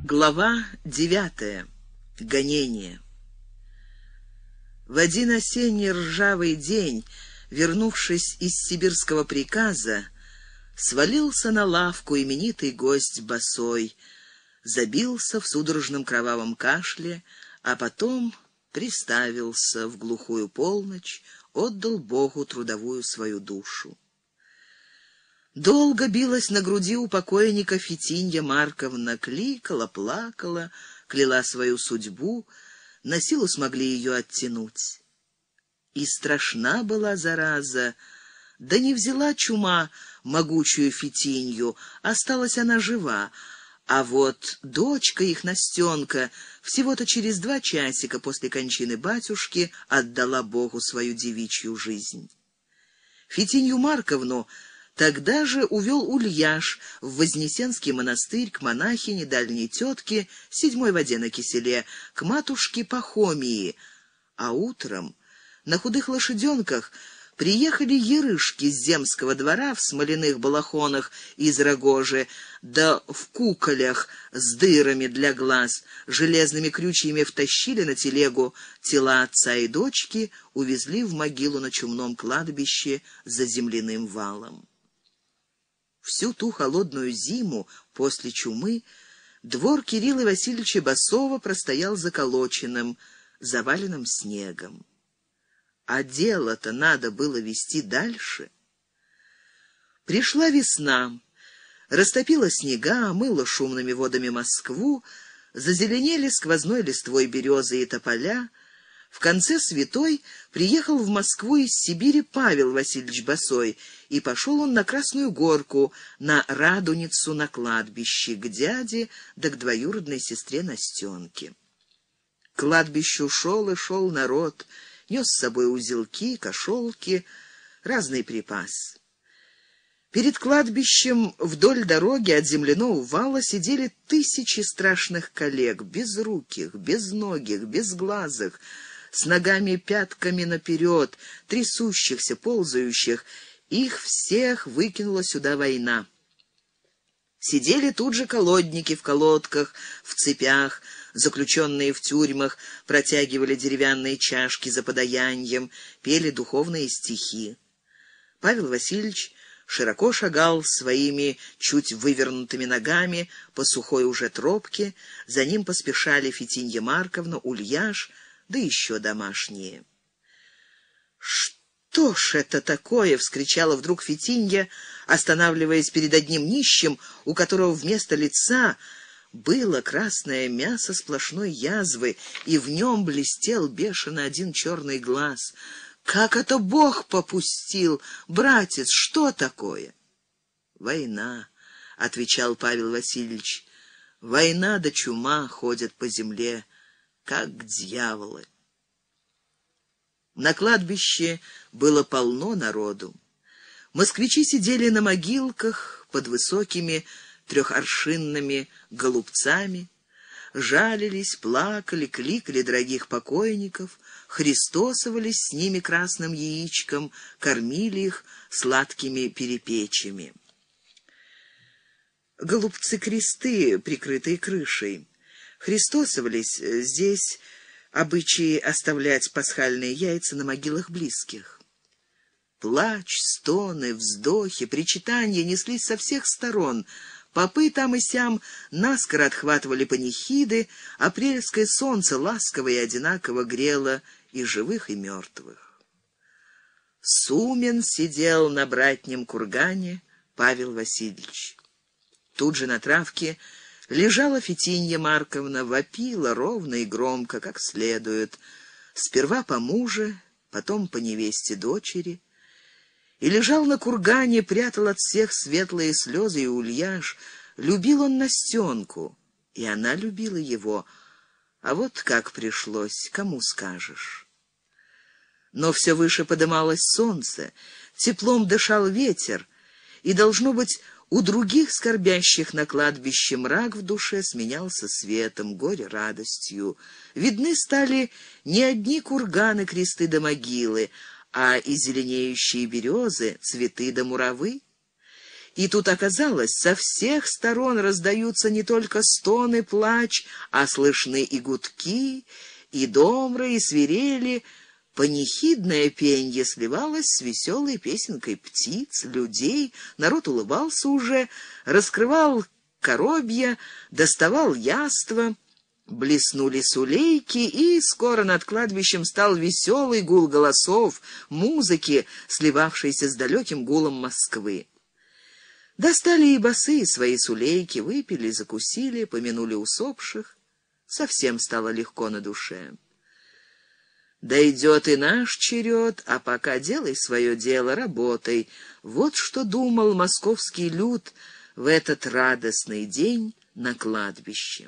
Глава 9. Гонение. В один осенний ржавый день, вернувшись из сибирского приказа, свалился на лавку именитый гость босой, забился в судорожном кровавом кашле, а потом приставился в глухую полночь, отдал Богу трудовую свою душу. Долго билась на груди у покойника Фитинья Марковна, кликала, плакала, кляла свою судьбу, на силу смогли ее оттянуть. И страшна была зараза, да не взяла чума могучую Фитинью, осталась она жива, а вот дочка их, Настенка, всего-то через 2 часика после кончины батюшки отдала Богу свою девичью жизнь. Фитинью Марковну тогда же увел Ульяш в Вознесенский монастырь к монахине дальней тетке, 7-й воде на киселе, к матушке Пахомии, а утром на худых лошаденках приехали ерышки с земского двора в смоляных балахонах из рогожи, да в куколях с дырами для глаз, железными крючьями втащили на телегу тела отца и дочки, увезли в могилу на чумном кладбище за земляным валом. Всю ту холодную зиму после чумы двор Кирилла Васильевича Басова простоял заколоченным, заваленным снегом. А дело-то надо было вести дальше. Пришла весна, растопила снега, омыла шумными водами Москву, зазеленели сквозной листвой березы и тополя. В конце святой приехал в Москву из Сибири Павел Васильевич Басой, и пошел он на Красную Горку, на Радуницу на кладбище, к дяде да к двоюродной сестре Настенке. К кладбищу шел и шел народ, нес с собой узелки, кошелки, разный припас. Перед кладбищем вдоль дороги от земляного вала сидели тысячи страшных коллег, безруких, безногих, безглазых, с ногами-пятками наперед, трясущихся, ползающих. Их всех выкинула сюда война. Сидели тут же колодники в колодках, в цепях, заключенные в тюрьмах, протягивали деревянные чашки за подаянием, пели духовные стихи. Павел Васильевич широко шагал своими чуть вывернутыми ногами по сухой уже тропке, за ним поспешали Фитинья Марковна, Ульяш, да еще домашние. «Что ж это такое?» — вскричала вдруг Фитинья, останавливаясь перед одним нищим, у которого вместо лица было красное мясо сплошной язвы, и в нем блестел бешено один черный глаз. «Как это Бог попустил? Братец, что такое?» «Война», — отвечал Павел Васильевич. «Война да чума ходят по земле, как дьяволы». На кладбище было полно народу. Москвичи сидели на могилках под высокими трехаршинными голубцами, жалились, плакали, кликали дорогих покойников, христосовались с ними красным яичком, кормили их сладкими перепечами. Голубцы-кресты, прикрытые крышей. Христосовались здесь обычаи оставлять пасхальные яйца на могилах близких. Плач, стоны, вздохи, причитания неслись со всех сторон. Попы там и сям наскоро отхватывали панихиды, апрельское солнце ласково и одинаково грело и живых, и мертвых. Сумен сидел на братнем кургане Павел Васильевич. Тут же на травке лежала Фитинья Марковна, вопила ровно и громко, как следует, сперва по муже, потом по невесте дочери. И лежал на кургане, прятал от всех светлые слезы и Ульяш. Любил он Настенку, и она любила его. А вот как пришлось, кому скажешь. Но все выше подымалось солнце, теплом дышал ветер, и, должно быть, у других скорбящих на кладбище мрак в душе сменялся светом, горе радостью. Видны стали не одни курганы, кресты да могилы, а и зеленеющие березы, цветы да муравы. И тут оказалось, со всех сторон раздаются не только стоны, плач, а слышны и гудки, и домры, и свирели. Панихидное пенье сливалось с веселой песенкой птиц, людей. Народ улыбался уже, раскрывал коробья, доставал яства. Блеснули сулейки, и скоро над кладбищем стал веселый гул голосов, музыки, сливавшейся с далеким гулом Москвы. Достали и босые свои сулейки, выпили, закусили, помянули усопших. Совсем стало легко на душе. Дойдет и наш черед, а пока делай свое дело, работай. Вот что думал московский люд в этот радостный день на кладбище.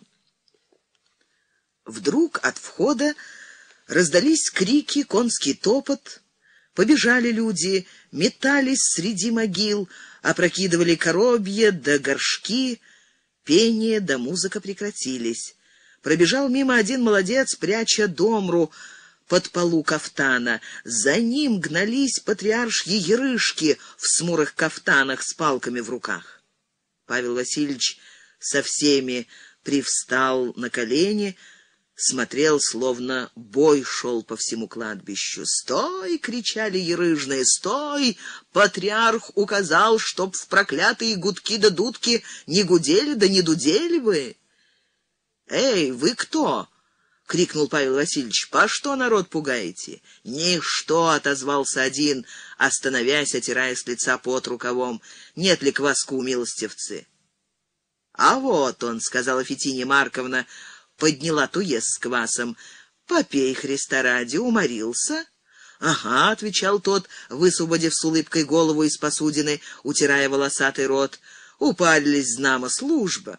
Вдруг от входа раздались крики, конский топот. Побежали люди, метались среди могил, опрокидывали коробья да горшки. Пение да музыка прекратились. Пробежал мимо один молодец, пряча домру под полу кафтана. За ним гнались патриаршьи ерышки в смурых кафтанах с палками в руках. Павел Васильевич со всеми привстал на колени, смотрел, словно бой шел по всему кладбищу. «Стой!» — кричали ерыжные, «стой!» Патриарх указал, чтоб в проклятые гудки да дудки не гудели да не дудели бы. «Эй, вы кто?» — крикнул Павел Васильевич. «По что народ пугаете?» «Ничто!» — отозвался один, остановясь, отирая с лица пот рукавом. «Нет ли кваску, милостивцы?» «А вот он», — сказала Фетинья Марковна, подняла туес с квасом. «Попей, Христа ради, уморился?» «Ага», — отвечал тот, высвободив с улыбкой голову из посудины, утирая волосатый рот. «Упарились, знамо, служба».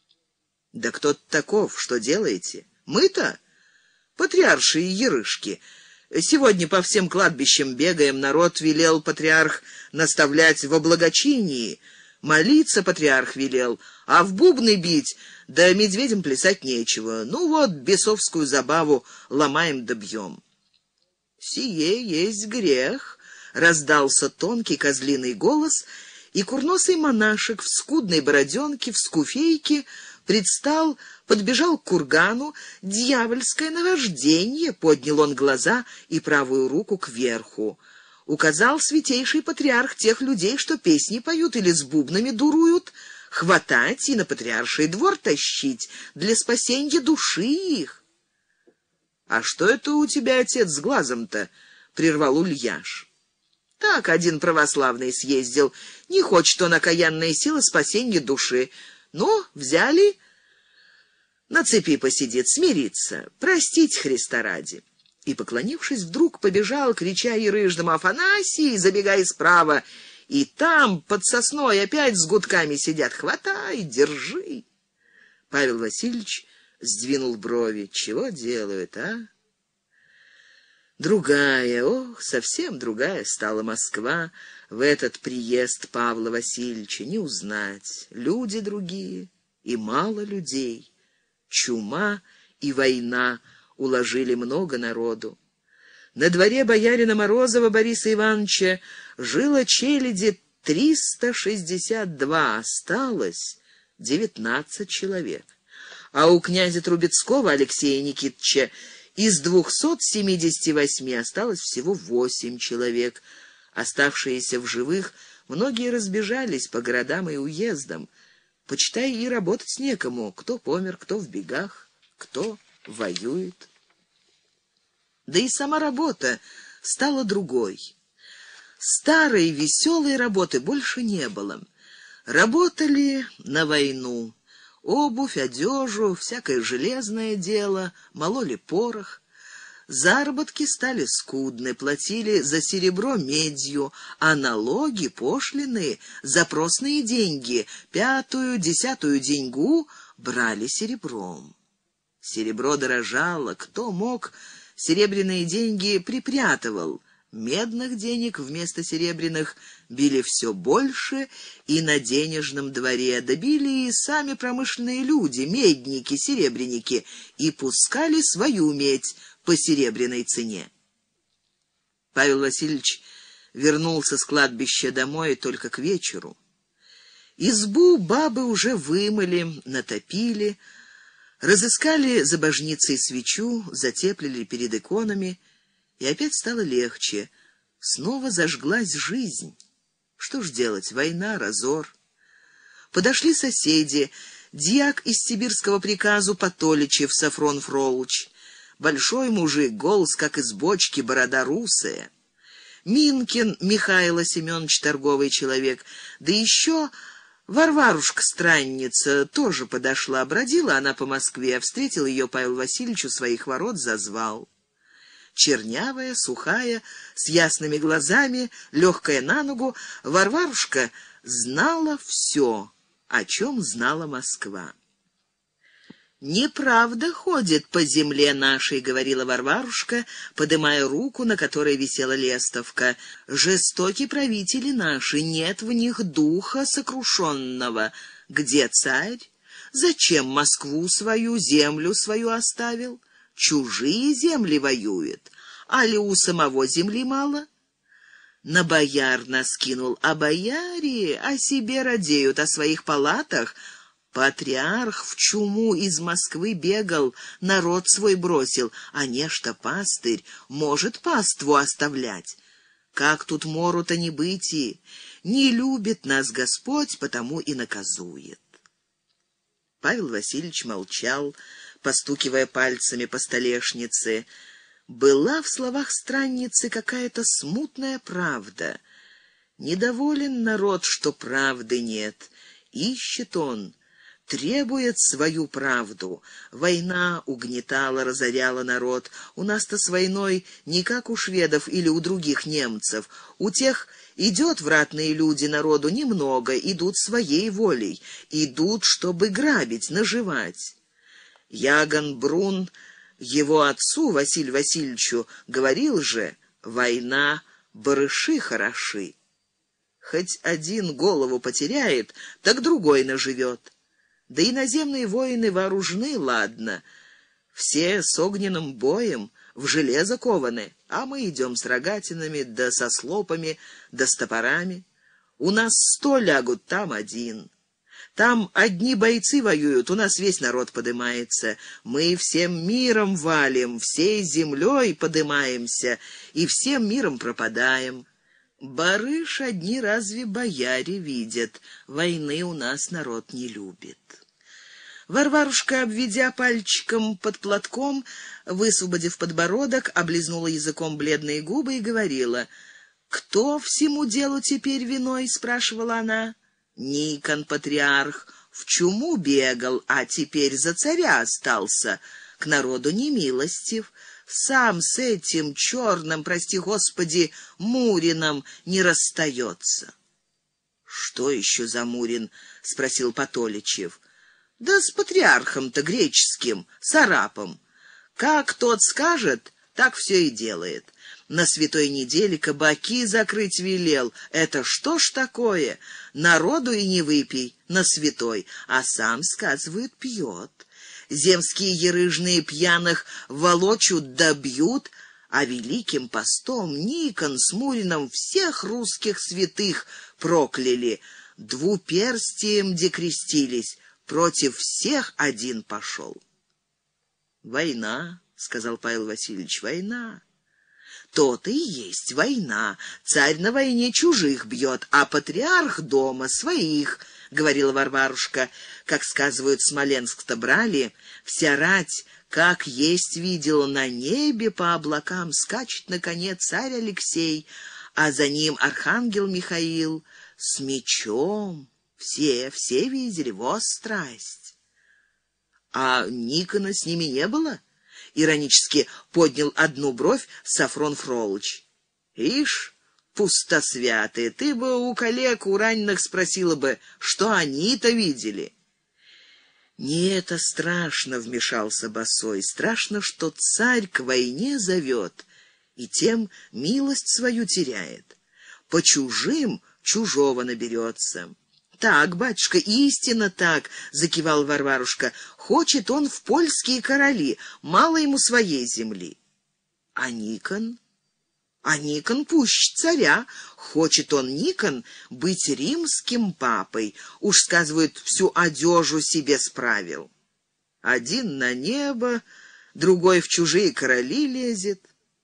«Да кто ты таков? Что делаете?» «Мы-то? Патриарши и ерышки. Сегодня по всем кладбищам бегаем, народ велел патриарх наставлять во благочинии. Молиться патриарх велел, а в бубны бить, да медведям плясать нечего. Ну вот, бесовскую забаву ломаем да бьем». «Сие есть грех», — раздался тонкий козлиный голос, и курносый монашек в скудной бороденке, в скуфейке предстал, подбежал к кургану. «Дьявольское наваждение!» — поднял он глаза и правую руку кверху. Указал святейший патриарх тех людей, что песни поют или с бубнами дуруют, хватать и на патриарший двор тащить для спасения души их. «А что это у тебя, отец, с глазом-то?» — прервал Ульяш. «Так один православный съездил. Не хочет он окаянные силы спасения души. Ну, взяли, на цепи посидит, смириться, простить Христа ради». И, поклонившись, вдруг побежал, крича ерыжному: «Афанасий, забегай справа!» И там, под сосной, опять с гудками сидят. «Хватай, держи!» Павел Васильевич сдвинул брови. «Чего делают, а?» Другая, ох, совсем другая стала Москва в этот приезд Павла Васильевича. Не узнать. Люди другие и мало людей. Чума и война уложили много народу. На дворе боярина Морозова Бориса Ивановича жило челяди 362, осталось 19 человек. А у князя Трубецкого Алексея Никитича из 278 осталось всего 8 человек. Оставшиеся в живых многие разбежались по городам и уездам. Почитай, и работать некому. Кто помер, кто в бегах, кто воюет. Да и сама работа стала другой. Старой веселой работы больше не было. Работали на войну. Обувь, одежу, всякое железное дело, мололи порох. Заработки стали скудны, платили за серебро медью, а налоги, пошлины, запросные деньги, 5-ю, 10-ю деньгу брали серебром. Серебро дорожало, кто мог, серебряные деньги припрятывал. Медных денег вместо серебряных били все больше, и на денежном дворе добили и сами промышленные люди, медники, серебряники, и пускали свою медь по серебряной цене. Павел Васильевич вернулся с кладбища домой только к вечеру. Избу бабы уже вымыли, натопили, разыскали за божницей свечу, затеплили перед иконами, и опять стало легче. Снова зажглась жизнь. Что ж делать? Война, разор. Подошли соседи. Дьяк из сибирского приказу Потоличев Сафрон Фролыч. Большой мужик, голос как из бочки, борода русая. Минкин Михаил Семенович, торговый человек. Да еще Варварушка-странница тоже подошла. Бродила она по Москве, встретил ее Павел Васильевич у своих ворот, зазвал. Чернявая, сухая, с ясными глазами, легкая на ногу, Варварушка знала все, о чем знала Москва. «Неправда ходит по земле нашей», — говорила Варварушка, подымая руку, на которой висела лестовка. «Жестоки правители наши, нет в них духа сокрушенного. Где царь? Зачем Москву свою, землю свою оставил? Чужие земли воюет, а ли у самого земли мало?» На бояр наскинул, а бояре о себе радеют, о своих палатах. Патриарх в чуму из Москвы бегал, народ свой бросил, а нечто пастырь может паству оставлять. Как тут мору-то не быти? Не любит нас Господь, потому и наказует. Павел Васильевич молчал, постукивая пальцами по столешнице. Была в словах странницы какая-то смутная правда. Недоволен народ, что правды нет. Ищет он, требует свою правду. Война угнетала, разоряла народ. У нас-то с войной не как у шведов или у других немцев. У тех идет в ратные люди народу немного, идут своей волей, идут, чтобы грабить, наживать. Яган Брун его отцу, Василию Васильевичу, говорил же: война, барыши хороши. Хоть один голову потеряет, так другой наживет. Да и наземные воины вооружены, ладно. Все с огненным боем, в железо кованы, а мы идем с рогатинами, да со слопами, да с топорами. У нас 100 лягут, там 1. Там одни бойцы воюют, у нас весь народ подымается. Мы всем миром валим, всей землей подымаемся и всем миром пропадаем. Барыш одни разве бояре видят, войны у нас народ не любит». Варварушка, обведя пальчиком под платком, высвободив подбородок, облизнула языком бледные губы и говорила: «Кто всему делу теперь виной?» — спрашивала она. «Никон, патриарх, в чуму бегал, а теперь за царя остался, к народу немилостив. Сам с этим черным, прости господи, Мурином не расстается». «Что еще за Мурин?» — спросил Потоличев. «Да с патриархом-то греческим, с арапом. Как тот скажет, так все и делает. На святой неделе кабаки закрыть велел. Это что ж такое? Народу и не выпей на святой, а сам, сказывают, пьет. Земские ерыжные пьяных волочут да бьют, а великим постом Никон с Мурином всех русских святых прокляли, двуперстием декрестились, против всех один пошел». «Война», — сказал Павел Васильевич, — «война». «То-то и есть война. Царь на войне чужих бьет, а патриарх дома своих», — говорила Варварушка. «Как сказывают, Смоленск-то брали, вся рать, как есть видела, на небе по облакам скачет на коне царь Алексей, а за ним архангел Михаил с мечом. Все видели, во страсть». «А Никона с ними не было?» — иронически поднял одну бровь Сафрон Фролыч. «Ишь, пустосвятые, ты бы у коллег, у раненых спросила бы, что они-то видели». «Не это страшно», — вмешался Босой, — «страшно, что царь к войне зовет и тем милость свою теряет. По чужим чужого наберется». «Так, батюшка, истинно так», — закивал Варварушка. «Хочет он в польские короли, мало ему своей земли». «А Никон?» А Никон пуще царя. Хочет он, Никон, быть римским папой. Уж, сказывают, всю одежу себе справил. Один на небо, другой в чужие короли лезет.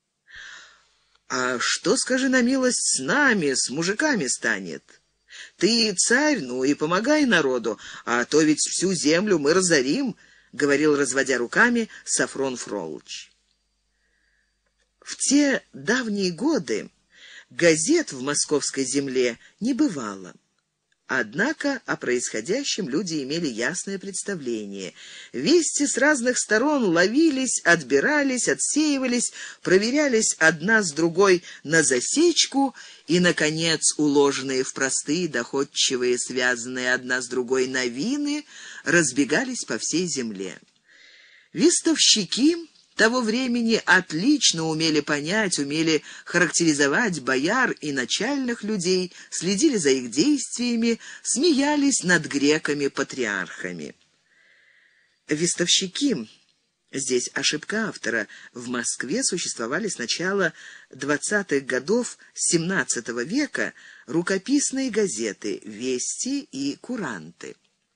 А что, скажи на милость, с нами, с мужиками станет? Ты царь, ну и помогай народу, а то ведь всю землю мы разорим, — говорил, разводя руками, Сафрон Фролыч. В те давние годы газет в московской земле не бывало. Однако о происходящем люди имели ясное представление. Вести с разных сторон ловились, отбирались, отсеивались, проверялись одна с другой на засечку и, наконец, уложенные в простые, доходчивые, связанные одна с другой новины, разбегались по всей земле. Вестовщики того времени отлично умели понять, умели характеризовать бояр и начальных людей, следили за их действиями, смеялись над греками-патриархами. Вестовщики, здесь ошибка автора, в Москве существовали с начала 20-х годов XVII века рукописные газеты «Вести» и «Куранты».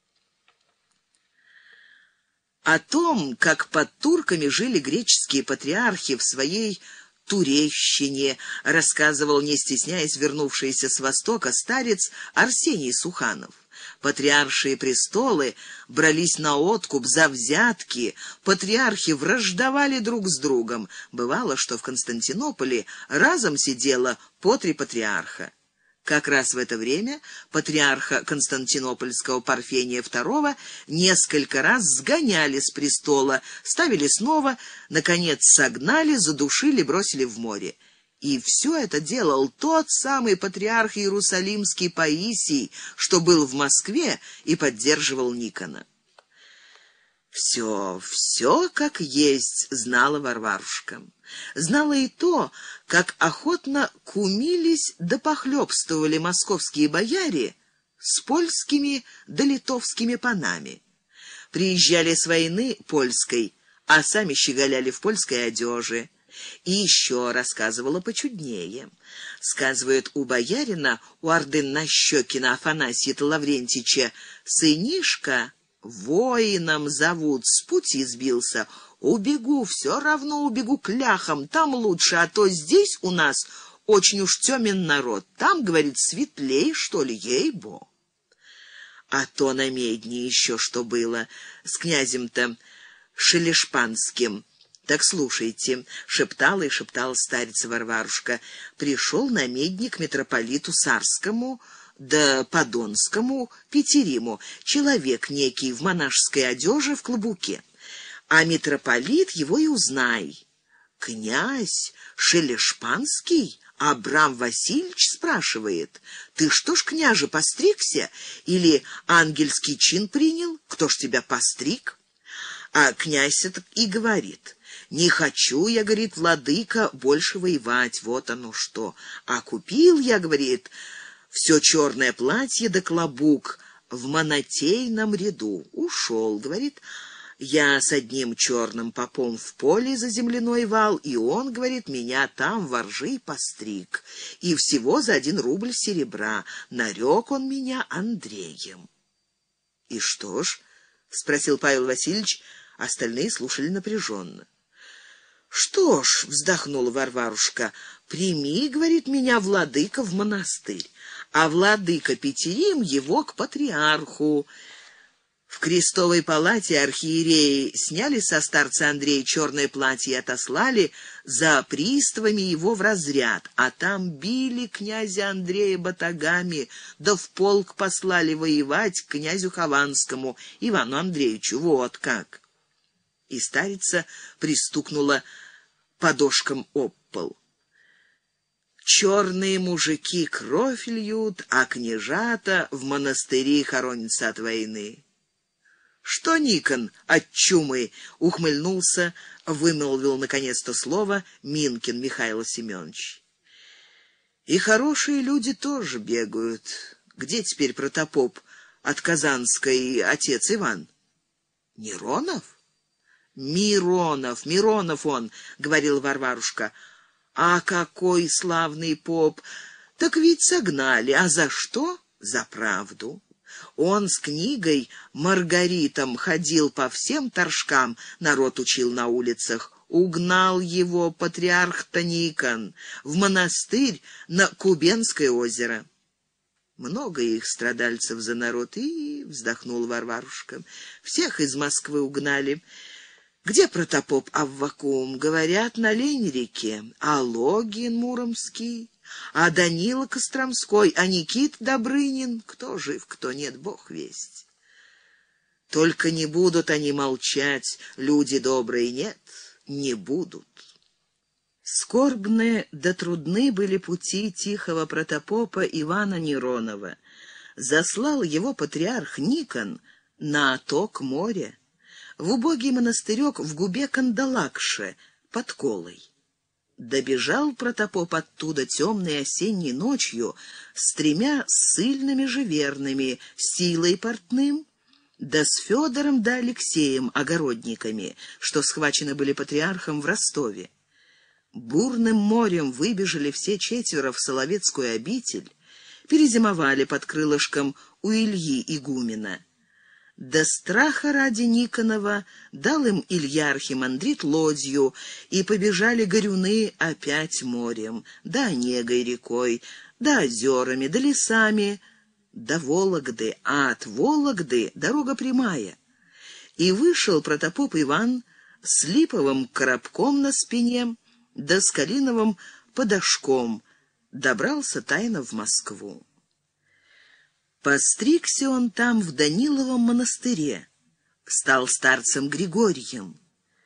О том, как под турками жили греческие патриархи в своей Турещине, рассказывал, не стесняясь, вернувшийся с Востока старец Арсений Суханов. Патриаршие престолы брались на откуп за взятки, патриархи враждовали друг с другом. Бывало, что в Константинополе разом сидело по 3 патриарха. Как раз в это время патриарха Константинопольского Парфения II несколько раз сгоняли с престола, ставили снова, наконец согнали, задушили, бросили в море. И все это делал тот самый патриарх Иерусалимский Паисий, что был в Москве и поддерживал Никона. Все как есть знала Варварушка. Знала и то, как охотно кумились да похлебствовали московские бояре с польскими да литовскими панами. Приезжали с войны польской, а сами щеголяли в польской одежде. И еще рассказывала почуднее. Сказывают, у боярина, у Ордын-Нащекина Афанасия Лаврентича, сынишка воином зовут, с пути сбился. Убегу, все равно убегу к ляхам, там лучше, а то здесь у нас очень уж темен народ. Там, говорит, светлей, что ли, ей-бо. А то на Медне еще что было с князем-то Шелешпанским. Так слушайте, шептала и шептала старица Варварушка. Пришел на Медне к митрополиту Сарскому да Подонскому Петериму человек некий в монашеской одежде в клобуке. А митрополит его и узнай. Князь Шелешпанский Абрам Васильевич спрашивает: ты что ж, княже, постригся или ангельский чин принял? Кто ж тебя постриг? А князь это и говорит: не хочу я, говорит, владыка, больше воевать, вот оно что. А купил я, говорит, все черное платье да клобук в монотейном ряду. Ушел, говорит, я с одним черным попом в поле за земляной вал, и он, говорит, меня там во ржи постриг. И всего за 1 рубль серебра. Нарек он меня Андреем. — И что ж? — спросил Павел Васильевич. Остальные слушали напряженно. — Что ж, — вздохнула Варварушка, — прими, говорит, меня владыка в монастырь, а владыка Петерим его к патриарху. В крестовой палате архиереи сняли со старца Андрея черное платье и отослали за приставами его в разряд, а там били князя Андрея батагами, да в полк послали воевать к князю Хованскому, Ивану Андреевичу, вот как. И старица пристукнула подошком об пол. Черные мужики кровь льют, а княжата в монастыре хоронятся от войны. Что, Никон, от чумы? — ухмыльнулся, вымолвил наконец-то слово Минкин Михаил Семенович. И хорошие люди тоже бегают. Где теперь протопоп от Казанской отец Иван? Миронов? Миронов он, — говорил Варварушка. А какой славный поп! Так ведь согнали. А за что? За правду. Он с книгой Маргаритом ходил по всем торжкам, народ учил на улицах. Угнал его патриарх Никон в монастырь на Кубенское озеро. Много их страдальцев за народ, и, вздохнул Варварушка, всех из Москвы угнали. Где протопоп Аввакум? Говорят, на Лень-реке. А Логин Муромский, а Данила Костромской, а Никит Добрынин? Кто жив, кто нет, бог весть. Только не будут они молчать, люди добрые, нет, не будут. Скорбны да трудны были пути тихого протопопа Ивана Неронова. Заслал его патриарх Никон на оток моря, в убогий монастырек в губе Кандалакше, под Колой. Добежал протопоп оттуда темной осенней ночью с 3 ссыльными же верными, Силой портным, да с Федором да Алексеем огородниками, что схвачены были патриархом в Ростове. Бурным морем выбежали все 4 в Соловецкую обитель, перезимовали под крылышком у Ильи игумена. До страха ради Никонова дал им Илья архимандрит лодью, и побежали горюны опять морем, да Онегой рекой, да озерами, да лесами, до Вологды, а от Вологды дорога прямая. И вышел протопоп Иван с липовым коробком на спине, да с калиновым подошком, добрался тайно в Москву. Постригся он там в Даниловом монастыре, стал старцем Григорием.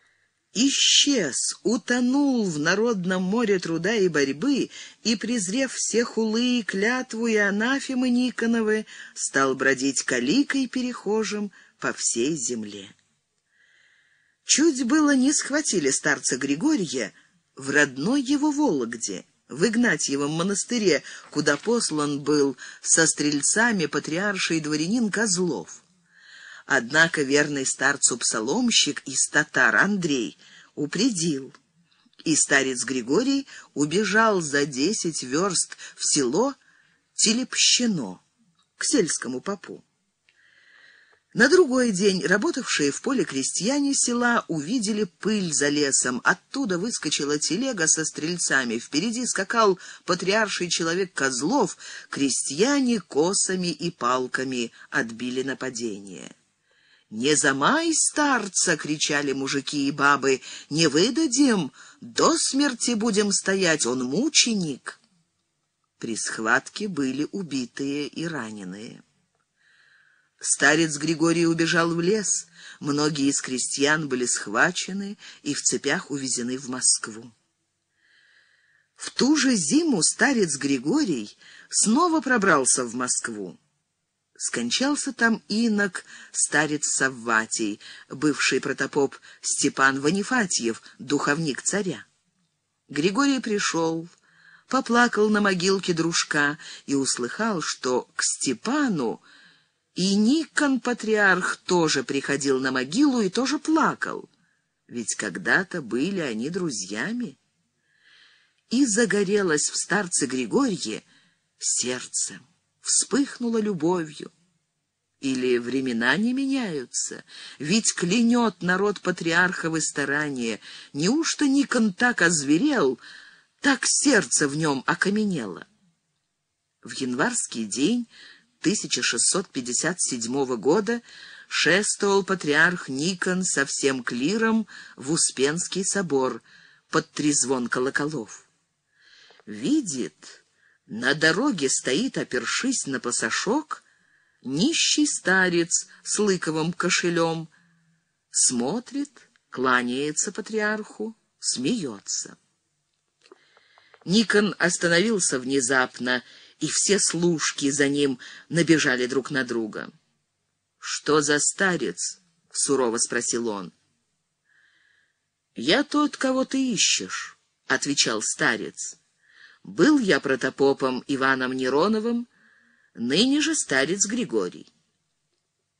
Исчез, утонул в народном море труда и борьбы, и, презрев все хулы и клятву и анафемы Никоновы, стал бродить каликой перехожим по всей земле. Чуть было не схватили старца Григория в родной его Вологде, в Игнатьевом монастыре, куда послан был со стрельцами патриарший дворянин Козлов. Однако верный старцу псаломщик из татар Андрей упредил, и старец Григорий убежал за 10 верст в село Телепщино к сельскому попу. На другой день работавшие в поле крестьяне села увидели пыль за лесом. Оттуда выскочила телега со стрельцами. Впереди скакал патриарший человек Козлов. Крестьяне косами и палками отбили нападение. «Не замай старца!» — кричали мужики и бабы. «Не выдадим! До смерти будем стоять, он мученик!» При схватке были убитые и раненые. Старец Григорий убежал в лес, многие из крестьян были схвачены и в цепях увезены в Москву. В ту же зиму старец Григорий снова пробрался в Москву. Скончался там инок старец Савватий, бывший протопоп Степан Ванифатьев, духовник царя. Григорий пришел, поплакал на могилке дружка и услыхал, что к Степану и Никон патриарх тоже приходил на могилу и тоже плакал, ведь когда-то были они друзьями. И загорелось в старце Григорье сердце, вспыхнуло любовью. Или времена не меняются, ведь клянет народ патриарховы старания. Неужто Никон так озверел, так сердце в нем окаменело? В январский день 1657 года шествовал патриарх Никон со всем клиром в Успенский собор под трезвон колоколов. Видит, на дороге стоит, опершись на пасашок, нищий старец с лыковым кошелем. Смотрит, кланяется патриарху, смеется. Никон остановился внезапно, и все служки за ним набежали друг на друга. «Что за старец?» — сурово спросил он. «Я тот, кого ты ищешь», — отвечал старец. «Был я протопопом Иваном Нероновым, ныне же старец Григорий».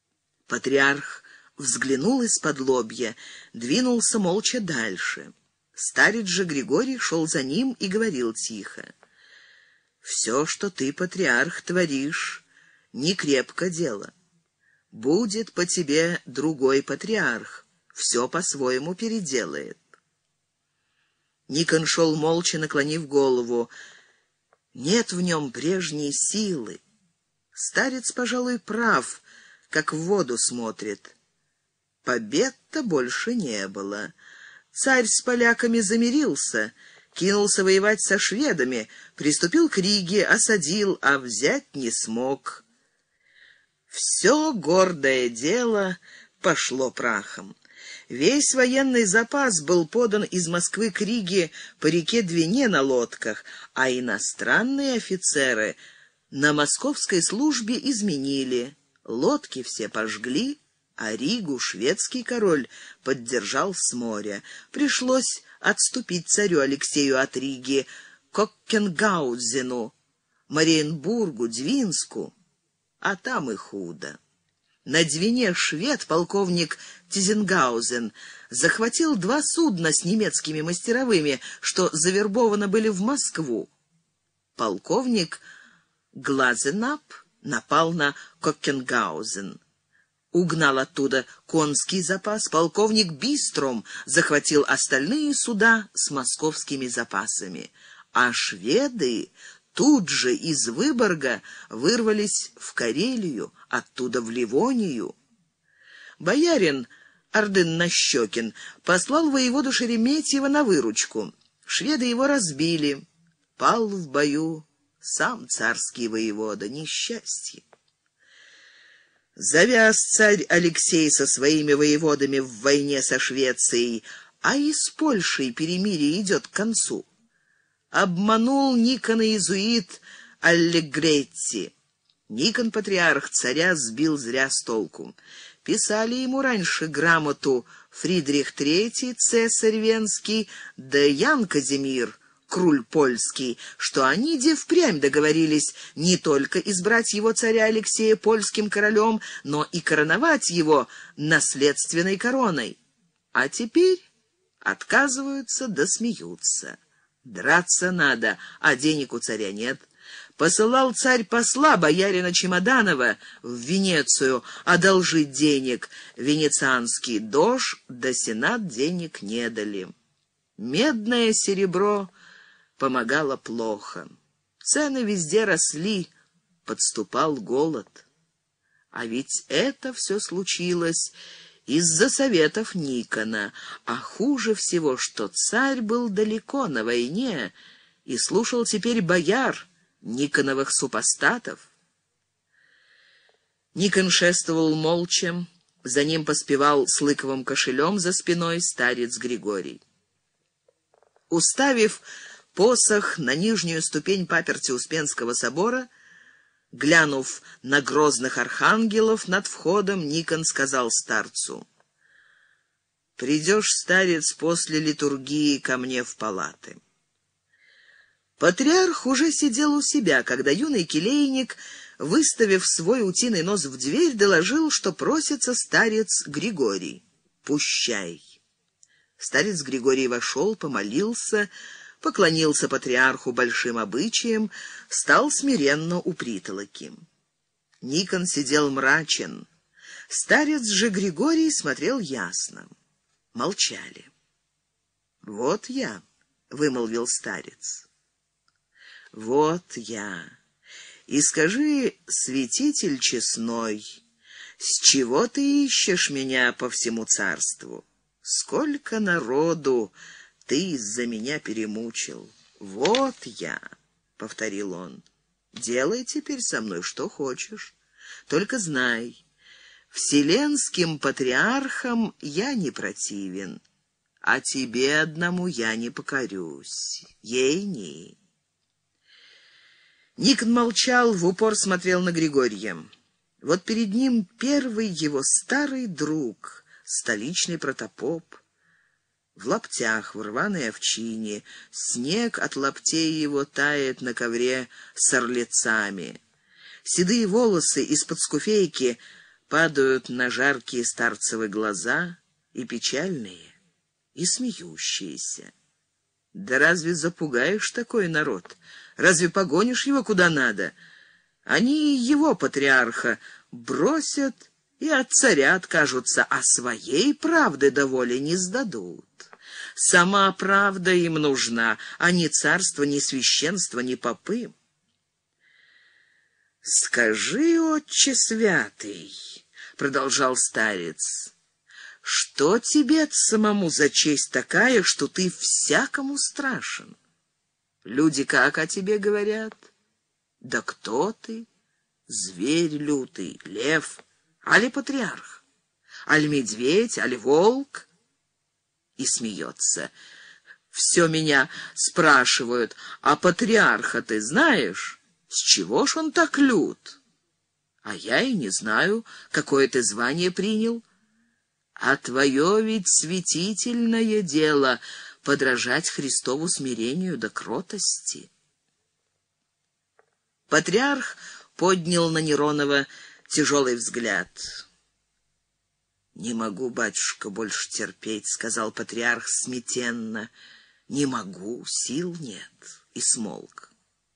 Патриарх взглянул из-под лобья, двинулся молча дальше. Старец же Григорий шел за ним и говорил тихо: «Все, что ты, патриарх, творишь, не крепко дело. Будет по тебе другой патриарх, все по-своему переделает». Никон шел молча, наклонив голову. Нет в нем прежней силы. Старец, пожалуй, прав, как в воду смотрит. Побед-то больше не было. Царь с поляками замирился, кинулся воевать со шведами, приступил к Риге, осадил, а взять не смог. Все гордое дело пошло прахом. Весь военный запас был подан из Москвы к Риге по реке Двине на лодках, а иностранные офицеры на московской службе изменили. Лодки все пожгли, а Ригу шведский король поддержал с моря. Пришлось отступить царю Алексею от Риги к Оккенгаузену, Мариенбургу, Двинску, а там и худо. На Двине швед, полковник Тизенгаузен, захватил 2 судна с немецкими мастеровыми, что завербованы были в Москву. Полковник Глазенап напал на Коккенгаузен, угнал оттуда конский запас. Полковник Бистром захватил остальные суда с московскими запасами, а шведы тут же из Выборга вырвались в Карелию, оттуда в Ливонию. Боярин Ордын-Нащекин послал воеводу Шереметьева на выручку. Шведы его разбили. Пал в бою сам царский воевода. Несчастье. Завяз царь Алексей со своими воеводами в войне со Швецией, а и с Польшей перемирие идет к концу. Обманул Никона иезуит Аллегретти. Никон, патриарх царя, сбил зря с толку. Писали ему раньше грамоту Фридрих III, цесарь венский, да Ян Казимир, круль польский, что они де впрямь договорились не только избрать его царя Алексея польским королем, но и короновать его наследственной короной. А теперь отказываются да смеются. Драться надо, а денег у царя нет. Посылал царь посла боярина Чемоданова в Венецию одолжить денег. Венецианский дож да сенат денег не дали. Медное серебро помогало плохо. Цены везде росли, подступал голод. А ведь это все случилось из-за советов Никона, а хуже всего, что царь был далеко на войне и слушал теперь бояр, Никоновых супостатов. Никон шествовал молча, за ним поспевал с лыковым кошелем за спиной старец Григорий. Уставив посох на нижнюю ступень паперти Успенского собора, глянув на грозных архангелов над входом, Никон сказал старцу: «Придешь, старец, после литургии ко мне в палаты». Патриарх уже сидел у себя, когда юный келейник, выставив свой утиный нос в дверь, доложил, что просится старец Григорий. «Пущай». Старец Григорий вошел, помолился, поклонился патриарху большим обычаем, стал смиренно у притолоки. Никон сидел мрачен. Старец же Григорий смотрел ясно. Молчали. «Вот я», — вымолвил старец. «Вот я. И скажи, святитель честной, с чего ты ищешь меня по всему царству? Сколько народу ты из-за меня перемучил. Вот я», — повторил он. «Делай теперь со мной что хочешь. Только знай, вселенским патриархам я не противен, а тебе одному я не покорюсь. Ей-ни». Никон молчал, в упор смотрел на Григория. Вот перед ним первый его старый друг, столичный протопоп. В лаптях, в рваной овчине, снег от лаптей его тает на ковре с орлецами. Седые волосы из-под скуфейки падают на жаркие старцевые глаза, и печальные, и смеющиеся. Да разве запугаешь такой народ? Разве погонишь его куда надо? Они его, патриарха, бросят и от царя откажутся, а своей правды до воли не сдадут. Сама правда им нужна, а ни царство, ни священство, ни попы. «Скажи, отче святый, — продолжал старец, — что тебе самому за честь такая, что ты всякому страшен? Люди как о тебе говорят? Да кто ты? Зверь лютый, лев, али патриарх, али медведь, али волк?» И смеется. «Все меня спрашивают, а патриарха ты знаешь? С чего ж он так лют? А я и не знаю, какое ты звание принял. А твое ведь святительное дело — подражать Христову смирению да кротости». Патриарх поднял на Неронова тяжелый взгляд. «Не могу, батюшка, больше терпеть, — сказал патриарх смятенно. — Не могу, сил нет. И смолк.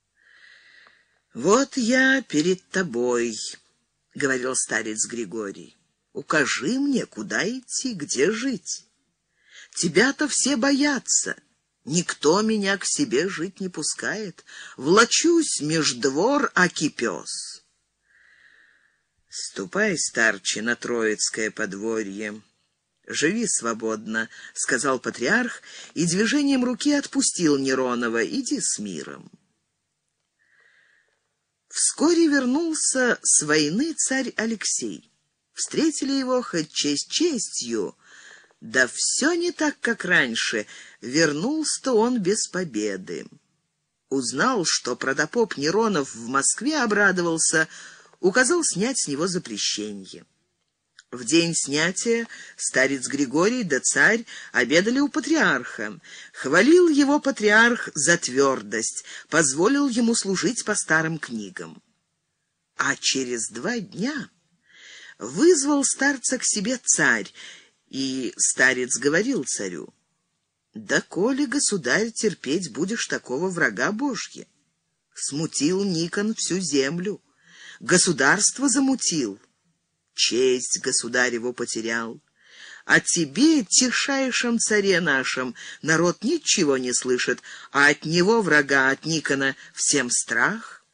«Вот я перед тобой, — говорил старец Григорий. — Укажи мне, куда идти, где жить. Тебя-то все боятся. Никто меня к себе жить не пускает. Влачусь меж двор, аки пес. Ступай, старче, на Троицкое подворье. Живи свободно, — сказал патриарх и движением руки отпустил Неронова. Иди с миром. Вскоре вернулся с войны царь Алексей. Встретили его хоть честь честью, да все не так, как раньше. Вернулся-то он без победы. Узнал, что протопоп Неронов в Москве, обрадовался, указал снять с него запрещение. В день снятия старец Григорий да царь обедали у патриарха. Хвалил его патриарх за твердость, позволил ему служить по старым книгам. А через 2 дня вызвал старца к себе царь, и старец говорил царю: «Да коли, государь, терпеть будешь такого врага Божья? Смутил Никон всю землю, государство замутил, честь государеву потерял. А тебе, тишайшем царе нашем, народ ничего не слышит, а от него, врага, от Никона, всем страх».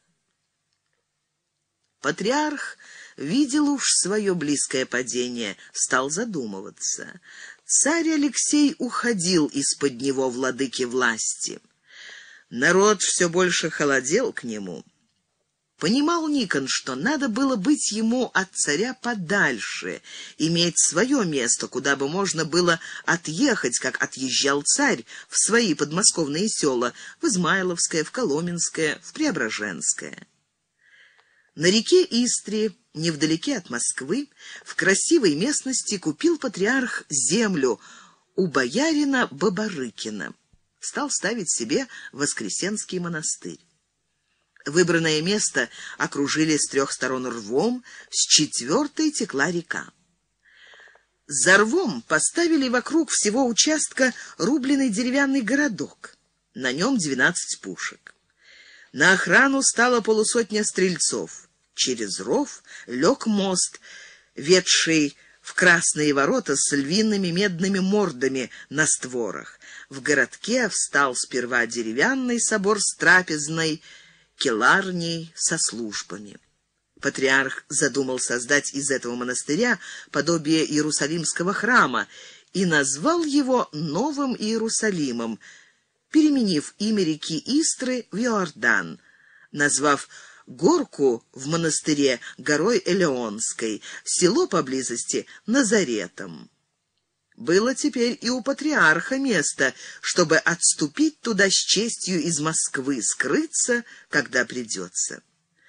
Патриарх видел уж свое близкое падение, стал задумываться. Царь Алексей уходил из-под него владыки власти. Народ все больше холодел к нему. Понимал Никон, что надо было быть ему от царя подальше, иметь свое место, куда бы можно было отъехать, как отъезжал царь в свои подмосковные села, в Измайловское, в Коломенское, в Преображенское. На реке Истре, невдалеке от Москвы, в красивой местности купил патриарх землю у боярина Бабарыкина. Стал ставить себе Воскресенский монастырь. Выбранное место окружили с 3 сторон рвом, с 4-й текла река. За рвом поставили вокруг всего участка рубленый деревянный городок. На нем 12 пушек. На охрану стало 50 стрельцов. Через ров лег мост, ведший в красные ворота с львиными медными мордами на створах. В городке встал сперва деревянный собор с трапезной, келарней со службами. Патриарх задумал создать из этого монастыря подобие Иерусалимского храма и назвал его Новым Иерусалимом, переменив имя реки Истры в Иордан, назвав горку в монастыре горой Элеонской, село поблизости Назаретом. Было теперь и у патриарха место, чтобы отступить туда с честью из Москвы, скрыться, когда придется.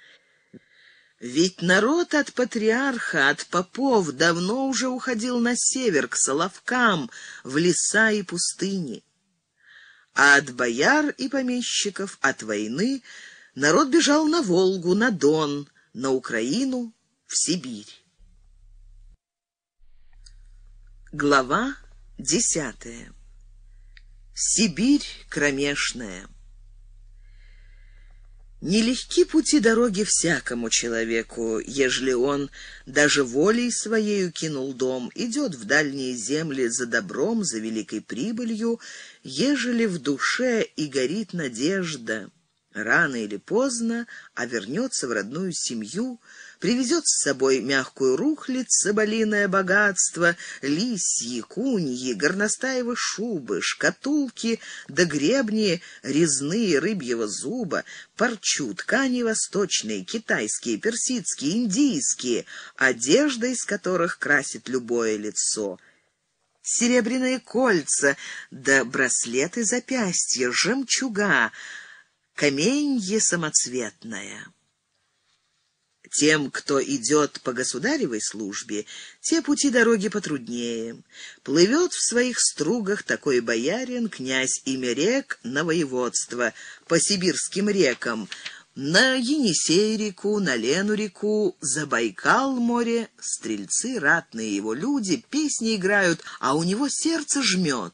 Ведь народ от патриарха, от попов давно уже уходил на север, к Соловкам, в леса и пустыни. А от бояр и помещиков, от войны, народ бежал на Волгу, на Дон, на Украину, в Сибирь. Глава 10. Сибирь кромешная. Нелегки пути дороги всякому человеку, ежели он даже волей своею кинул дом, идет в дальние земли за добром, за великой прибылью, ежели в душе и горит надежда. Рано или поздно, а вернется в родную семью, привезет с собой мягкую рухлядь, соболиное богатство, лисьи, куньи, горностаевы шубы, шкатулки да гребни резные рыбьего зуба, парчу, ткани восточные, китайские, персидские, индийские, одежда из которых красит любое лицо, серебряные кольца да браслеты запястья, жемчуга, каменье самоцветное. Тем, кто идет по государевой службе, те пути дороги потруднее. Плывет в своих стругах такой боярин, князь Имерек, на воеводство, по сибирским рекам, на Енисей-реку, на Лену-реку, за Байкал-море, стрельцы, ратные его люди, песни играют, а у него сердце жмет.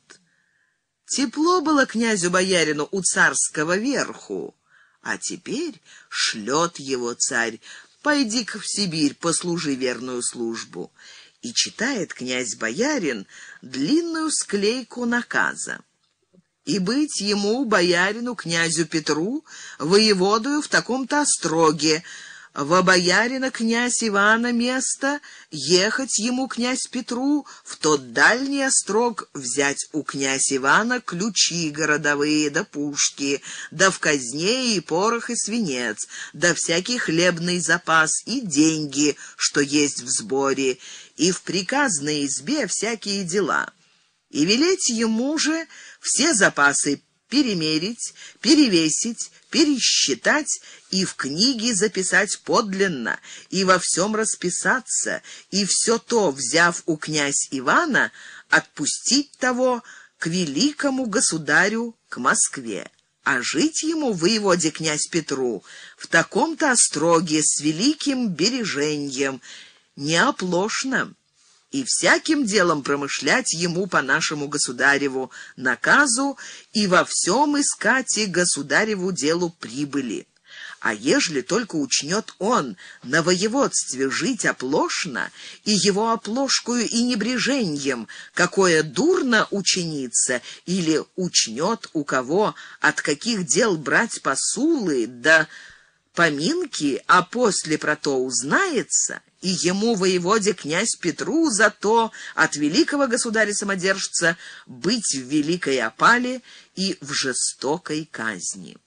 Тепло было князю-боярину у царского верху, а теперь шлет его царь: пойди-ка в Сибирь, послужи верную службу. И читает князь-боярин длинную склейку наказа. И быть ему, боярину, князю Петру, воеводою в таком-то остроге, во боярина князь Ивана место, ехать ему, князь Петру, в тот дальний острог, взять у князь Ивана ключи городовые да пушки, да в казне и порох и свинец, да всякий хлебный запас и деньги, что есть в сборе, и в приказной избе всякие дела. И велеть ему же все запасы перемерить, перевесить, пересчитать и в книге записать подлинно, и во всем расписаться, и все то, взяв у князь Ивана, отпустить того к великому государю, к Москве, а жить ему, воеводе князь Петру, в таком-то остроге с великим береженьем, неоплошно, и всяким делом промышлять ему по нашему государеву наказу и во всем искать и государеву делу прибыли. А ежели только учнет он на воеводстве жить оплошно, и его оплошкою и небреженьем, какое дурно учинится, или учнет у кого от каких дел брать посулы, да поминки, а после про то узнается, и ему, воеводе князь Петру, зато от великого государя-самодержца быть в великой опале и в жестокой казни.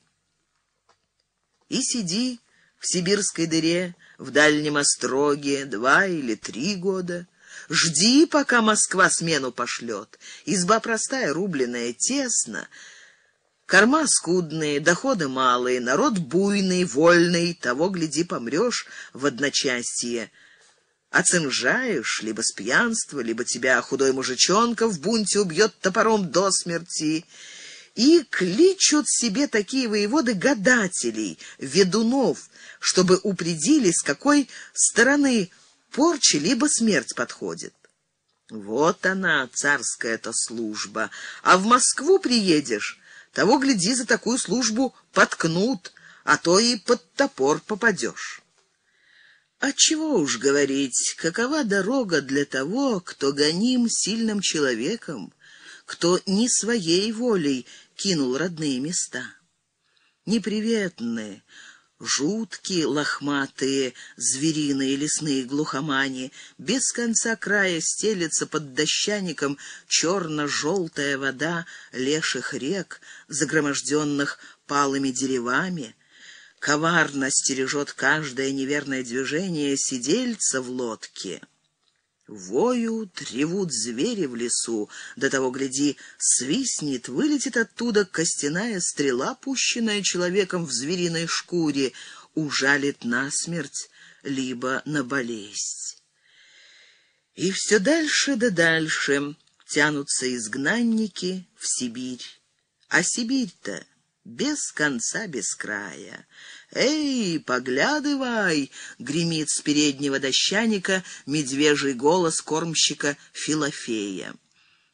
И сиди в сибирской дыре, в дальнем остроге 2 или 3 года, жди, пока Москва смену пошлет. Изба простая, рубленная, тесно, корма скудные, доходы малые, народ буйный, вольный, того, гляди, помрешь в одночасье. Оцинжаешь, либо с пьянства, либо тебя худой мужичонка в бунте убьет топором до смерти. И кличут себе такие воеводы гадателей, ведунов, чтобы упредили, с какой стороны порча либо смерть подходит. Вот она, царская-то служба. А в Москву приедешь, того, гляди, за такую службу подкнут, а то и под топор попадешь. А чего уж говорить, какова дорога для того, кто гоним сильным человеком, кто не своей волей кинул родные места. Неприветные, жуткие, лохматые, звериные лесные глухомани, без конца края стелется под дощаником черно-желтая вода леших рек, загроможденных палыми деревами. Коварно стережет каждое неверное движение сидельца в лодке. Воют, ревут звери в лесу, до того, гляди, свистнет, вылетит оттуда костяная стрела, пущенная человеком в звериной шкуре, ужалит насмерть, либо на болезнь. И все дальше да дальше тянутся изгнанники в Сибирь. А Сибирь-то без конца, без края. «Эй, поглядывай!» — гремит с переднего дощаника медвежий голос кормщика Филофея.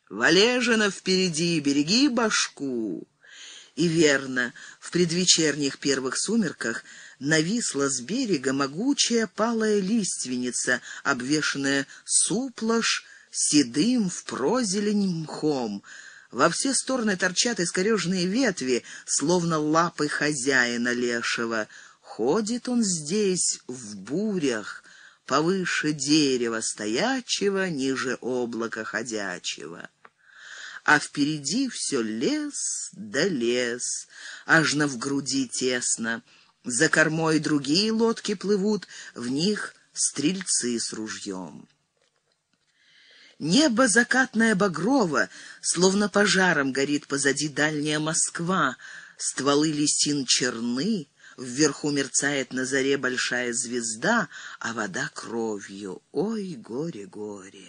Валежина впереди, береги башку!» И верно, в предвечерних первых сумерках нависла с берега могучая палая лиственница, обвешанная суплошь седым в прозелень мхом. Во все стороны торчат искореженные ветви, словно лапы хозяина лешего. Ходит он здесь в бурях, повыше дерева стоячего, ниже облака ходячего. А впереди все лес да лес, ажно в груди тесно. За кормой другие лодки плывут, в них стрельцы с ружьем. Небо закатное багрово, словно пожаром горит позади дальняя Москва. Стволы лисин черны, вверху мерцает на заре большая звезда, а вода кровью. Ой, горе, горе!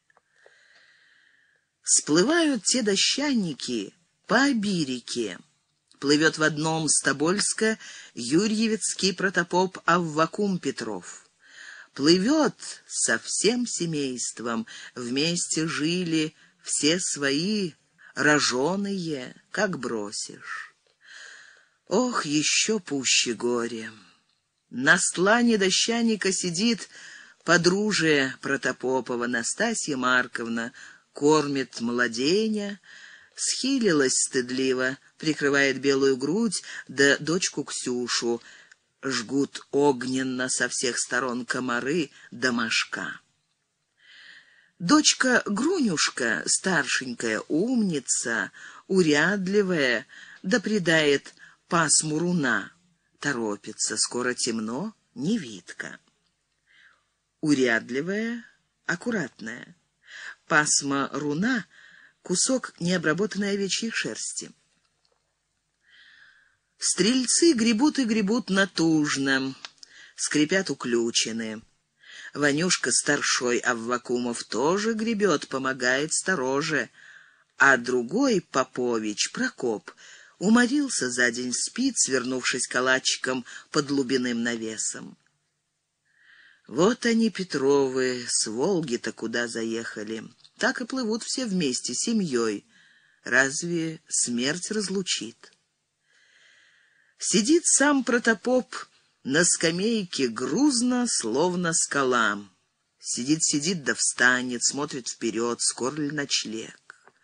Сплывают те дощанники по Оби-реке. Плывет в одном с Тобольска юрьевицкий протопоп Аввакум Петров. Плывет со всем семейством, вместе жили все свои, роженые, как бросишь. Ох, еще пуще горе! На стлане дощаника сидит подружия Протопопова Настасья Марковна, кормит младеня, схилилась стыдливо, прикрывает белую грудь, да дочку Ксюшу. Жгут огненно со всех сторон комары да мошка. Дочка Грунюшка, старшенькая, умница, урядливая, да придает пасму руна. Торопится, скоро темно, невидка. Урядливая, аккуратная. Пасма руна — кусок необработанной овечьей шерсти. Стрельцы гребут и гребут натужно, скрипят уключены. Ванюшка старшой Аввакумов тоже гребет, помогает стороже, а другой Попович, Прокоп, уморился за день, спит, свернувшись калачиком под лубяным навесом. Вот они, Петровы, с Волги-то куда заехали. Так и плывут все вместе, семьей. Разве смерть разлучит? Сидит сам протопоп на скамейке грузно, словно скала. Сидит, да встанет, смотрит вперед, скоро ли ночлег.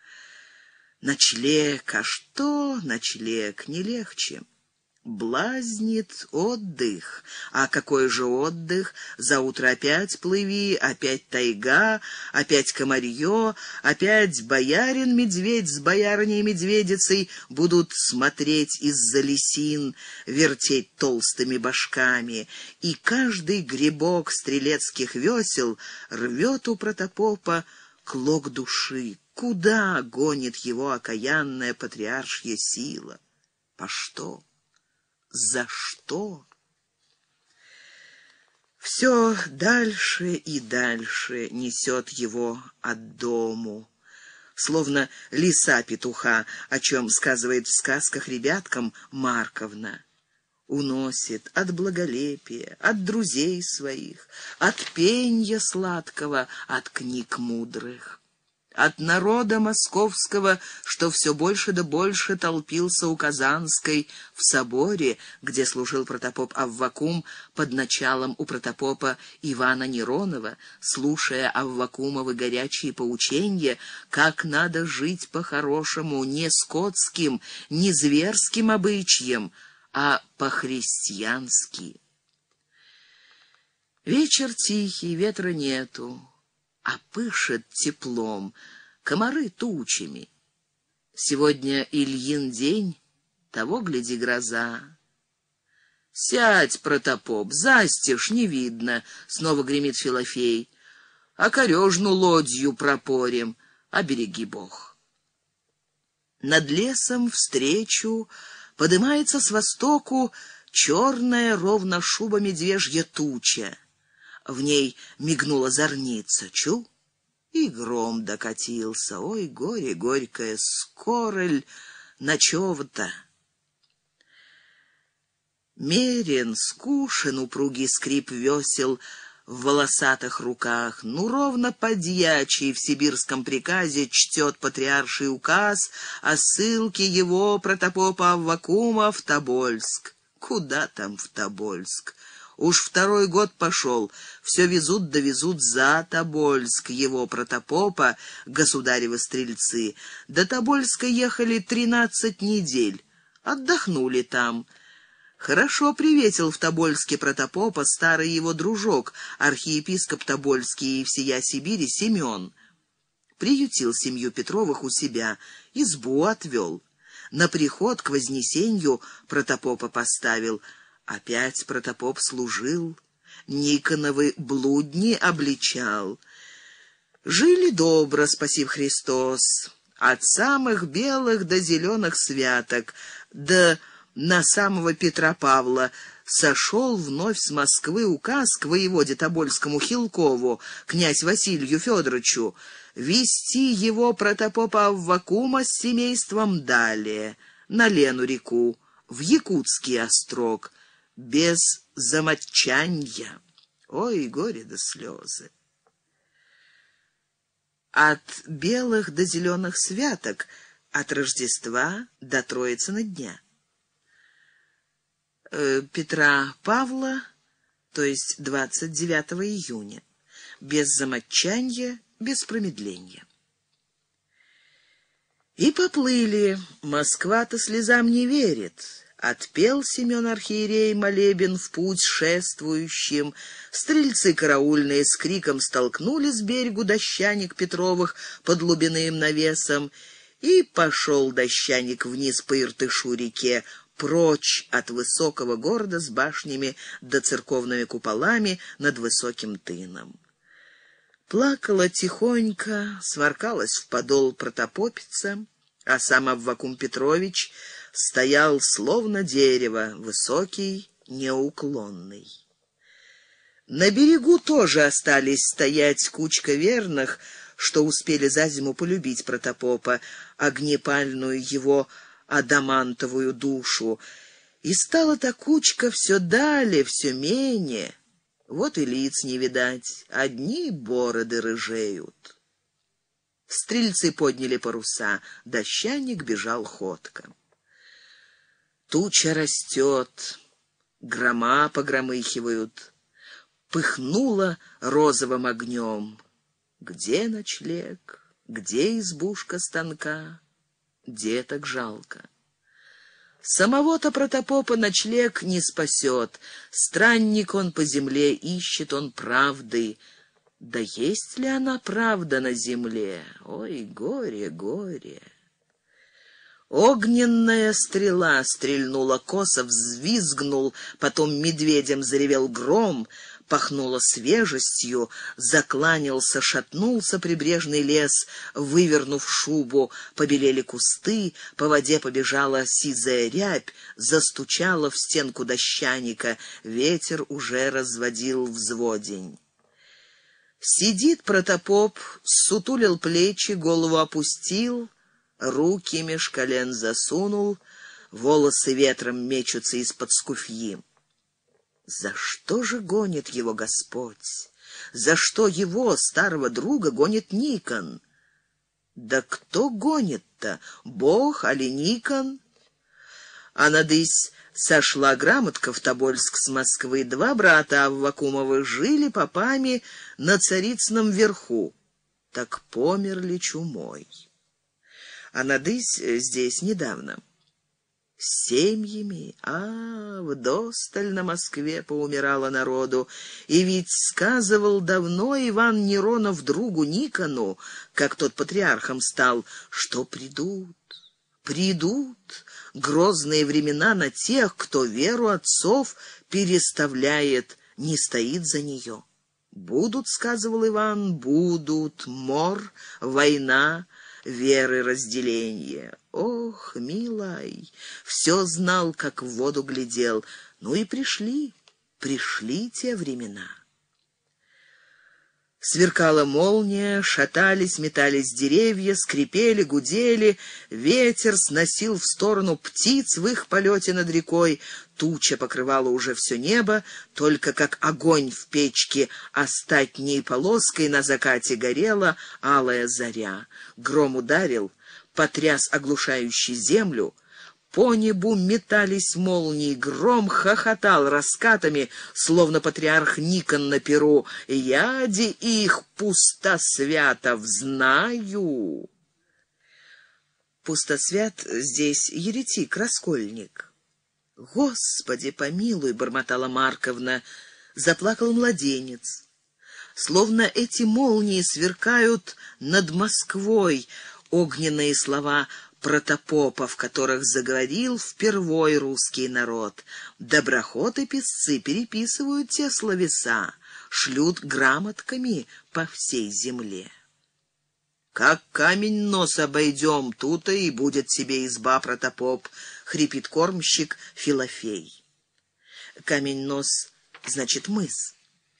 Ночлег, а что ночлег, не легче. Блазнит отдых. А какой же отдых? Заутро опять плыви, опять тайга, опять комарье, опять боярин-медведь с боярыней-медведицей будут смотреть из-за лисин, вертеть толстыми башками, и каждый гребок стрелецких весел рвет у протопопа клок души. Куда гонит его окаянная патриаршья сила? По что? За что? Все дальше и дальше несет его от дому, словно лиса петуха, о чем сказывает в сказках ребяткам Марковна. Уносит от благолепия, от друзей своих, от пенья сладкого, от книг мудрых. От народа московского, что все больше да больше толпился у Казанской в соборе, где служил протопоп Аввакум под началом у протопопа Ивана Неронова, слушая Аввакумовы горячие поучения, как надо жить по-хорошему, не скотским, не зверским обычаям, а по-христиански. Вечер тихий, ветра нету, а пышет теплом, комары тучами. Сегодня Ильин день, того, гляди, гроза. «Сядь, протопоп, застежь, не видно», — снова гремит Филофей. «Окорежну лодью пропорим, обереги Бог». Над лесом встречу подымается с востоку черная, ровно шуба медвежья туча. В ней мигнула зорница, чу, и гром докатился. Ой, горе горькое, скоро ль ночёва-то? Мерен, скушен упругий скрип весел, в волосатых руках. Ну, ровно подьячий в сибирском приказе чтет патриарший указ о ссылке его, протопопа Аввакума, в Тобольск. Куда там в Тобольск? Уж второй год пошел, все везут да везут за Тобольск его протопопа, государевы стрельцы. До Тобольска ехали 13 недель, отдохнули там. Хорошо приветил в Тобольске протопопа старый его дружок, архиепископ Тобольский и всея Сибири Семен. Приютил семью Петровых у себя, избу отвел. На приход к Вознесенью протопопа поставил. Опять протопоп служил, Никоновы блудни обличал. Жили добро, спасиб Христос, от самых белых до зеленых святок, да на самого Петра Павла сошел вновь с Москвы указ к воеводе Тобольскому Хилкову, князь Василию Федоровичу, вести его протопопа Аввакума с семейством далее, на Лену-реку, в Якутский острог, без замочанья. Ой, горе да слезы. От белых до зеленых святок, от Рождества до Троицына дня. Петра Павла, то есть 29 июня. Без замочанья, без промедления. И поплыли. Москва-то слезам не верит. Отпел Семен архиерей молебен в путь шествующим. Стрельцы караульные с криком столкнули с берегу дощаник Петровых под лубяным навесом, и пошел дощаник вниз по Иртышу реке, прочь от высокого города с башнями да церковными куполами над высоким тыном. Плакала тихонько, сморкалась в подол протопопица, а сам Аввакум Петрович стоял словно дерево, высокий, неуклонный. На берегу тоже остались стоять кучка верных, что успели за зиму полюбить протопопа, огнепальную его адамантовую душу. И стала та кучка все далее, все менее. Вот и лиц не видать, одни бороды рыжеют. Стрельцы подняли паруса, дощаник бежал ходко. Туча растет, грома погромыхивают, пыхнуло розовым огнем. Где ночлег, где избушка станка, деток жалко. Самого-то протопопа ночлег не спасет, странник он по земле, ищет он правды. Да есть ли она правда на земле? Ой, горе, горе! Огненная стрела стрельнула косо, взвизгнул, потом медведем заревел гром, пахнуло свежестью, закланялся, шатнулся прибрежный лес, вывернув шубу, побелели кусты, по воде побежала сизая рябь, застучала в стенку дощаника, ветер уже разводил взводень. Сидит протопоп, сутулил плечи, голову опустил, руки меж колен засунул, волосы ветром мечутся из-под скуфьи. За что же гонит его Господь? За что его, старого друга, гонит Никон? Да кто гонит-то, Бог али Никон? А надысь сошла грамотка в Тобольск с Москвы, два брата Аввакумовых жили попами на Царицыном верху, так померли чумой. А надысь здесь недавно. С семьями, вдосталь на Москве поумирало народу, и ведь сказывал давно Иван Неронов другу Никону, как тот патриархом стал, что придут грозные времена на тех, кто веру отцов переставляет, не стоит за нее. Будут, сказывал Иван, будут мор, война, веры разделение. Ох, милай, все знал, как в воду глядел. Ну и пришли те времена. Сверкала молния, шатались, метались деревья, скрипели, гудели, ветер сносил в сторону птиц в их полете над рекой, туча покрывала уже все небо, только как огонь в печке остатней полоской на закате горела алая заря. Гром ударил, потряс оглушающий землю. По небу метались молнии, гром хохотал раскатами, словно патриарх Никон на перу. «Яди их, пустосвятов, знаю!» Пустосвят здесь еретик, раскольник. «Господи, помилуй!» — бормотала Марковна. Заплакал младенец. Словно эти молнии сверкают над Москвой, огненные слова протопопа, в которых заговорил впервой русский народ. Доброхоты-писцы переписывают те словеса, шлют грамотками по всей земле. «Как камень нос обойдем, тут-то и будет тебе изба, протопоп», — хрипит кормщик Филофей. Камень нос значит мыс.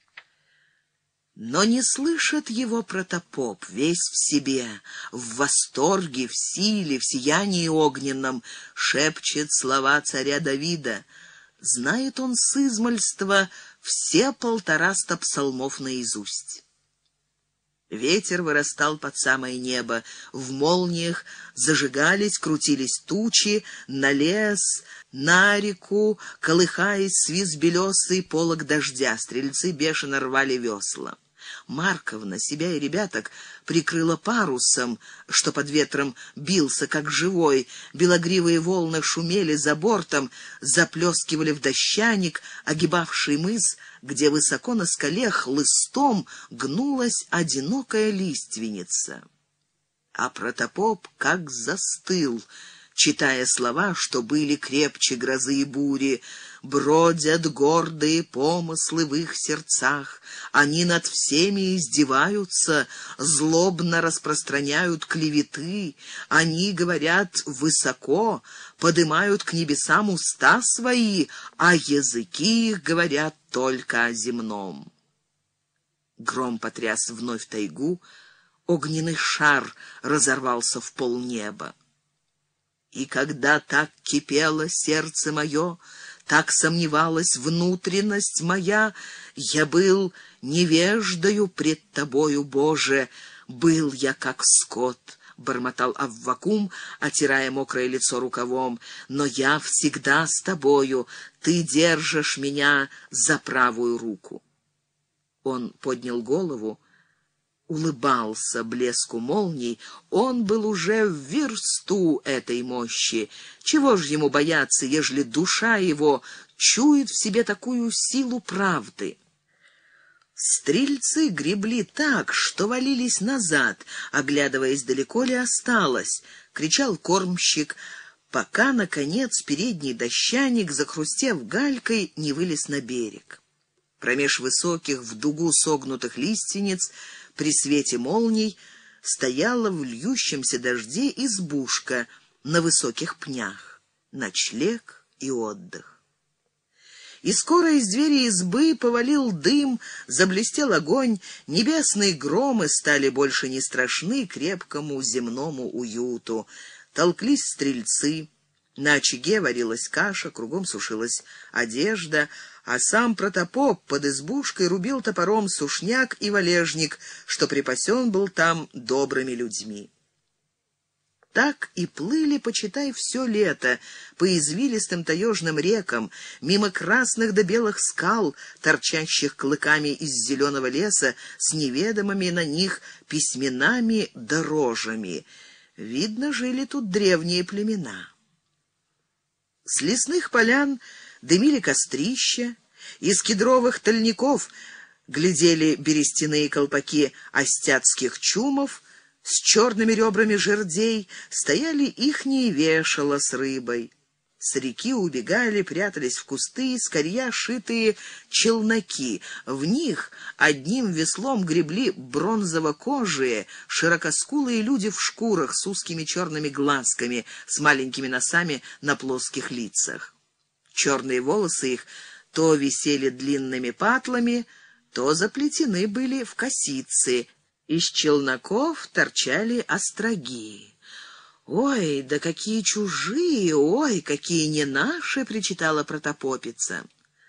Но не слышит его протопоп, весь в себе, в восторге, в силе, в сиянии огненном, шепчет слова царя Давида. Знает он с измальства все 150 псалмов наизусть. Ветер вырастал под самое небо, в молниях зажигались, крутились тучи, на лес, на реку, колыхаясь, свист белесый полог дождя, стрельцы бешено рвали весла. Марковна себя и ребяток прикрыла парусом, что под ветром бился, как живой. Белогривые волны шумели за бортом, заплескивали в дощаник, огибавший мыс, где высоко на скале хлыстом гнулась одинокая лиственница. А протопоп как застыл, читая слова, что были крепче грозы и бури. Бродят гордые помыслы в их сердцах, они над всеми издеваются, злобно распространяют клеветы, они говорят высоко, подымают к небесам уста свои, а языки их говорят только о земном. Гром потряс вновь тайгу, огненный шар разорвался в полнеба. И когда так кипело сердце мое, так сомневалась внутренность моя, я был невеждою пред тобою, Боже, был я как скот, — бормотал Аввакум, отирая мокрое лицо рукавом, — но я всегда с тобою, ты держишь меня за правую руку. Он поднял голову, улыбался блеску молний, он был уже в версту этой мощи. Чего ж ему бояться, ежели душа его чует в себе такую силу правды? Стрельцы гребли так, что валились назад, оглядываясь, далеко ли осталось, кричал кормщик, пока, наконец, передний дощаник, захрустев галькой, не вылез на берег. Промеж высоких в дугу согнутых лиственниц при свете молний стояла в льющемся дожде избушка на высоких пнях, ночлег и отдых. И скоро из двери избы повалил дым, заблестел огонь, небесные громы стали больше не страшны крепкому земному уюту. Толклись стрельцы, на очаге варилась каша, кругом сушилась одежда, а сам протопоп под избушкой рубил топором сушняк и валежник, что припасен был там добрыми людьми. Так и плыли, почитай, все лето по извилистым таежным рекам, мимо красных да белых скал, торчащих клыками из зеленого леса, с неведомыми на них письменами да рожами. Видно, жили тут древние племена. С лесных полян дымили кострища, из кедровых тольников глядели берестяные колпаки остяцких чумов, с черными ребрами жердей стояли ихние вешала с рыбой. С реки убегали, прятались в кусты скорья шитые челноки. В них одним веслом гребли бронзово-кожие, широкоскулые люди в шкурах с узкими черными глазками, с маленькими носами на плоских лицах. Черные волосы их то висели длинными патлами, то заплетены были в косицы, из челноков торчали остроги. «Ой, да какие чужие, ой, какие не наши!» — причитала протопопица.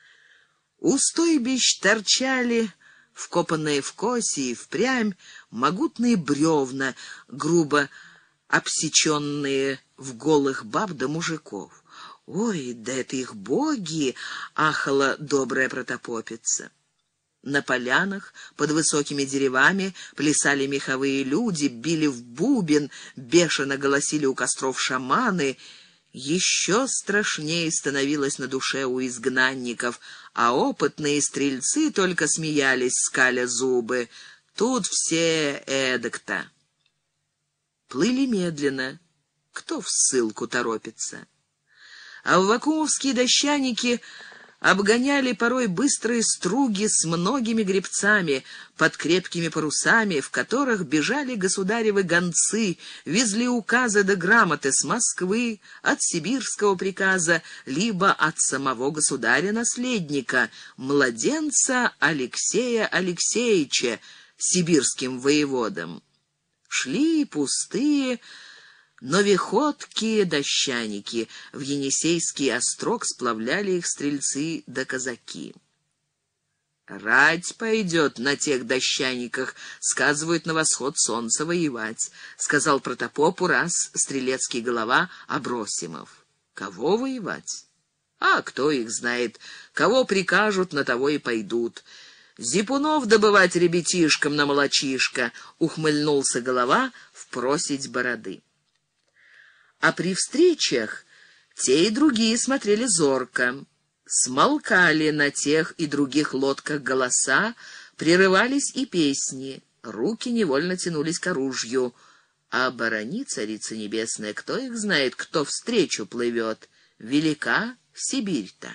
У стойбищ торчали, вкопанные в коси и впрямь, могутные бревна, грубо обсеченные в голых баб да мужиков. «Ой, да это их боги!» — ахала добрая протопопица. На полянах под высокими деревами плясали меховые люди, били в бубен, бешено голосили у костров шаманы. Еще страшнее становилось на душе у изгнанников, а опытные стрельцы только смеялись, скаля зубы. Тут все эдак-то. Плыли медленно, кто в ссылку торопится. А аввакумовские дощаники обгоняли порой быстрые струги с многими гребцами под крепкими парусами, в которых бежали государевы гонцы, везли указы да грамоты с Москвы, от сибирского приказа, либо от самого государя-наследника, младенца Алексея Алексеевича, сибирским воеводам. Шли пустые, но веходкие дощаники, в Енисейский острог сплавляли их стрельцы да казаки. «Рать пойдет на тех дощаниках, сказывают, на восход солнца воевать», — сказал протопопу раз стрелецкий голова Абросимов. «Кого воевать? А кто их знает? Кого прикажут, на того и пойдут. Зипунов добывать ребятишкам на молочишко», — ухмыльнулся голова в просить бороды. А при встречах те и другие смотрели зорко, смолкали на тех и других лодках голоса, прерывались и песни, руки невольно тянулись к оружию. А борони, царица небесная, кто их знает, кто встречу плывет? Велика Сибирь-то.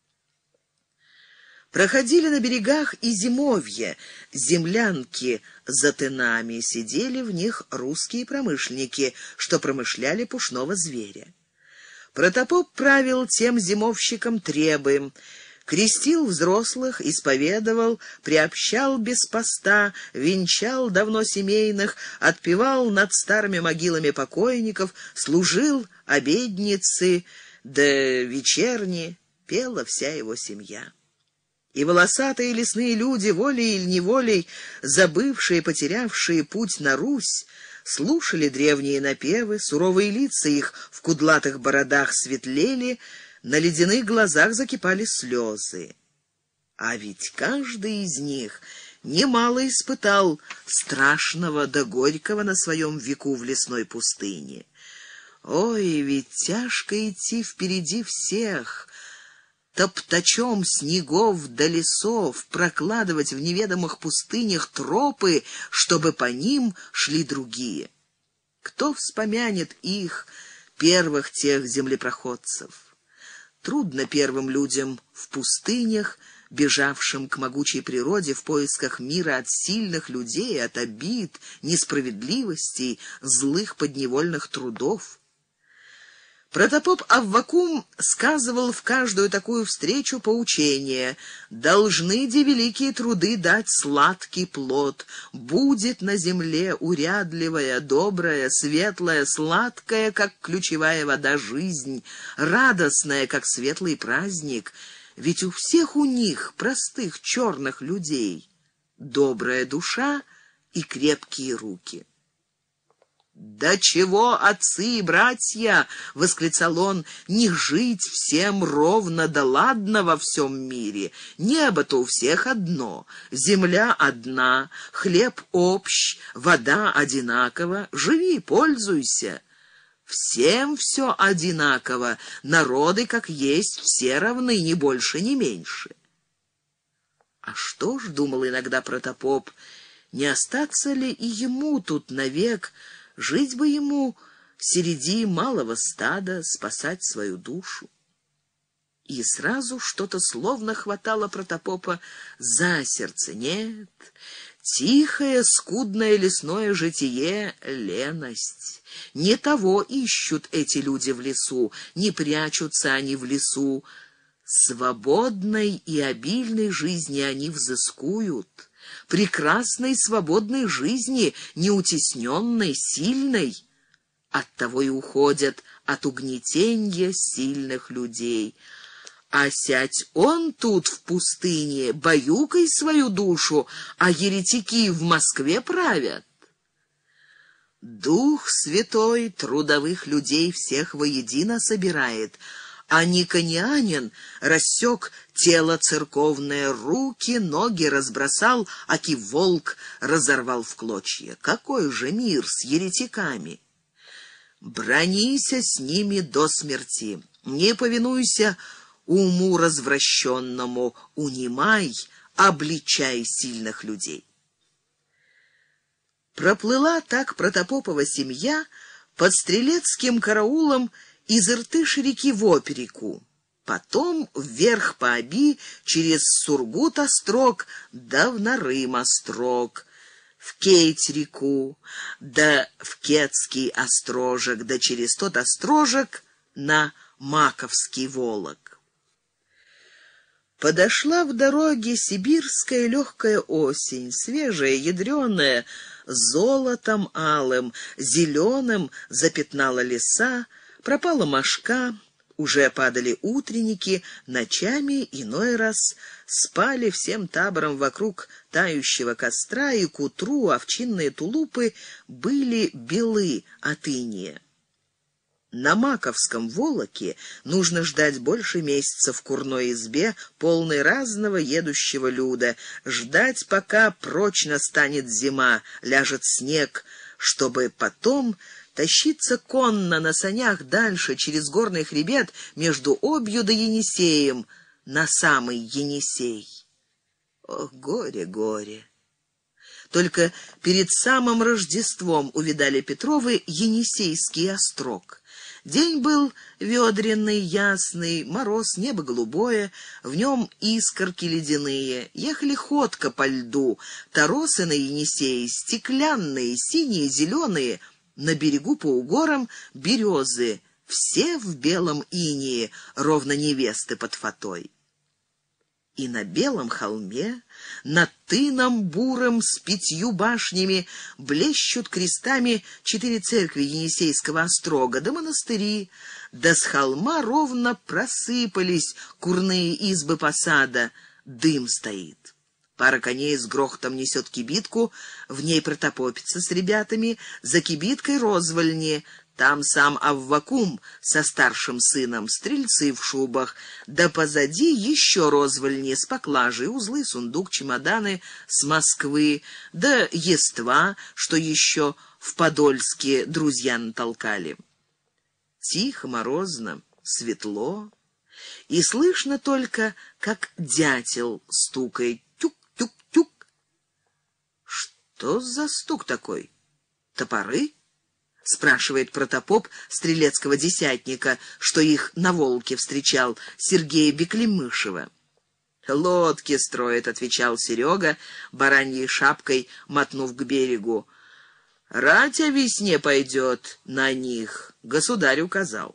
Проходили на берегах и зимовья, землянки за тынами, сидели в них русские промышленники, что промышляли пушного зверя. Протопоп правил тем зимовщикам требы, крестил взрослых, исповедовал, приобщал без поста, венчал давно семейных, отпевал над старыми могилами покойников, служил обедницы, да вечерни, пела вся его семья. И волосатые лесные люди, волей или неволей, забывшие, потерявшие путь на Русь, слушали древние напевы, суровые лица их в кудлатых бородах светлели, на ледяных глазах закипали слезы. А ведь каждый из них немало испытал страшного да горького на своем веку в лесной пустыне. Ой, ведь тяжко идти впереди всех, топтачом снегов до лесов, прокладывать в неведомых пустынях тропы, чтобы по ним шли другие. Кто вспомянет их, первых тех землепроходцев? Трудно первым людям в пустынях, бежавшим к могучей природе в поисках мира от сильных людей, от обид, несправедливостей, злых подневольных трудов. Протопоп Аввакум сказывал в каждую такую встречу поучение: «Должны де великие труды дать сладкий плод, будет на земле урядливая, добрая, светлая, сладкая, как ключевая вода, жизнь, радостная, как светлый праздник, ведь у всех у них, простых черных людей, добрая душа и крепкие руки». «Да чего, отцы и братья!» — восклицал он, — «не жить всем ровно да ладно во всем мире. Небо-то у всех одно, земля одна, хлеб общ, вода одинакова. Живи, пользуйся. Всем все одинаково, народы, как есть, все равны, ни больше, ни меньше». А что ж, думал иногда протопоп, не остаться ли и ему тут навек, жить бы ему среди малого стада, спасать свою душу? И сразу что-то словно хватало протопопа за сердце. Нет, тихое, скудное лесное житие — леность. Не того ищут эти люди в лесу, не прячутся они в лесу, Свободной и обильной жизни они взыскуют, прекрасной свободной жизни, неутесненной, сильной. Оттого и уходят от угнетенья сильных людей. А сядь он тут в пустыне, баюкай свою душу, а еретики в Москве правят. Дух Святой трудовых людей всех воедино собирает, а никонианин рассек тело церковное, руки, ноги разбросал, аки волк разорвал в клочья. Какой же мир с еретиками? Бранися с ними до смерти, не повинуйся уму развращенному, унимай, обличай сильных людей. Проплыла так протопопова семья под стрелецким караулом из Иртыш-реки в Опереку, потом вверх по Оби через Сургут-острог да в Нарым-острог, в Кейть-реку, да в Кетский острожек, да через тот острожек на Маковский волок. Подошла в дороге сибирская легкая осень, свежая, ядреная, золотом алым, зеленым запятнала леса, пропала мошка, уже падали утренники, ночами иной раз спали всем табором вокруг тающего костра, и к утру овчинные тулупы были белы от иния. На Маковском волоке нужно ждать больше месяца в курной избе, полной разного едущего люда, ждать, пока прочно станет зима, ляжет снег, чтобы потом тащиться конно на санях дальше через горный хребет между Обью да Енисеем, на самый Енисей. Ох, горе, горе! Только перед самым Рождеством увидали Петровы Енисейский острог. День был ведренный, ясный, мороз, небо голубое, в нем искорки ледяные. Ехали ходко по льду, торосы на Енисее стеклянные, синие, зеленые, на берегу по угорам березы, все в белом инее, ровно невесты под фатой. И на белом холме, над тыном бурым с 5 башнями, блещут крестами 4 церкви Енисейского острога, да монастыри, да с холма ровно просыпались курные избы посада, дым стоит. Пара коней с грохотом несет кибитку, в ней протопопица с ребятами, за кибиткой розвольни, там сам Аввакум со старшим сыном, стрельцы в шубах, да позади еще розвольни с поклажей, узлы, сундук, чемоданы с Москвы, да ества, что еще в Подольске друзья натолкали. Тихо, морозно, светло, и слышно только, как дятел стукает тюк-тюк-тюк. Что за стук такой? Топоры? Спрашивает протопоп стрелецкого десятника, что их на Волге встречал, Сергея Беклемышева. «Лодки строит», — отвечал Серега, бараньей шапкой мотнув к берегу. «Рать о весне пойдет на них», — государь указал.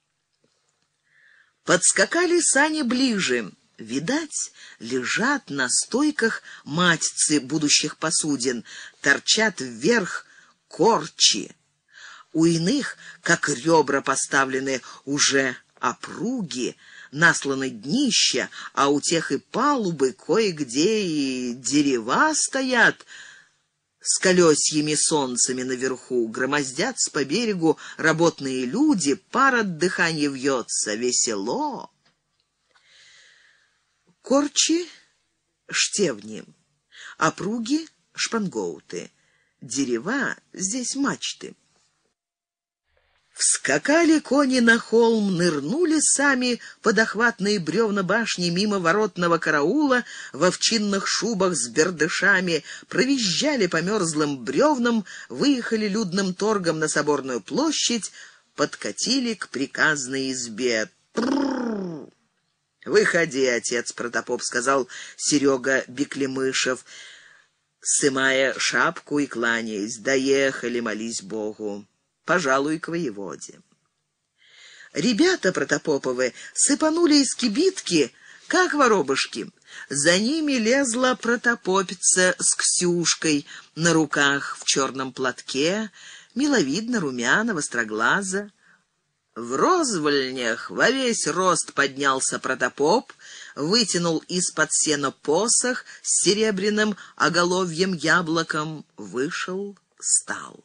Подскакали сани ближе. Видать, лежат на стойках матицы будущих посудин, торчат вверх корчи. У иных, как ребра поставлены, уже опруги, насланы днища, а у тех и палубы кое-где и дерева стоят с колесьями солнцами наверху, громоздятся по берегу работные люди, пар от дыхания вьется, весело. Корчи — штевни, опруги — шпангоуты, дерева — здесь мачты. Вскакали кони на холм, нырнули сами под охватные бревна башни мимо воротного караула в овчинных шубах с бердышами, провизжали по мерзлым бревнам, выехали людным торгом на соборную площадь, подкатили к приказной избе. «Тррррр!» «Выходи, отец протопоп», — сказал Серега Беклемышев, сымая шапку и кланяясь. «Доехали, молись Богу. Пожалуй, к воеводе». Ребята Протопоповы сыпанули из кибитки, как воробушки. За ними лезла протопопица с Ксюшкой на руках в черном платке, миловидно, румяна, востроглаза. В розвольнях во весь рост поднялся протопоп, вытянул из-под сена посох с серебряным оголовьем яблоком, вышел, стал.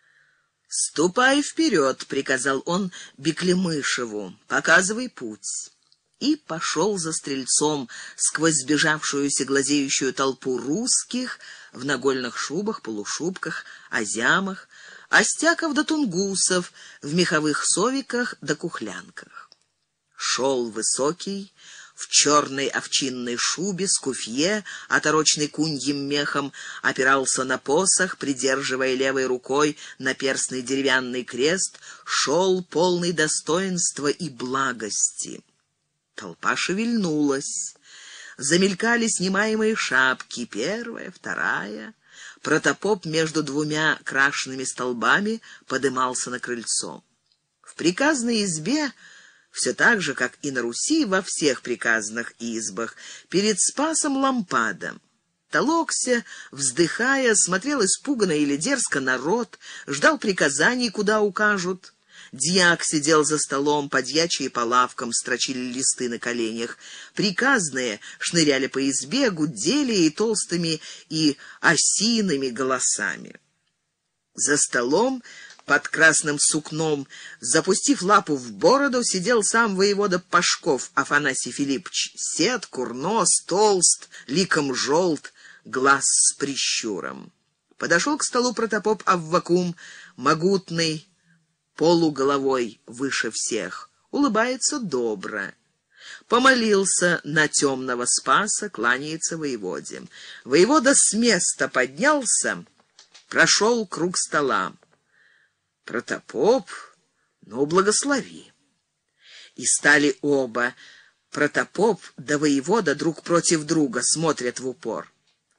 «Ступай вперед», — приказал он Беклемышеву, — «показывай путь». И пошел за стрельцом сквозь сбежавшуюся глазеющую толпу русских в нагольных шубах, полушубках, азямах, остяков да тунгусов в меховых совиках да кухлянках. Шел высокий, в черной овчинной шубе, с куфье, отороченной куньим мехом, опирался на посох, придерживая левой рукой наперстный деревянный крест, шел полный достоинства и благости. Толпа шевельнулась. Замелькали снимаемые шапки, первая, вторая. Протопоп между двумя крашенными столбами подымался на крыльцо. В приказной избе, все так же, как и на Руси во всех приказных избах, перед Спасом лампада. Толокся, вздыхая, смотрел испуганно или дерзко народ, ждал приказаний, куда укажут. Дьяк сидел за столом, подьячие по лавкам строчили листы на коленях. Приказные шныряли по избе, гудели и толстыми и осиными голосами. За столом под красным сукном, запустив лапу в бороду, сидел сам воевода Пашков Афанасий Филиппович, сед, курнос, толст, ликом желт, глаз с прищуром. Подошел к столу протопоп Аввакум, могутный, полуголовой выше всех, улыбается добро. Помолился на темного Спаса, кланяется воеводе. Воевода с места поднялся, прошел круг стола. Протопоп, ну, благослови. И стали оба, протопоп да воевода, друг против друга, смотрят в упор.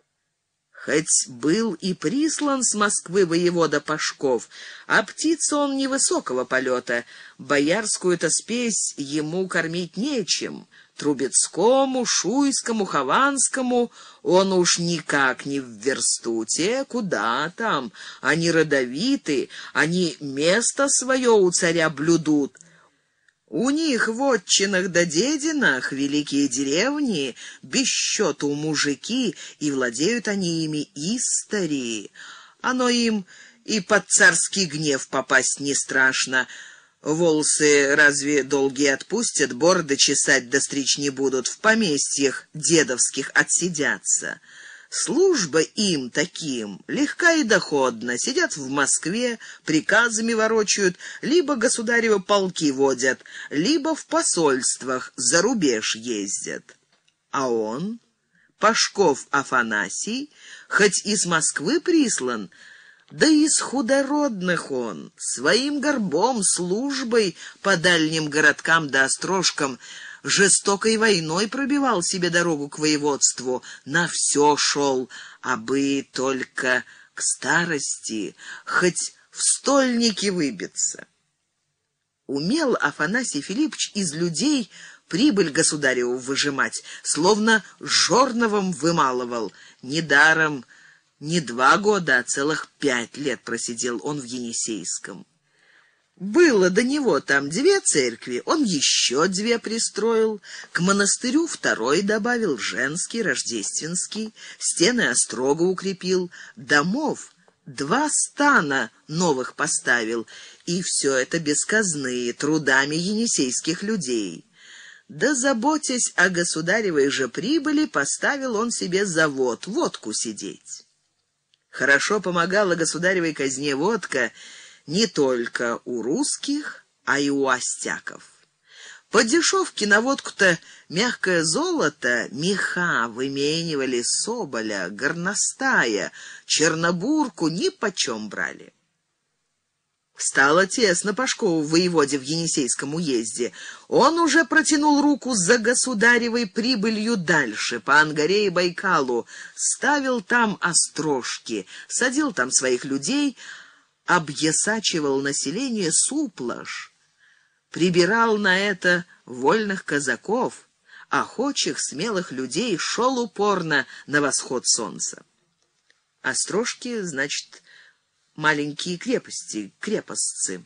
Хоть был и прислан с Москвы воевода Пашков, а птица он невысокого полета, боярскую-то спесь ему кормить нечем. Трубецкому, Шуйскому, Хованскому он уж никак не в версту. Те куда там, они родовиты, они место свое у царя блюдут. У них в отчинах да дединах великие деревни, без счету мужики, и владеют они ими истори. Оно им и под царский гнев попасть не страшно. Волосы разве долгие отпустят, бороды чесать да стричь не будут, в поместьях дедовских отсидятся. Служба им таким легка и доходна, сидят в Москве, приказами ворочают, либо государевы полки водят, либо в посольствах за рубеж ездят. А он, Пашков Афанасий, хоть из Москвы прислан, да из худородных он, своим горбом, службой по дальним городкам да острожкам, жестокой войной пробивал себе дорогу к воеводству, на все шел, абы только к старости, хоть в стольники выбиться. Умел Афанасий Филиппович из людей прибыль государеву выжимать, словно жорновом вымалывал. Недаром не 2 года, а целых 5 лет просидел он в Енисейском. Было до него там 2 церкви, он еще 2 пристроил, к монастырю 2 добавил, женский, рождественский, стены острога укрепил, домов 2 стана новых поставил, и все это без казны, трудами енисейских людей. Да, заботясь о государевой же прибыли, поставил он себе завод, водку сидеть. Хорошо помогала государевой казне водка не только у русских, а и у остяков. По дешевке на водку-то мягкое золото, меха выменивали, соболя, горностая, чернобурку нипочем брали. Стало тесно Пашкову воеводе в Енисейском уезде. Он уже протянул руку за государевой прибылью дальше, по Ангаре и Байкалу, ставил там острожки, садил там своих людей, объясачивал население суплаж. прибирал на это вольных казаков, охочих, смелых людей, шел упорно на восход солнца. Острожки, значит, маленькие крепости, крепостцы.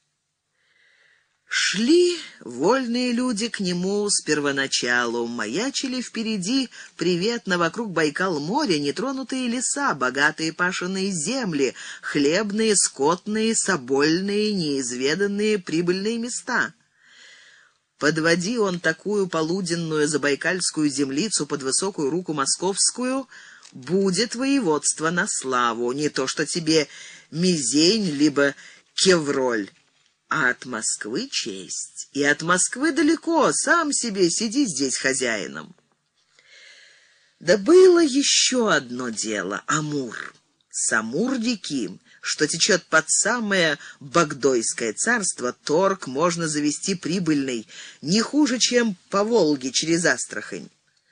Шли вольные люди к нему с первоначалу, маячили впереди приветно вокруг Байкал-моря нетронутые леса, богатые пашенные земли, хлебные, скотные, собольные, неизведанные прибыльные места. Подводи он такую полуденную забайкальскую землицу под высокую руку московскую, будет воеводство на славу, не то что тебе Мизень либо Кевроль. А от Москвы честь, и от Москвы далеко, сам себе сиди здесь хозяином. Да было еще одно дело — Амур. С Амур-реки, что течет под самое Багдойское царство, торг можно завести прибыльный, не хуже, чем по Волге через Астрахань.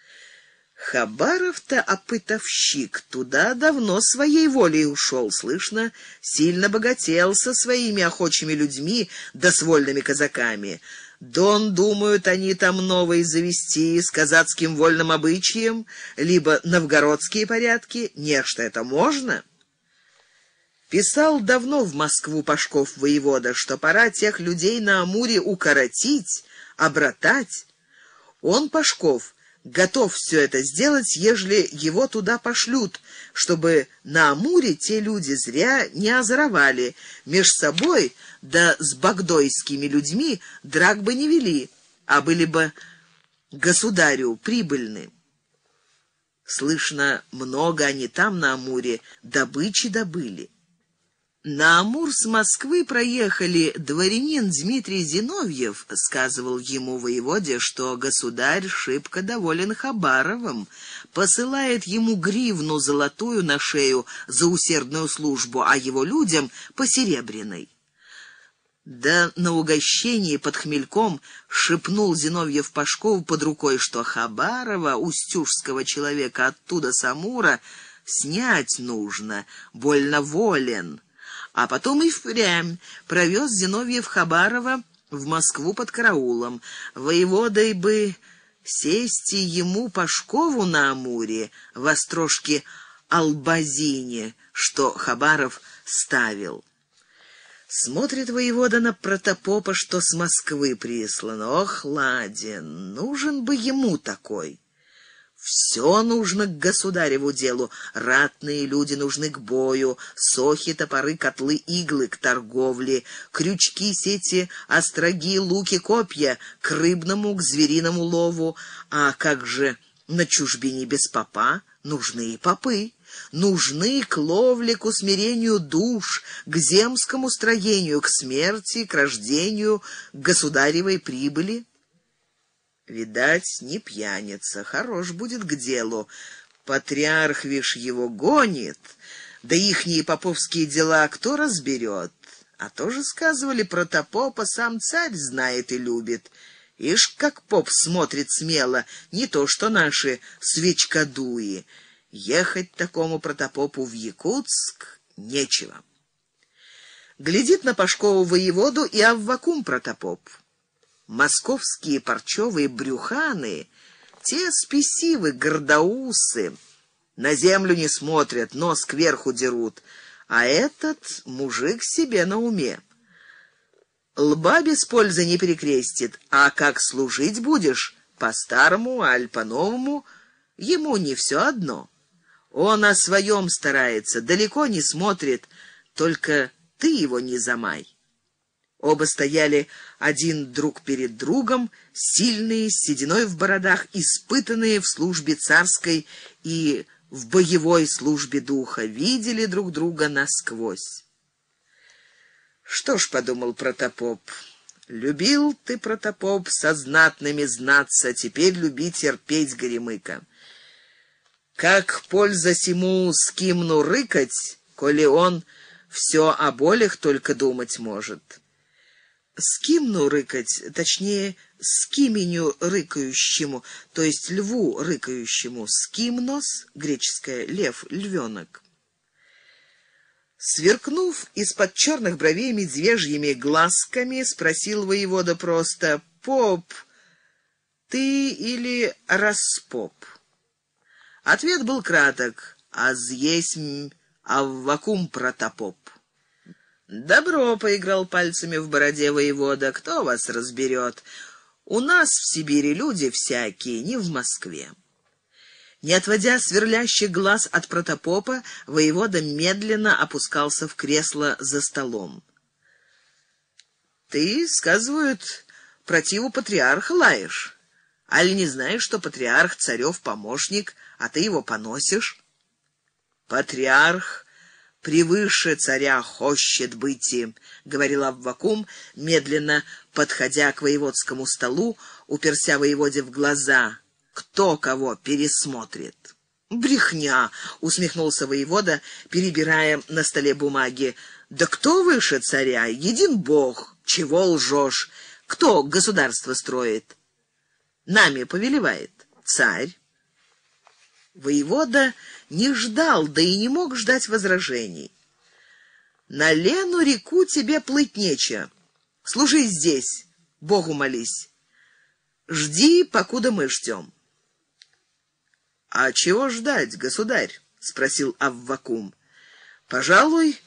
Хабаров-то опытовщик туда давно своей волей ушел, слышно, сильно богател со своими охочими людьми да с вольными казаками. Дон, думают они там новый завести с казацким вольным обычаем, либо новгородские порядки, нечто это можно. Писал давно в Москву Пашков воевода, что пора тех людей на Амуре укоротить, обратать. Он, Пашков, готов все это сделать, ежели его туда пошлют, чтобы на Амуре те люди зря не озоровали, меж собой да с багдойскими людьми драк бы не вели, а были бы государю прибыльны. Слышно, много они там на Амуре добычи добыли. На Амур с Москвы проехали дворянин Дмитрий Зиновьев, сказывал ему воеводе, что государь шибко доволен Хабаровым, посылает ему гривну золотую на шею за усердную службу, а его людям по серебряной. Да на угощении под хмельком шепнул Зиновьев Пашкову под рукой, что Хабарова, устюжского человека оттуда с Амура, снять нужно, больно волен. А потом и впрямь провез Зиновьев Хабарова в Москву под караулом. Воеводой бы сесть ему Пашкову на Амуре в острожке Албазине, что Хабаров ставил. Смотрит воевода на протопопа, что с Москвы прислано. Ох, ладен, нужен бы ему такой. Все нужно к государеву делу, ратные люди нужны к бою, сохи, топоры, котлы, иглы к торговле, крючки, сети, остроги, луки, копья к рыбному, к звериному лову. А как же на чужбине без попа? Нужны и попы. Нужны к ловле, к усмирению душ, к земскому строению, к смерти, к рождению, к государевой прибыли. Видать, не пьяница, хорош будет к делу. Патриарх, вишь, его гонит, да ихние поповские дела кто разберет? А тоже сказывали, протопопа сам царь знает и любит. Ишь, как поп смотрит смело, не то что наши свечкодуи. Ехать такому протопопу в Якутск нечего. Глядит на Пашкову воеводу и Аввакум протопоп. Московские парчевые брюханы, те спесивы, гордоусы, на землю не смотрят, нос кверху дерут, а этот мужик себе на уме. Лба без пользы не перекрестит, а как служить будешь, по-старому, аль по-новому, ему не все одно. Он о своем старается, далеко не смотрит, только ты его не замай. Оба стояли один друг перед другом, сильные, с сединой в бородах, испытанные в службе царской и в боевой службе духа, видели друг друга насквозь. Что ж, подумал протопоп, любил ты, протопоп, со знатными знаться, теперь люби терпеть, горемыка. Как польза сему скимну рыкать, коли он все о болях только думать может. Скимну рыкать, точнее, скименю рыкающему, то есть льву рыкающему, скимнос, греческое лев, львенок. Сверкнув из-под черных бровей медвежьими глазками, спросил воевода просто: «Поп, ты или распоп?» Ответ был краток: «Аз есмь Аввакум протопоп». «Добро», — поиграл пальцами в бороде воевода, — «кто вас разберет? У нас в Сибири люди всякие, не в Москве». Не отводя сверлящих глаз от протопопа, воевода медленно опускался в кресло за столом. «Ты, сказывают, противу патриарха лаешь? Аль не знаешь, что патриарх царев помощник, а ты его поносишь?» «Патриарх превыше царя хочет быти», — говорил Аввакум, медленно подходя к воеводскому столу, уперся воеводе в глаза. «Кто кого пересмотрит?» «Брехня!» — усмехнулся воевода, перебирая на столе бумаги. «Да кто выше царя? Един Бог! Чего лжешь? Кто государство строит? Нами повелевает царь». Воевода не ждал, да и не мог ждать возражений. «На Лену-реку тебе плыть нече. Служи здесь, Богу молись. Жди, покуда мы ждем». «А чего ждать, государь?» — спросил Аввакум. Пожалуй,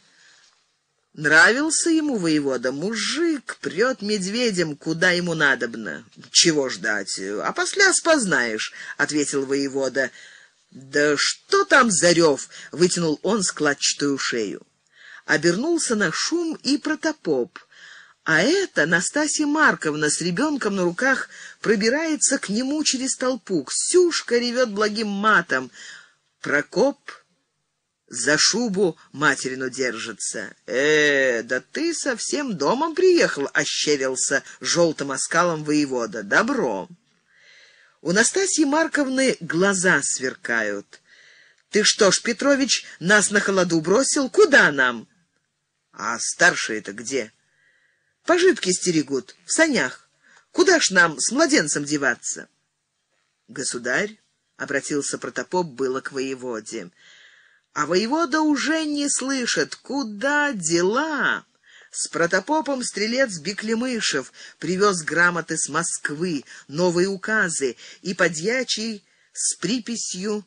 нравился ему воевода. Мужик прет медведем, куда ему надобно. «Чего ждать? А после спознаешь», — ответил воевода. «Да что там за рев?» — вытянул он складчатую шею. Обернулся на шум и протопоп. А это Настасья Марковна с ребенком на руках пробирается к нему через толпу. Ксюшка ревет благим матом. Прокоп за шубу материну держится. Да ты совсем домом приехал», — ощерился желтым оскалом воевода. «Добро». У Настасьи Марковны глаза сверкают. «Ты что ж, Петрович, нас на холоду бросил? Куда нам?» «А старшие-то где?» «Пожитки стерегут, в санях. Куда ж нам с младенцем деваться?» «Государь», — обратился протопоп было к воеводе, а воевода уже не слышит. Куда дела? С протопопом стрелец Беклемышев привез грамоты с Москвы, новые указы и подьячий с приписью.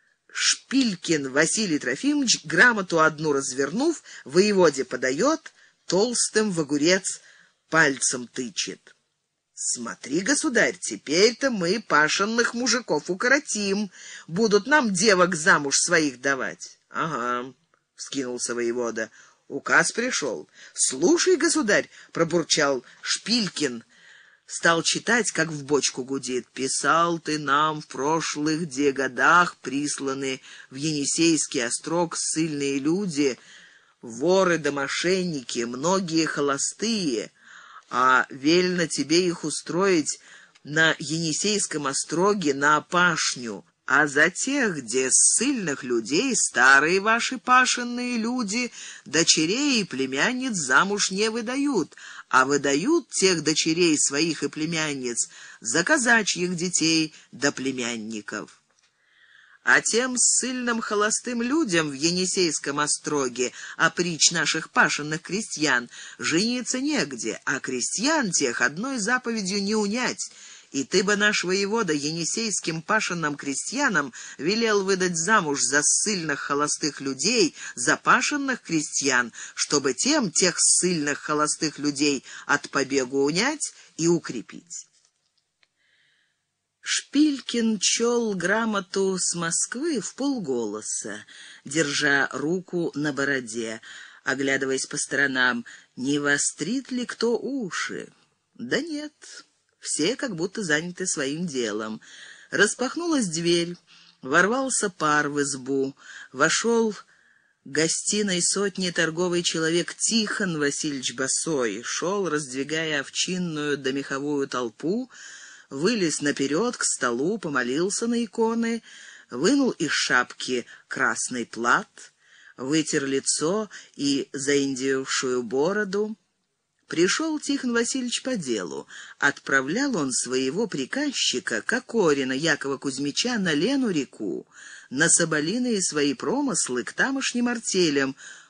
Шпилькин Василий Трофимович, грамоту одну развернув, воеводе подает, толстым в огурец пальцем тычет. «Смотри, государь, теперь-то мы пашенных мужиков укоротим, будут нам девок замуж своих давать». «Ага», — вскинулся воевода, — «указ пришел». «Слушай, государь», — пробурчал Шпилькин, стал читать, как в бочку гудит. «Писал ты нам в прошлых годах присланы в Енисейский острог ссыльные люди, воры да мошенники, многие холостые, а вельно тебе их устроить на Енисейском остроге на пашню, а за тех, где ссыльных людей, старые ваши пашенные люди, дочерей и племянниц замуж не выдают, а выдают тех дочерей своих и племянниц за казачьих детей да племянников. А тем ссыльным холостым людям в Енисейском остроге, опричь наших пашенных крестьян, жениться негде, а крестьян тех одной заповедью не унять. И ты бы, наш воевода, енисейским пашенным крестьянам велел выдать замуж за ссыльных холостых людей, за пашенных крестьян, чтобы тем тех ссыльных холостых людей от побегу унять и укрепить». Шпилькин чел грамоту с Москвы вполголоса, держа руку на бороде, оглядываясь по сторонам, не вострит ли кто уши. Да нет, все как будто заняты своим делом. Распахнулась дверь, ворвался пар в избу, вошел гостиной сотни торговый человек Тихон Васильевич Босой, шел, раздвигая овчинную да меховую толпу, вылез наперед к столу, помолился на иконы, вынул из шапки красный плат, вытер лицо и заиндевевшую бороду. Пришел Тихон Васильевич по делу. Отправлял он своего приказчика, Кокорина Якова Кузьмича, на Лену-реку, на соболиные свои промыслы к тамошним артелям,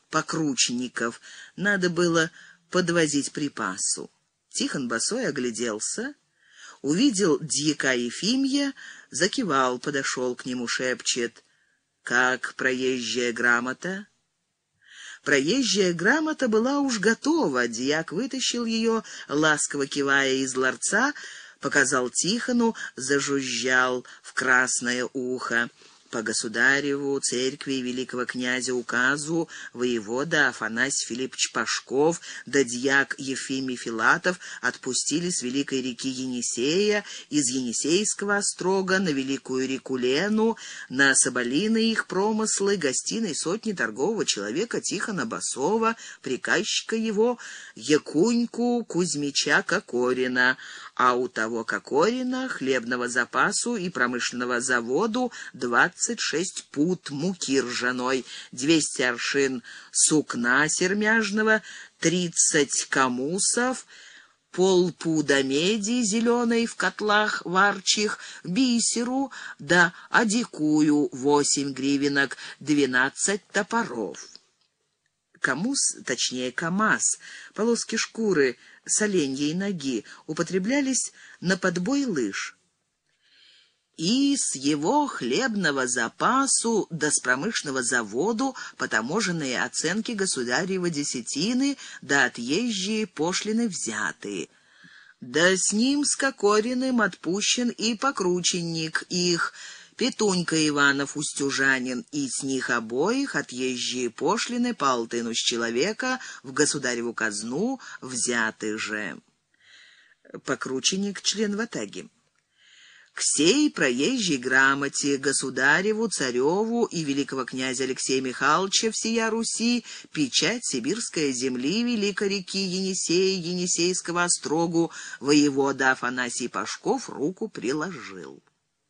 покручников. Надо было подвозить припасу. Тихон босой огляделся, увидел дьяка Ефимья, закивал, подошел к нему, шепчет: «Как проезжая грамота?» Проезжая грамота была уж готова. Дьяк вытащил ее, ласково кивая из ларца, показал Тихону, зажужжал в красное ухо: «По государеву, церкви и великого князя указу воевода Афанасий Филиппович Пашков да дьяк Ефимий Филатов отпустили с великой реки Енисея из Енисейского острога на великую реку Лену, на соболиные их промыслы, гостиной сотни торгового человека Тихона Басова, приказчика его Якуньку Кузьмича Кокорина, а у того Кокорина хлебного запасу и промышленного заводу 26 пуд муки ржаной, 200 аршин сукна сермяжного, 30 камусов, полпуда меди зеленой в котлах варчих, бисеру да одикую 8 гривенок, 12 топоров». Камус, точнее камаз, полоски шкуры с оленьей ноги, употреблялись на подбой лыж. «И с его хлебного запасу да с промышленного заводу по таможенные оценки государева десятины да отъезжие пошлины взятые. Да с ним, с Кокориным, отпущен и покрученник их, Петунька Иванов Устюжанин, и с них обоих отъезжие пошлины по алтыну с человека в государеву казну взяты же». Покрученник — член ватаги. «К сей проезжей грамоте государеву, цареву и великого князя Алексея Михайловича всея Руси печать сибирской земли великой реки Енисея, Енисейского острогу воевода Афанасий Пашков руку приложил».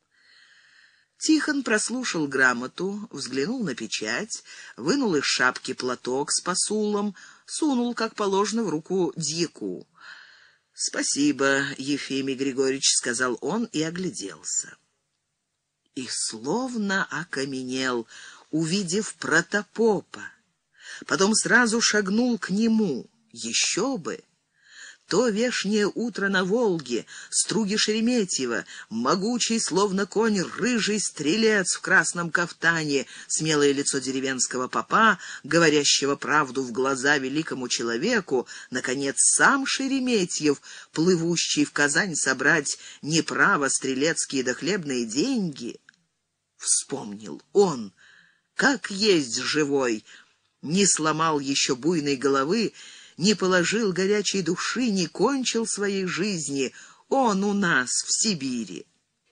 Тихон прослушал грамоту, взглянул на печать, вынул из шапки платок с посулом, сунул, как положено, в руку дьяку. «Спасибо, Ефимий Григорьевич», — сказал он и огляделся. И словно окаменел, увидев протопопа. Потом сразу шагнул к нему. Еще бы! То вешнее утро на Волге, струги Шереметьева, могучий, словно конь, рыжий стрелец в красном кафтане, смелое лицо деревенского попа, говорящего правду в глаза великому человеку, наконец, сам Шереметьев, плывущий в Казань собрать неправо стрелецкие да хлебные деньги. Вспомнил он, как есть живой, не сломал еще буйной головы, не положил горячей души, не кончил своей жизни. Он у нас в Сибири.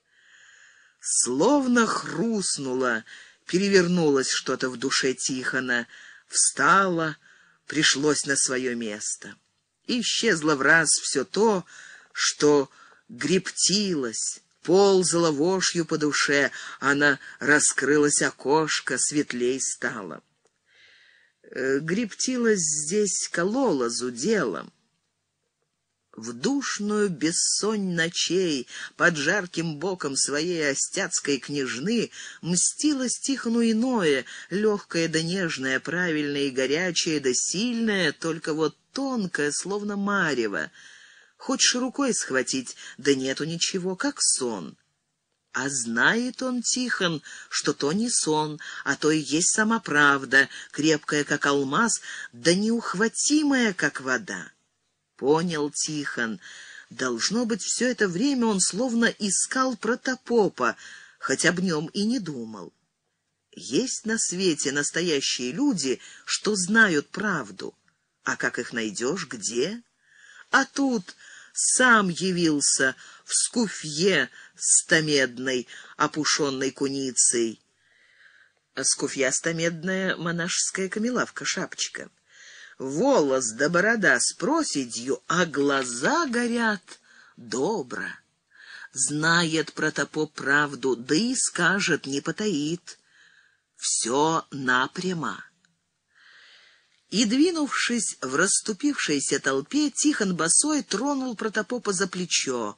Словно хрустнуло, перевернулось что-то в душе Тихона, встало, пришлось на свое место. Исчезло враз все то, что грептилось, ползало вошью по душе, она раскрылось окошко, светлей стало. Грептилась здесь колола зуделом. В душную бессонь ночей под жарким боком своей остяцкой княжны мстилось Тихону иное, легкое да нежное, правильное и горячее да сильное, только вот тонкое, словно марево. Хочешь рукой схватить, да нету ничего, как сон. А знает он, Тихон, что то не сон, а то и есть сама правда, крепкая, как алмаз, да неухватимая, как вода. Понял Тихон. Должно быть, все это время он словно искал протопопа, хоть об нем и не думал. Есть на свете настоящие люди, что знают правду. А как их найдешь, где? А тут сам явился в скуфье стамедной, опушенной куницей. Скуфья стамедная — монашеская камелавка, шапочка. Волос да борода с проседью, а глаза горят добро. Знает протопоп правду, да и скажет, не потаит. Все напрямо. И, двинувшись в расступившейся толпе, Тихон босой тронул протопопа за плечо.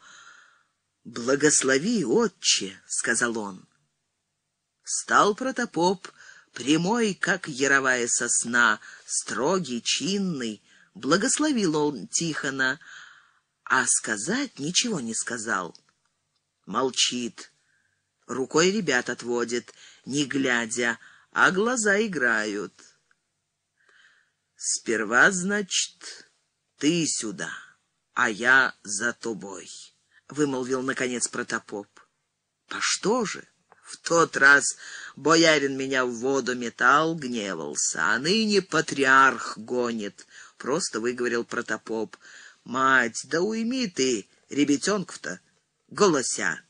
«Благослови, отче», — сказал он. Стал протопоп прямой, как яровая сосна, строгий, чинный. Благословил он Тихона, а сказать ничего не сказал. Молчит, рукой ребят отводит, не глядя, а глаза играют. «Сперва, значит, ты сюда, а я за тобой», — вымолвил, наконец, протопоп. «По что же? В тот раз боярин меня в воду метал, гневался, а ныне патриарх гонит», — просто выговорил протопоп. «Мать, да уйми ты, ребятенков-то, голосят».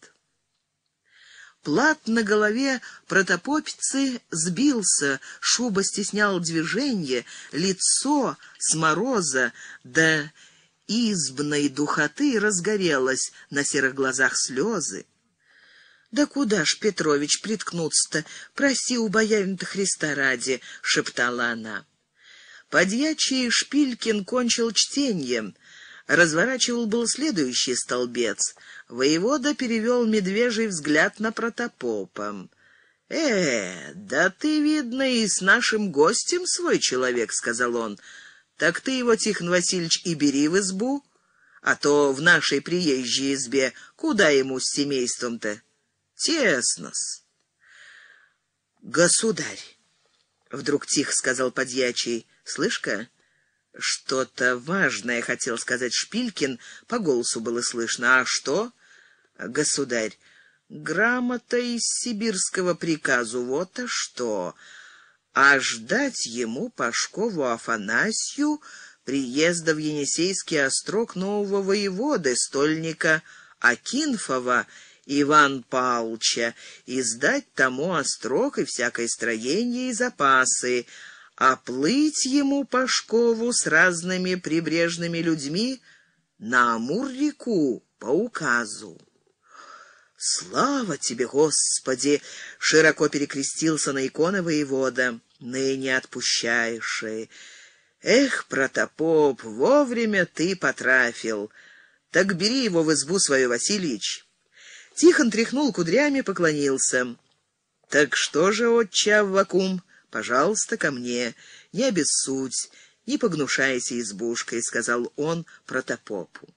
Плат на голове протопопицы сбился, шуба стесняла движение, лицо с мороза до избной духоты разгорелось, на серых глазах слезы. «Да куда ж, Петрович, приткнуться-то? Проси у боярина-то Христа ради», — шептала она. Подьячий Шпилькин кончил чтением. Разворачивал был следующий столбец. Воевода перевел медвежий взгляд на протопопа. Да ты, видно, и с нашим гостем свой человек», — сказал он. «Так ты его, Тихон Васильевич, и бери в избу, а то в нашей приезжей избе куда ему с семейством-то? Тесно-с». «Государь», — вдруг тихо сказал подьячий, — «слышь-ка, что-то важное хотел сказать Шпилькин, по голосу было слышно. А что? Государь, грамота из сибирского приказу, вот а что. А ждать ему, Пашкову Афанасью, приезда в Енисейский острог нового воеводы, стольника Акинфова Иван Павловича, и сдать тому острог и всякое строение и запасы, а плыть ему, Пашкову, с разными прибрежными людьми на Амур-реку по указу. «Слава тебе, Господи!» — широко перекрестился на иконы воевода. «Ныне отпущаешь. Эх, протопоп, вовремя ты потрафил. Так бери его в избу свою, Васильич». Тихон тряхнул кудрями, поклонился. «Так что же, отче Аввакум? Пожалуйста, ко мне, не обессудь, не погнушайся избушкой», — сказал он протопопу.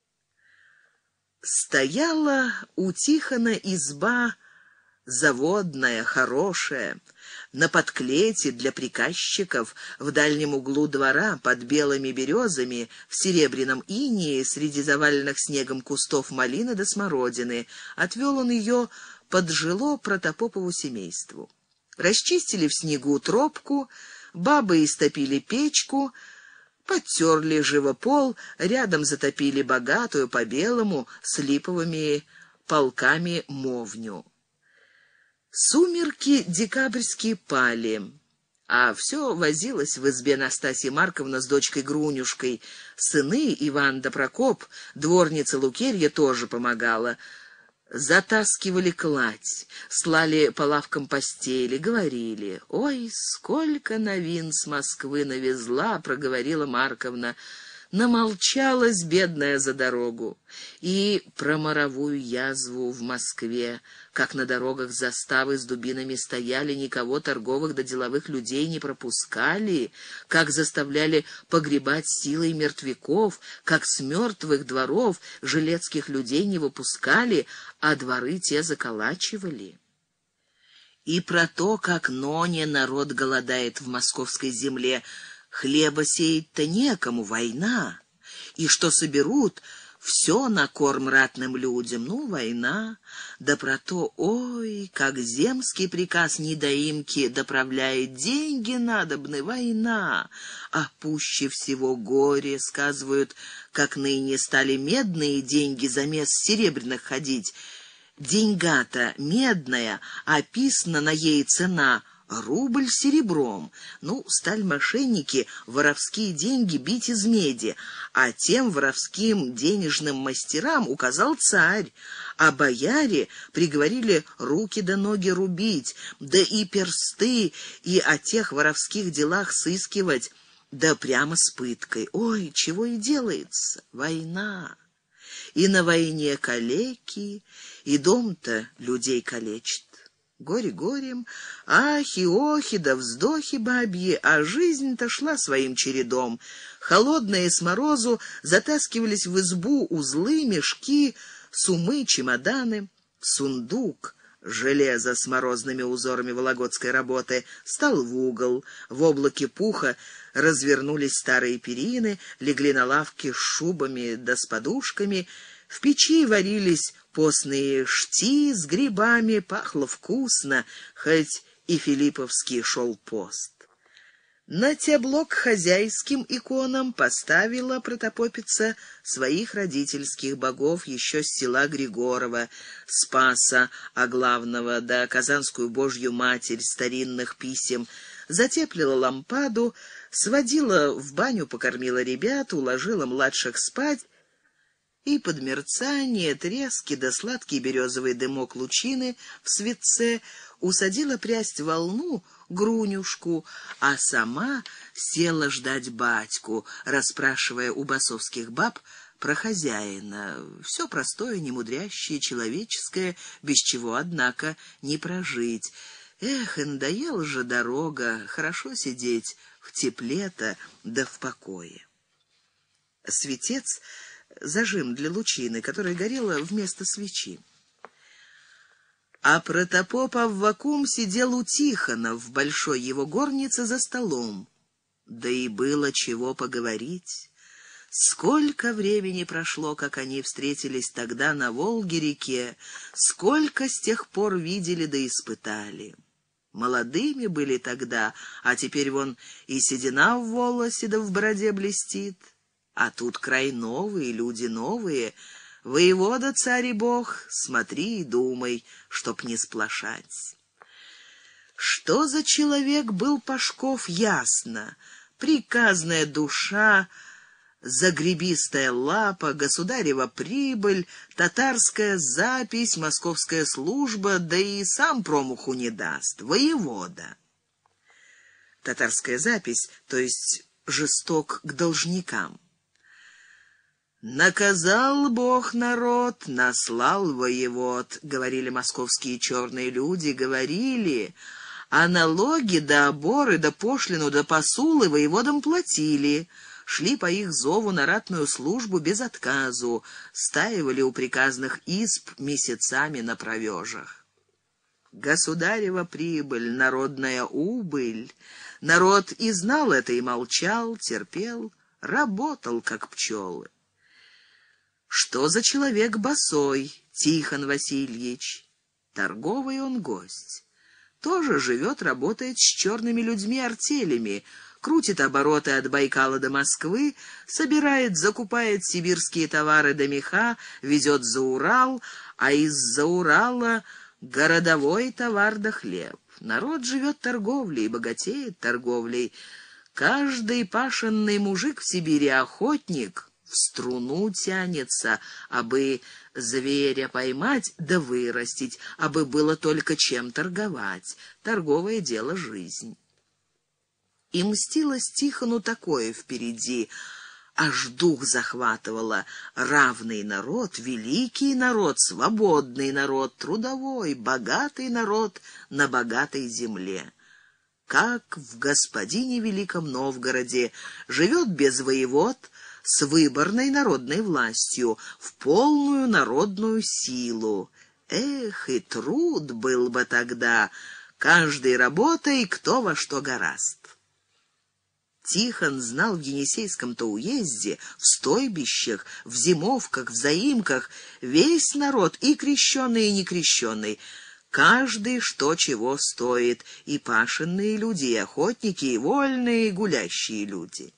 Стояла у Тихона изба заводная, хорошая, на подклете для приказчиков, в дальнем углу двора, под белыми березами, в серебряном инее, среди заваленных снегом кустов малины да смородины. Отвел он ее под жило протопопову семейству. Расчистили в снегу тропку, бабы истопили печку, подтерли живо пол, рядом затопили богатую по-белому с липовыми полками мовню. Сумерки декабрьские пали, а все возилась в избе Настасья Марковна с дочкой Грунюшкой. Сыны Иван да Прокоп, дворница Лукерья тоже помогала. Затаскивали кладь, слали по лавкам постели, говорили. «Ой, сколько новин с Москвы навезла», — проговорила Марковна. Намолчалась бедная за дорогу. И про моровую язву в Москве, как на дорогах заставы с дубинами стояли, никого торговых да деловых людей не пропускали, как заставляли погребать силой мертвяков, как с мертвых дворов жилецких людей не выпускали, а дворы те заколачивали. И про то, как ноне народ голодает в московской земле, хлеба сеять-то некому, война, и что соберут все на корм ратным людям, война, да про то, ой, как земский приказ недоимки доправляет, деньги надобны, война, а пуще всего горе, сказывают, как ныне стали медные деньги замес серебряных ходить, деньга-то медная, а писана на ей цена — рубль серебром. Стали мошенники воровские деньги бить из меди, а тем воровским денежным мастерам указал царь, а бояре приговорили руки да ноги рубить, да и персты, и о тех воровских делах сыскивать, да прямо с пыткой. Ой, чего и делается, война. И на войне калеки, и дом-то людей калечит. Горе горем, ахи-охи да вздохи бабьи, а жизнь-то шла своим чередом. Холодные с морозу затаскивались в избу узлы, мешки, сумы, чемоданы. Сундук, железо с морозными узорами вологодской работы, стал в угол. В облаке пуха развернулись старые перины, легли на лавки с шубами да с подушками. В печи варились постные шти с грибами, пахло вкусно, хоть и филипповский шел пост. На тябло к хозяйским иконам поставила протопопица своих родительских богов еще с села Григорова, Спаса, а главного, да Казанскую Божью Матерь старинных писем, затеплила лампаду, сводила в баню, покормила ребят, уложила младших спать, и под мерцание, трески да сладкий березовый дымок лучины в светце усадила прясть волну Грунюшку, а сама села ждать батьку, расспрашивая у басовских баб про хозяина. Все простое, немудрящее, человеческое, без чего, однако, не прожить. Эх, и надоела же дорога, хорошо сидеть в тепле-то да в покое. Светец — зажим для лучины, которая горела вместо свечи. А протопоп Аввакум сидел у Тихона в большой его горнице за столом. Да и было чего поговорить. Сколько времени прошло, как они встретились тогда на Волге-реке, сколько с тех пор видели да испытали. Молодыми были тогда, а теперь вон и седина в волосе да в бороде блестит. А тут край новый, люди новые. Воевода, царь и бог, смотри и думай, чтоб не сплошать. Что за человек был Пашков, ясно. Приказная душа, загребистая лапа, государева прибыль, татарская запись, московская служба, да и сам промаху не даст. Воевода. Татарская запись, то есть жесток к должникам. «Наказал Бог народ, наслал воевод», — говорили московские черные люди, говорили, а налоги да оборы да пошлину да посулы воеводам платили, шли по их зову на ратную службу без отказу, стаивали у приказных изб месяцами на провежах. Государева прибыль, народная убыль. Народ и знал это, и молчал, терпел, работал, как пчелы. Что за человек босой, Тихон Васильевич? Торговый он гость. Тоже живет, работает с черными людьми-артелями, крутит обороты от Байкала до Москвы, собирает, закупает сибирские товары до меха, везет за Урал, а из-за Урала городовой товар да хлеб. Народ живет торговлей, богатеет торговлей. Каждый пашенный мужик в Сибири охотник, в струну тянется, абы зверя поймать да вырастить, абы было только чем торговать. Торговое дело — жизнь. И мстилось Тихону такое впереди, аж дух захватывало. Равный народ, великий народ, свободный народ, трудовой, богатый народ на богатой земле. Как в господине Великом Новгороде живет без воевод, с выборной народной властью, в полную народную силу. Эх, и труд был бы тогда, каждой работой кто во что горазд. Тихон знал в Енисейском-то уезде, в стойбищах, в зимовках, в заимках, весь народ, и крещеный, и некрещеный, каждый что чего стоит, и пашенные люди, и охотники, и вольные, и гулящие люди.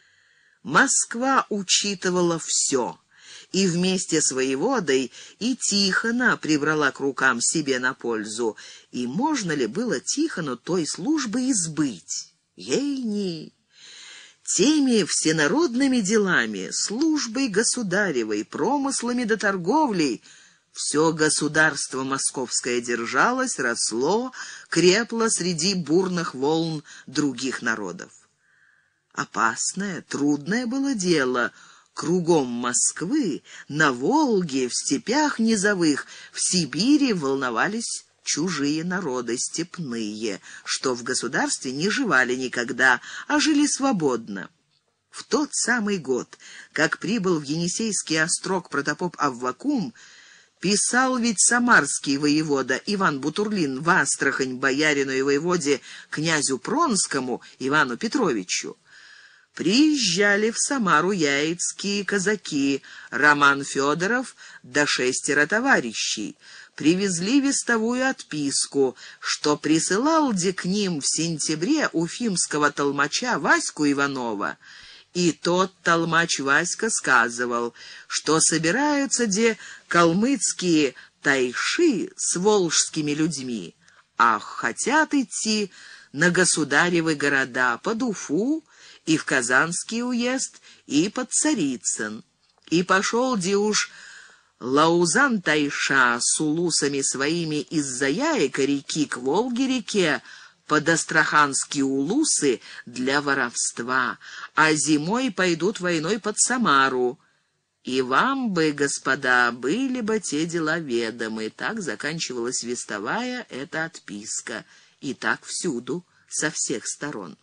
Москва учитывала все, и вместе с воеводой и Тихона прибрала к рукам себе на пользу. И можно ли было Тихону той службы избыть? Ей-ни! Теми всенародными делами, службой государевой, промыслами да торговлей все государство московское держалось, росло, крепло среди бурных волн других народов. Опасное, трудное было дело. Кругом Москвы, на Волге, в степях низовых, в Сибири волновались чужие народы, степные, что в государстве не живали никогда, а жили свободно. В тот самый год, как прибыл в Енисейский острог протопоп Аввакум, писал ведь самарский воевода Иван Бутурлин в Астрахань боярину и воеводе князю Пронскому Ивану Петровичу. Приезжали в Самару яицкие казаки Роман Федоров да 6 товарищей. Привезли вестовую отписку, что присылал-де к ним в сентябре уфимского толмача Ваську Иванова, и тот толмач Васька сказывал, что собираются-де калмыцкие тайши с волжскими людьми, а хотят идти на государевы города, под Уфу и в Казанский уезд, и под Царицын. И пошел-де уж Лаузан Тайша с улусами своими из-за Яика реки к Волге-реке под Астраханские улусы для воровства, а зимой пойдут войной под Самару. И вам бы, господа, были бы те дела ведомы. Так заканчивалась вестовая эта отписка, и так всюду, со всех сторон.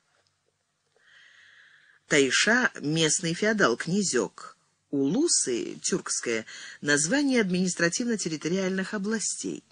Тайша — местный феодал-князек. Улусы, тюркское, название административно-территориальных областей.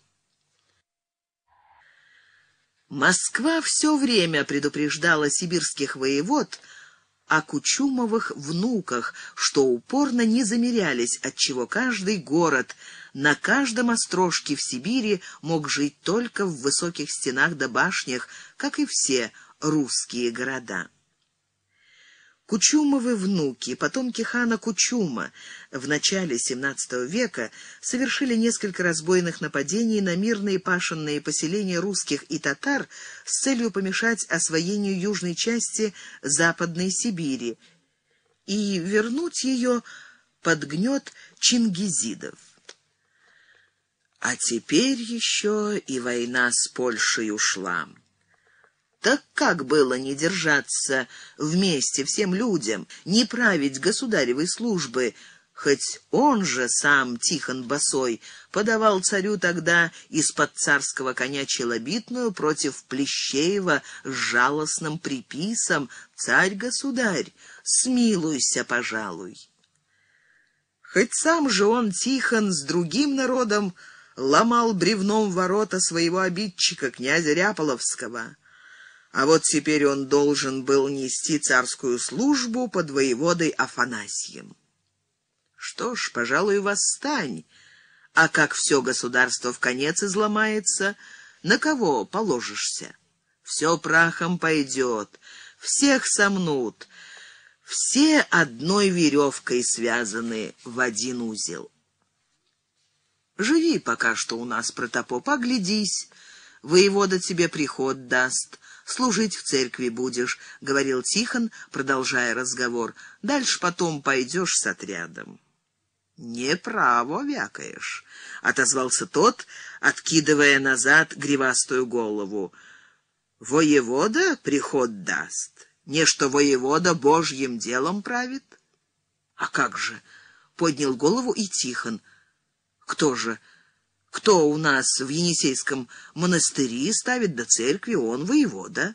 Москва все время предупреждала сибирских воевод о Кучумовых внуках, что упорно не замерялись, отчего каждый город на каждом острожке в Сибири мог жить только в высоких стенах да башнях, как и все русские города. Кучумовы внуки, потомки хана Кучума, в начале XVII века совершили несколько разбойных нападений на мирные пашенные поселения русских и татар с целью помешать освоению южной части Западной Сибири и вернуть ее под гнет чингизидов. А теперь еще и война с Польшей ушла. Так как было не держаться вместе всем людям, не править государевой службы, хоть он же сам, Тихон Босой, подавал царю тогда из-под царского коня челобитную против Плещеева с жалостным приписом: «Царь-государь, смилуйся, пожалуй». Хоть сам же он, Тихон, с другим народом ломал бревном ворота своего обидчика, князя Ряполовского. А вот теперь он должен был нести царскую службу под воеводой Афанасьем. Что ж, пожалуй, восстань, а как все государство вконец изломается, на кого положишься? Все прахом пойдет, всех сомнут, все одной веревкой связаны в один узел. Живи пока что у нас, протопоп, оглядись, воевода тебе приход даст, служить в церкви будешь, — говорил Тихон, продолжая разговор. Дальше потом пойдешь с отрядом. Неправо вякаешь, — отозвался тот, откидывая назад гривастую голову. Воевода приход даст, не что воевода Божьим делом правит. А как же? — поднял голову и Тихон. Кто же? Кто у нас в Енисейском монастыре ставит до церкви? Он воевода.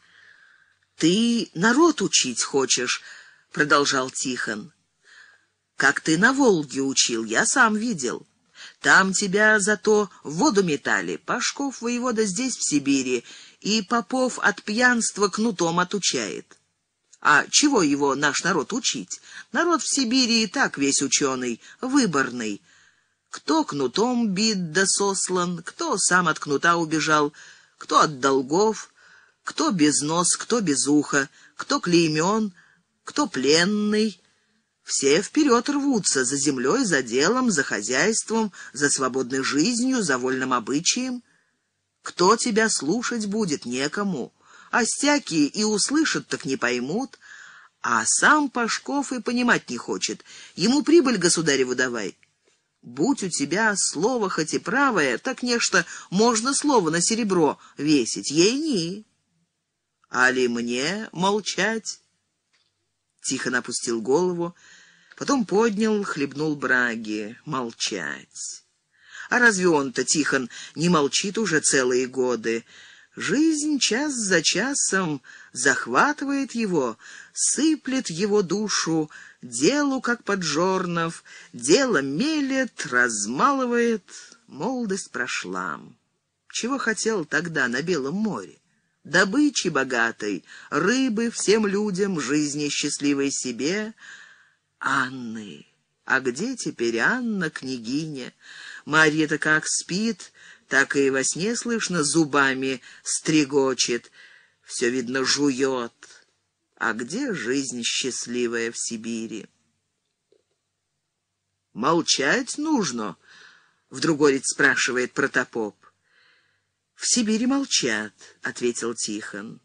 Ты народ учить хочешь, — продолжал Тихон. Как ты на Волге учил, я сам видел. Там тебя зато в воду метали. Пашков воевода здесь, в Сибири, и попов от пьянства кнутом отучает. А чего его наш народ учить? Народ в Сибири и так весь ученый, выборный. Кто кнутом бит да сослан, кто сам от кнута убежал, кто от долгов, кто без нос, кто без уха, кто клеймен, кто пленный. Все вперед рвутся за землей, за делом, за хозяйством, за свободной жизнью, за вольным обычаем. Кто тебя слушать будет? Некому. Остяки и услышат, так не поймут. А сам Пашков и понимать не хочет. Ему прибыль государеву давай. Будь у тебя слово хоть и правое, так нечто можно слово на серебро весить, ей-ни. Али мне молчать? Тихон опустил голову, потом поднял, хлебнул браги. Молчать. А разве он-то, Тихон, не молчит уже целые годы? Жизнь час за часом захватывает его, сыплет его душу, делу, как Поджорнов, дело мелет, размалывает. Молодость прошла. Чего хотел тогда на Белом море? Добычи богатой, рыбы всем людям, жизни счастливой себе. Анны. А где теперь Анна, княгиня? Марья-то как спит, так и во сне слышно, зубами стригочет, все видно жует. А где жизнь счастливая в Сибири? «Молчать нужно?» — вдруг спрашивает протопоп. «В Сибири молчат», — ответил Тихон.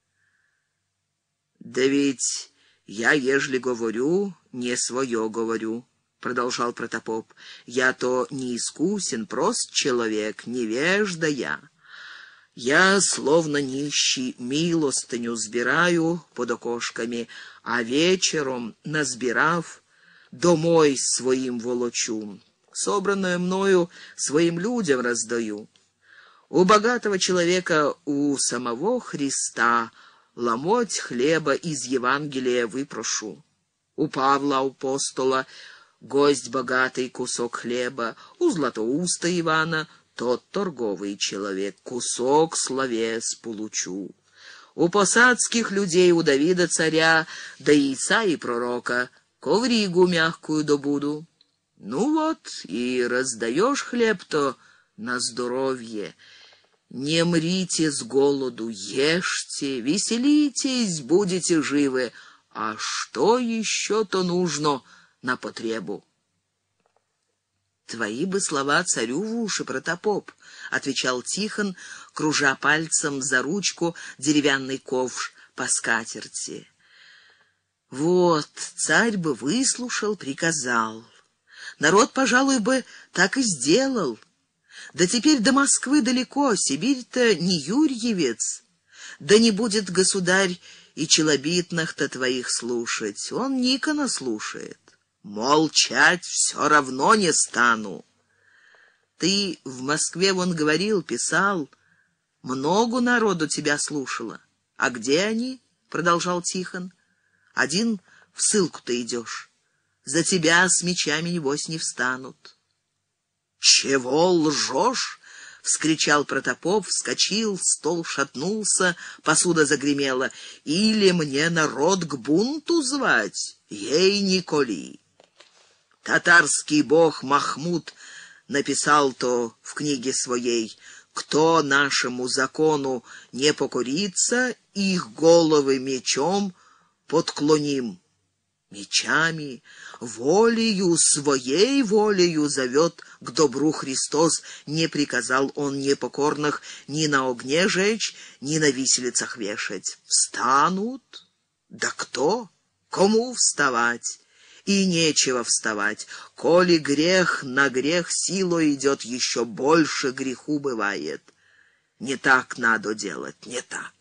«Да ведь я, ежели говорю, не свое говорю», — продолжал протопоп. «Я то не искусен, прост человек, невежда я. Я, словно нищий, милостыню сбираю под окошками, а вечером, назбирав, домой своим волочу. Собранное мною своим людям раздаю. У богатого человека, у самого Христа, ломоть хлеба из Евангелия выпрошу. У Павла апостола гость богатый кусок хлеба, у Златоуста Ивана тот торговый человек, кусок словес получу. У посадских людей, у Давида царя, да Иса и пророка, ковригу мягкую добуду. Ну вот, и раздаешь хлеб-то на здоровье. Не мрите с голоду, ешьте, веселитесь, будете живы. А что еще-то нужно на потребу? «Твои бы слова царю в уши, протопоп», — отвечал Тихон, кружа пальцем за ручку деревянный ковш по скатерти. «Вот, царь бы выслушал, приказал. Народ, пожалуй, бы так и сделал. Да теперь до Москвы далеко, Сибирь-то не Юрьевец. Да не будет государь и челобитных-то твоих слушать, он Никона слушает. Молчать все равно не стану. Ты в Москве вон говорил, писал, много народу тебя слушало. А где они? — продолжал Тихон. Один в ссылку-то идешь. За тебя с мечами, небось, не встанут. «Чего лжешь?» — вскричал протопоп, вскочил, стол шатнулся, посуда загремела. «Или мне народ к бунту звать? Ей, Николи!» Татарский бог Махмуд написал то в книге своей: «Кто нашему закону не покорится, их головы мечом подклоним». Мечами, волею, своей волею зовет к добру Христос, не приказал он непокорных ни на огне жечь, ни на виселицах вешать. Встанут? Да кто? Кому вставать? И нечего вставать. Коли грех на грех силой идет, еще больше греху бывает. Не так надо делать, не так.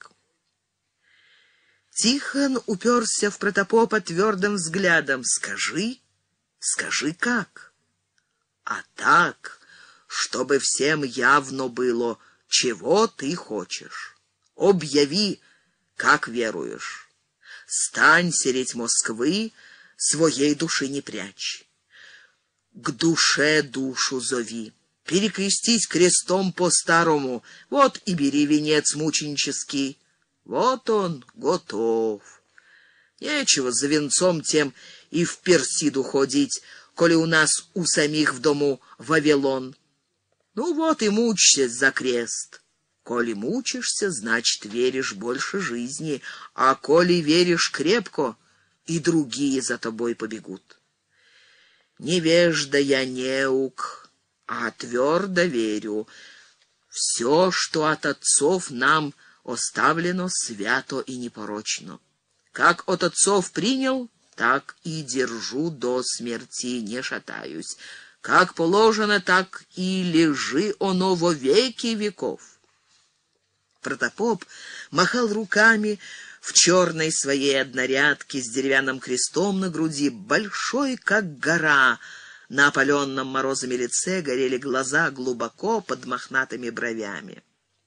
Тихон уперся в протопопа твердым взглядом. «Скажи, скажи как?» «А так, чтобы всем явно было, чего ты хочешь. Объяви, как веруешь. Стань сереть Москвы, своей души не прячь. К душе душу зови. Перекрестись крестом по-старому, вот и бери венец мученический. Вот он готов. Нечего за венцом тем и в Персиду ходить, коли у нас у самих в дому Вавилон. Ну вот и мучься за крест. Коли мучишься, значит, веришь больше жизни, а коли веришь крепко, и другие за тобой побегут. Невежда я, неук, а твердо верю. Все, что от отцов нам оставлено, свято и непорочно. Как от отцов принял, так и держу до смерти, не шатаюсь. Как положено, так и лежи оно во веки веков. Протопоп махал руками в черной своей однорядке с деревянным крестом на груди, большой, как гора, На опаленном морозами лице горели глаза глубоко под мохнатыми бровями.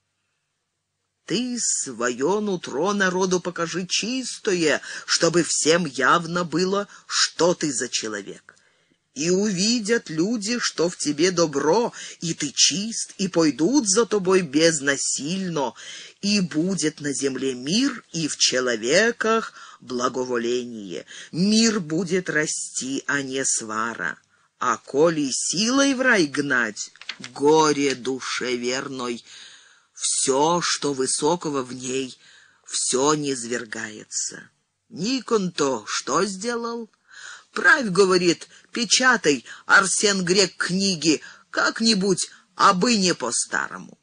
«Ты свое нутро народу покажи чистое, чтобы всем явно было, что ты за человек. И увидят люди, что в тебе добро, и ты чист, и пойдут за тобой безнасильно, и будет на земле мир, и в человеках благоволение. Мир будет расти, а не свара. А коли силой в рай гнать, горе душе верной, все, что высокого в ней, все низвергается. Никон-то что сделал? Правь, говорит, печатай, Арсен Грек, книги, как-нибудь, абы не по-старому.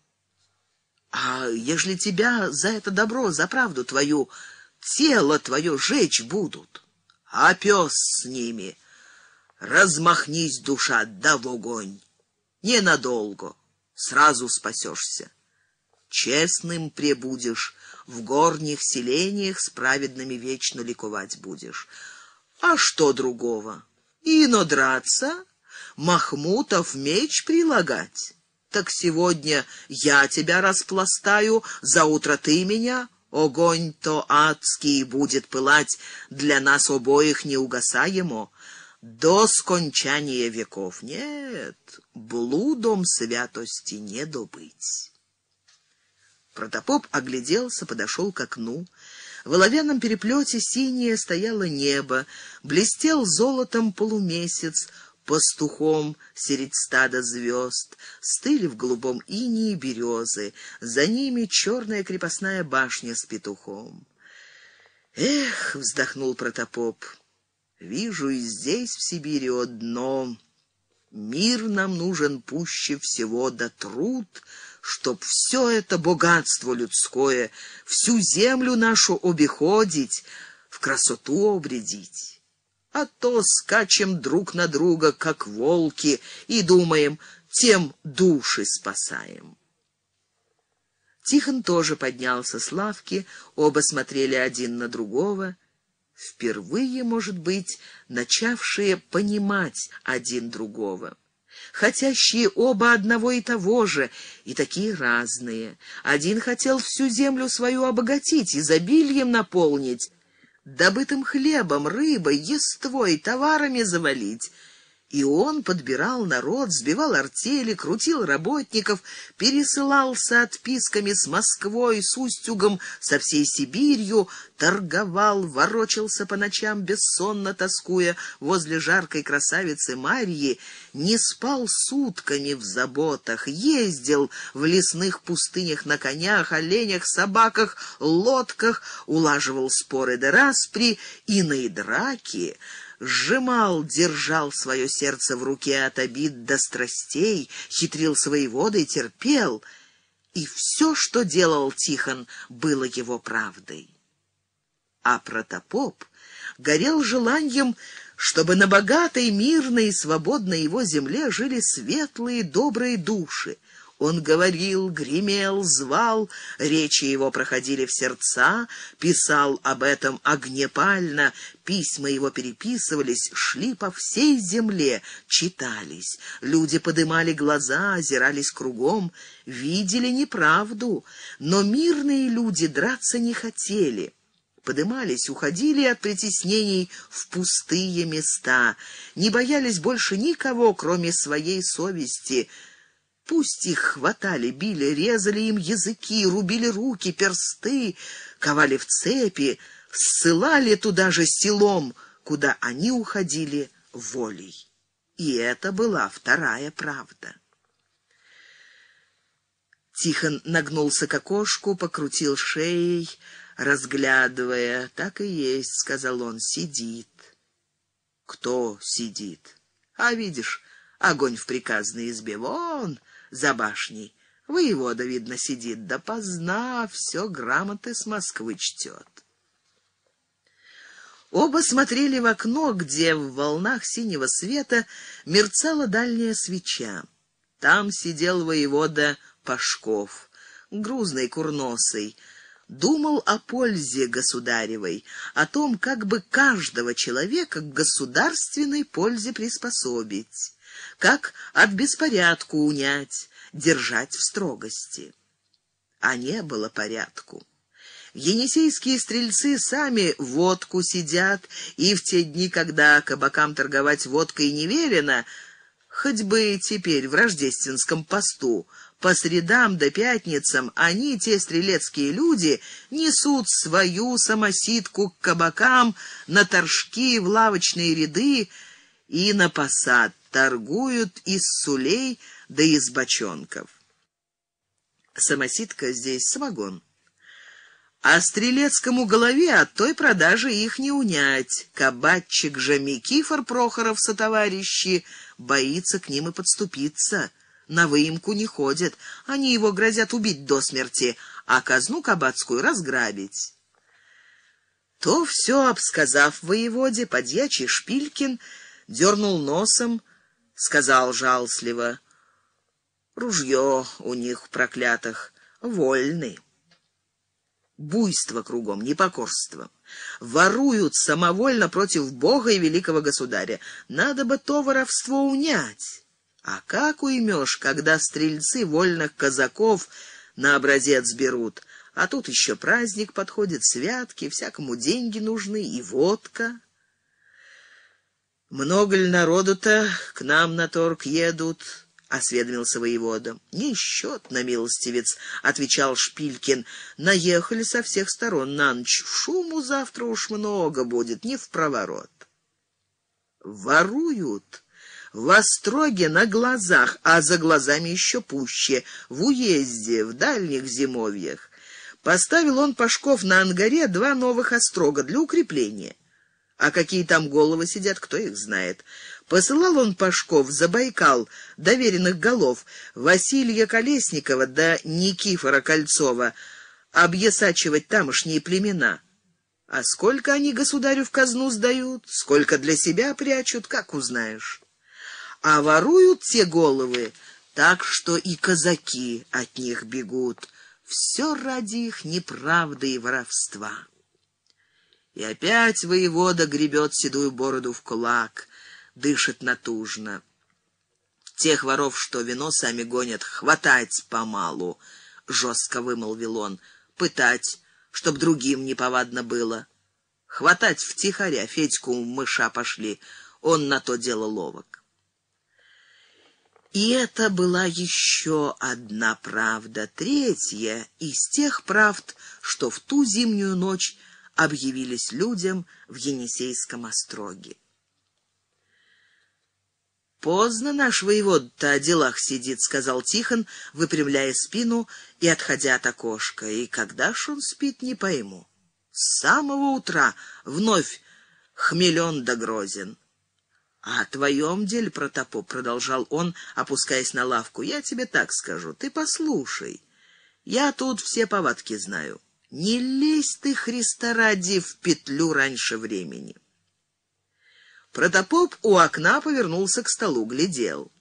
А ежели тебя за это добро, за правду твою, тело твое жечь будут, а пес с ними, размахнись, душа, да в огонь. Ненадолго, сразу спасешься. Честным пребудешь, в горних селениях с праведными вечно ликовать будешь. А что другого? Ино драться, Махмутов меч прилагать. Так сегодня я тебя распластаю, заутро ты меня. Огонь-то адский будет пылать, для нас обоих неугасаемо. До скончания веков нет, блудом святости не добыть. Протопоп огляделся, подошел к окну. В оловянном переплете синее стояло небо, блестел золотом полумесяц, пастухом средь стада звезд, стыли в голубом инии березы, за ними черная крепостная башня с петухом. «Эх!» — вздохнул Протопоп. «Вижу и здесь, в Сибири, одно. Мир нам нужен пуще всего, да труд, чтоб все это богатство людское, всю землю нашу обиходить, в красоту обрядить. А то скачем друг на друга, как волки, и думаем, тем души спасаем». Тихон тоже поднялся с лавки, оба смотрели один на другого, впервые, может быть, начавшие понимать один другого. Хотящие оба одного и того же, и такие разные. Один хотел всю землю свою обогатить, изобилием наполнить, добытым хлебом, рыбой, ествой, товарами завалить. И он подбирал народ, сбивал артели, крутил работников, пересылался отписками с Москвой, с Устюгом, со всей Сибирью, торговал, ворочался по ночам, бессонно тоскуя возле жаркой красавицы Марьи, не спал сутками в заботах, ездил в лесных пустынях на конях, оленях, собаках, лодках, улаживал споры да распри, иные драки, сжимал, держал свое сердце в руке от обид до страстей, хитрил своей водой, терпел. И все, что делал Тихон, было его правдой. А Протопоп горел желанием, чтобы на богатой, мирной и свободной его земле жили светлые, добрые души. Он говорил, гремел, звал, речи его проходили в сердца, писал об этом огнепально, письма его переписывались, шли по всей земле, читались. Люди подымали глаза, озирались кругом, видели неправду, но мирные люди драться не хотели. Подымались, уходили от притеснений в пустые места, не боялись больше никого, кроме своей совести. Пусть их хватали, били, резали им языки, рубили руки, персты, ковали в цепи, ссылали туда же селом, куда они уходили волей. И это была вторая правда. Тихон нагнулся к окошку, покрутил шеей, разглядывая. «Так и есть», — сказал он, — «сидит». «Кто сидит?» «А видишь, огонь в приказной избе, вон, за башней. Воевода, видно, сидит, да поздна, все грамоты с Москвы чтет». Оба смотрели в окно, где в волнах синего света мерцала дальняя свеча. Там сидел воевода Пашков, грузный, курносый, думал о пользе государевой, о том, как бы каждого человека к государственной пользе приспособить, как от беспорядку унять, держать в строгости. А не было порядку. Енисейские стрельцы сами водку сидят, и в те дни, когда кабакам торговать водкой не велено, хоть бы теперь в рождественском посту, по средам да пятницам они, те стрелецкие люди, несут свою самосидку к кабакам, на торжки, в лавочные ряды и на посад, торгуют из сулей да из бочонков. Самосидка здесь самогон. А стрелецкому голове от той продажи их не унять. Кабачик же Микифор Прохоров сотоварищи боится к ним и подступиться. На выемку не ходят, они его грозят убить до смерти, а казну кабацкую разграбить. То все обсказав воеводе, подьячий Шпилькин дернул носом, сказал жалостливо: ружье у них проклятых вольный. Буйство кругом, непокорство. Воруют самовольно против Бога и великого государя. Надо бы то воровство унять. А как уймешь, когда стрельцы вольных казаков на образец берут? А тут еще праздник подходит, святки, всякому деньги нужны и водка. Много ли народу-то к нам на торг едут? — осведомился воевода. — Несчетно, милостивец, — отвечал Шпилькин. — Наехали со всех сторон на ночь. Шуму завтра уж много будет, не впроворот. Воруют в остроге на глазах, а за глазами еще пуще, в уезде, в дальних зимовьях. Поставил он Пашков на ангаре 2 новых острога для укрепления. А какие там головы сидят, кто их знает. Посылал он Пашков за Байкал доверенных голов Василия Колесникова да Никифора Кольцова объясачивать тамошние племена. А сколько они государю в казну сдают, сколько для себя прячут, как узнаешь. А воруют те головы так, что и казаки от них бегут. Все ради их неправды и воровства. И опять воевода гребет седую бороду в кулак, дышит натужно. Тех воров, что вино сами гонят, хватать помалу, — жестко вымолвил он, — пытать, чтоб другим неповадно было. Хватать втихаря, Федьку мыша пошли, он на то дело ловок. И это была еще одна правда, третья из тех правд, что в ту зимнюю ночь объявились людям в Енисейском остроге. «Поздно наш воевод-то о делах сидит», — сказал Тихон, выпрямляя спину и отходя от окошка. «И когда ж он спит, не пойму. С самого утра вновь хмелен да грозен». «А о твоем деле, Протопоп», — продолжал он, опускаясь на лавку, — «я тебе так скажу, ты послушай. Я тут все повадки знаю. Не лезь ты, Христа ради, в петлю раньше времени». Протопоп у окна повернулся к столу, глядел.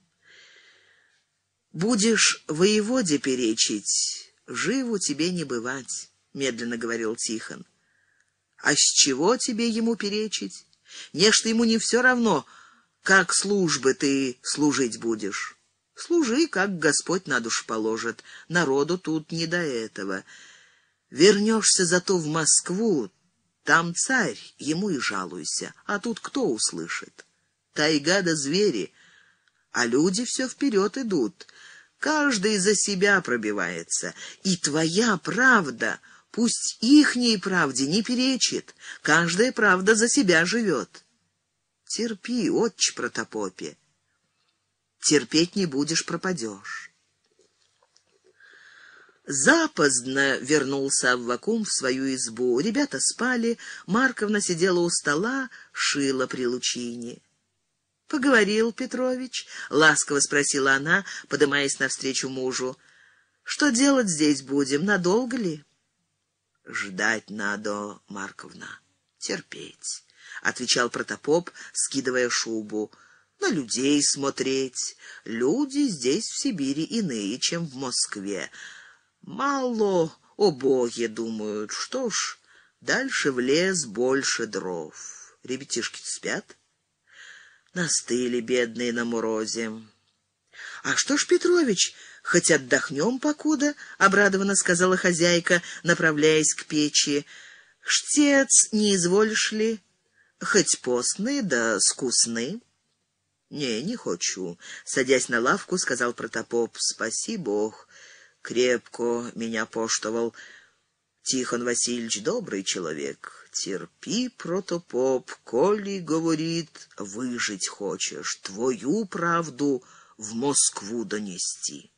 «Будешь воеводе перечить, живу тебе не бывать», — медленно говорил Тихон. «А с чего тебе ему перечить? Нечто ему не все равно, как службы ты служить будешь. Служи, как Господь на душу положит, народу тут не до этого. Вернешься зато в Москву, там царь, ему и жалуйся, а тут кто услышит? Тайга да звери, а люди все вперед идут, каждый за себя пробивается, и твоя правда, пусть ихней правде не перечит, каждая правда за себя живет. Терпи, отче Протопопе, терпеть не будешь, пропадешь». Запоздно вернулся Аввакум в свою избу. Ребята спали, Марковна сидела у стола, шила при лучине. «Поговорил Петрович?» — ласково спросила она, подымаясь навстречу мужу. «Что делать здесь будем? Надолго ли?» «Ждать надо, Марковна, терпеть», — отвечал Протопоп, скидывая шубу. «На людей смотреть. Люди здесь, в Сибири, иные, чем в Москве. Мало О боги, думают, что ж, дальше в лес больше дров. Ребятишки спят, настыли бедные на морозе. А что ж, Петрович, хоть отдохнем покуда, обрадованно сказала хозяйка, направляясь к печи. Штец не изволишь ли? Хоть постный, да скусный. Не хочу, садясь на лавку, сказал Протопоп. Спаси Бог, крепко меня поштовал. Тихон Васильевич добрый человек. Терпи, Протопоп, коли, говорит, выжить хочешь, твою правду в Москву донести.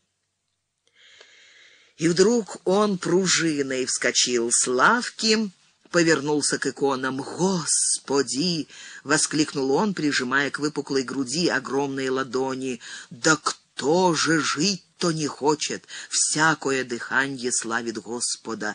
И вдруг он пружиной вскочил с лавки, повернулся к иконам. «Господи!» — воскликнул он, прижимая к выпуклой груди огромные ладони. «Да кто же жить-то не хочет? Всякое дыханье славит Господа.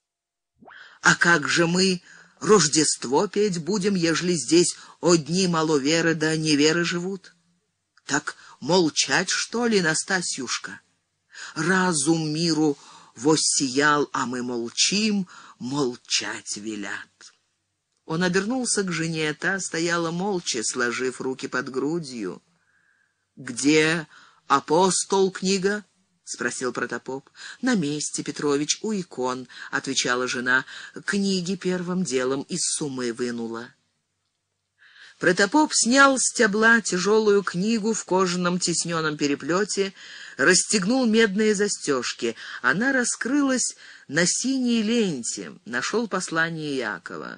А как же мы Рождество петь будем, ежели здесь одни маловеры да неверы живут? Так молчать, что ли, Настасьюшка? Разум миру воссиял, а мы молчим, молчать велят». Он обернулся к жене, та стояла молча, сложив руки под грудью. «Где апостол книга?» — спросил Протопоп. «На месте, Петрович, у икон», — отвечала жена. «Книги первым делом из суммы вынула». Протопоп снял с стебла тяжелую книгу в кожаном тисненном переплете, расстегнул медные застежки. Она раскрылась на синей ленте. Нашел послание Якова.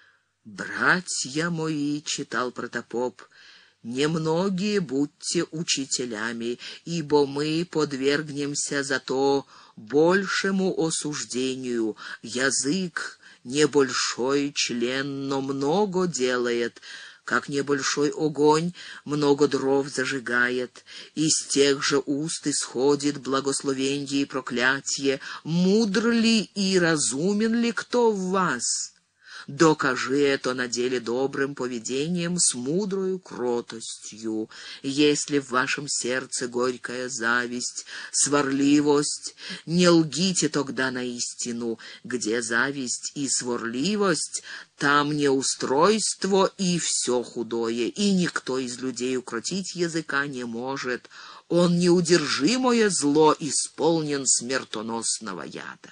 «Братья мои», — читал Протопоп, — «немногие будьте учителями, ибо мы подвергнемся зато большему осуждению. Язык — небольшой член, но много делает». Как небольшой огонь много дров зажигает, из тех же уст исходит благословенье и проклятие. Мудр ли и разумен ли кто в вас? Докажи это на деле добрым поведением с мудрою кротостью. Если в вашем сердце горькая зависть, сварливость, не лгите тогда на истину. Где зависть и сварливость, там неустройство и все худое, и никто из людей укротить языка не может. Он неудержимое зло исполнен смертоносного яда.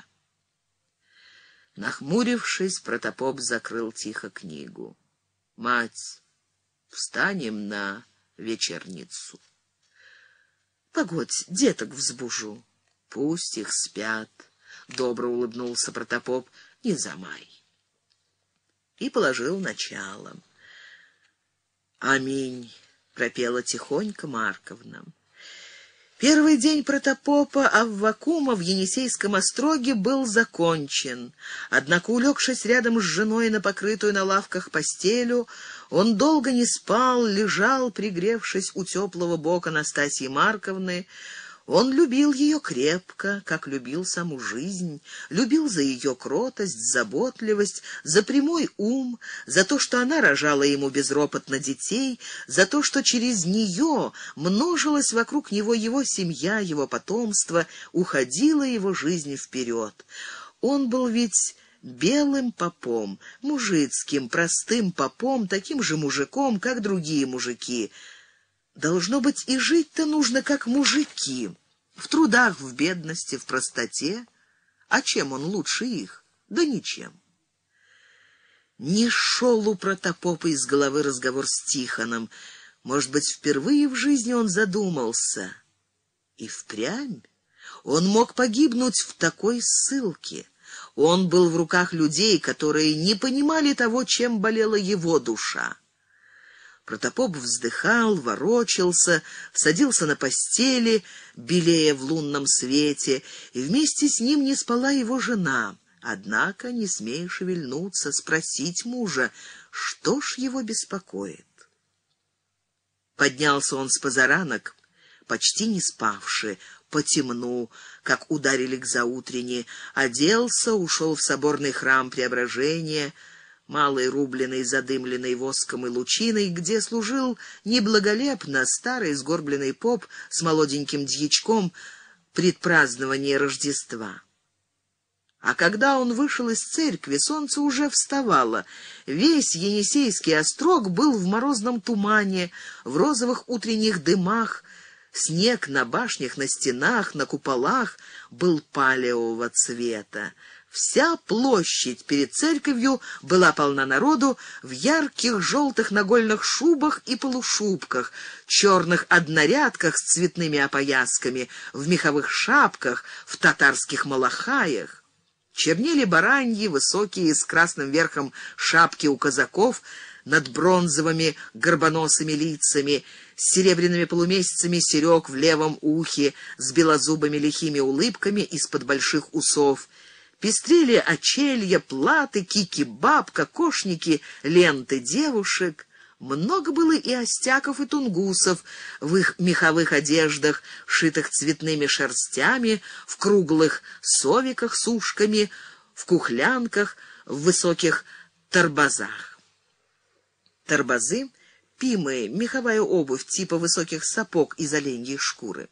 Нахмурившись, Протопоп закрыл тихо книгу. «Мать, встанем на вечерницу». «Погодь, деток взбужу». «Пусть их спят», — добро улыбнулся Протопоп, — «не замай». И положил начало. «Аминь», — пропела тихонько Марковна. Первый день Протопопа Аввакума в Енисейском остроге был закончен. Однако, улегшись рядом с женой на покрытую на лавках постелю, он долго не спал, лежал, пригревшись у теплого бока Настасьи Марковны. Он любил ее крепко, как любил саму жизнь, любил за ее кротость, заботливость, за прямой ум, за то, что она рожала ему безропотно детей, за то, что через нее множилась вокруг него его семья, его потомство, уходила его жизнь вперед. Он был ведь белым попом, мужицким, простым попом, таким же мужиком, как другие мужики. Должно быть, и жить-то нужно, как мужики, в трудах, в бедности, в простоте. А чем он лучше их? Да ничем. Не шел у Протопопа из головы разговор с Тихоном. Может быть, впервые в жизни он задумался. И впрямь он мог погибнуть в такой ссылке. Он был в руках людей, которые не понимали того, чем болела его душа. Протопоп вздыхал, ворочался, садился на постели, белея в лунном свете, и вместе с ним не спала его жена. Однако, не смея шевельнуться, спросить мужа, что ж его беспокоит. Поднялся он с позаранок, почти не спавши, по темну, как ударили к заутренне, оделся, ушел в соборный храм Преображения, малый рубленый, задымленный воском и лучиной, где служил неблаголепно старый сгорбленный поп с молоденьким дьячком предпразднования Рождества. А когда он вышел из церкви, солнце уже вставало. Весь Енисейский острог был в морозном тумане, в розовых утренних дымах. Снег на башнях, на стенах, на куполах был палевого цвета. Вся площадь перед церковью была полна народу в ярких желтых нагольных шубах и полушубках, черных однорядках с цветными опоясками, в меховых шапках, в татарских малахаях. Чернели бараньи, высокие, с красным верхом шапки у казаков, над бронзовыми горбоносыми лицами, с серебряными полумесяцами серег в левом ухе, с белозубыми лихими улыбками из-под больших усов. Пестрели очелья, платы, кики-баб, кокошники, ленты девушек. Много было и остяков, и тунгусов в их меховых одеждах, шитых цветными шерстями, в круглых совиках с ушками, в кухлянках, в высоких торбазах. Торбазы — пимы, меховая обувь типа высоких сапог из оленьей шкуры.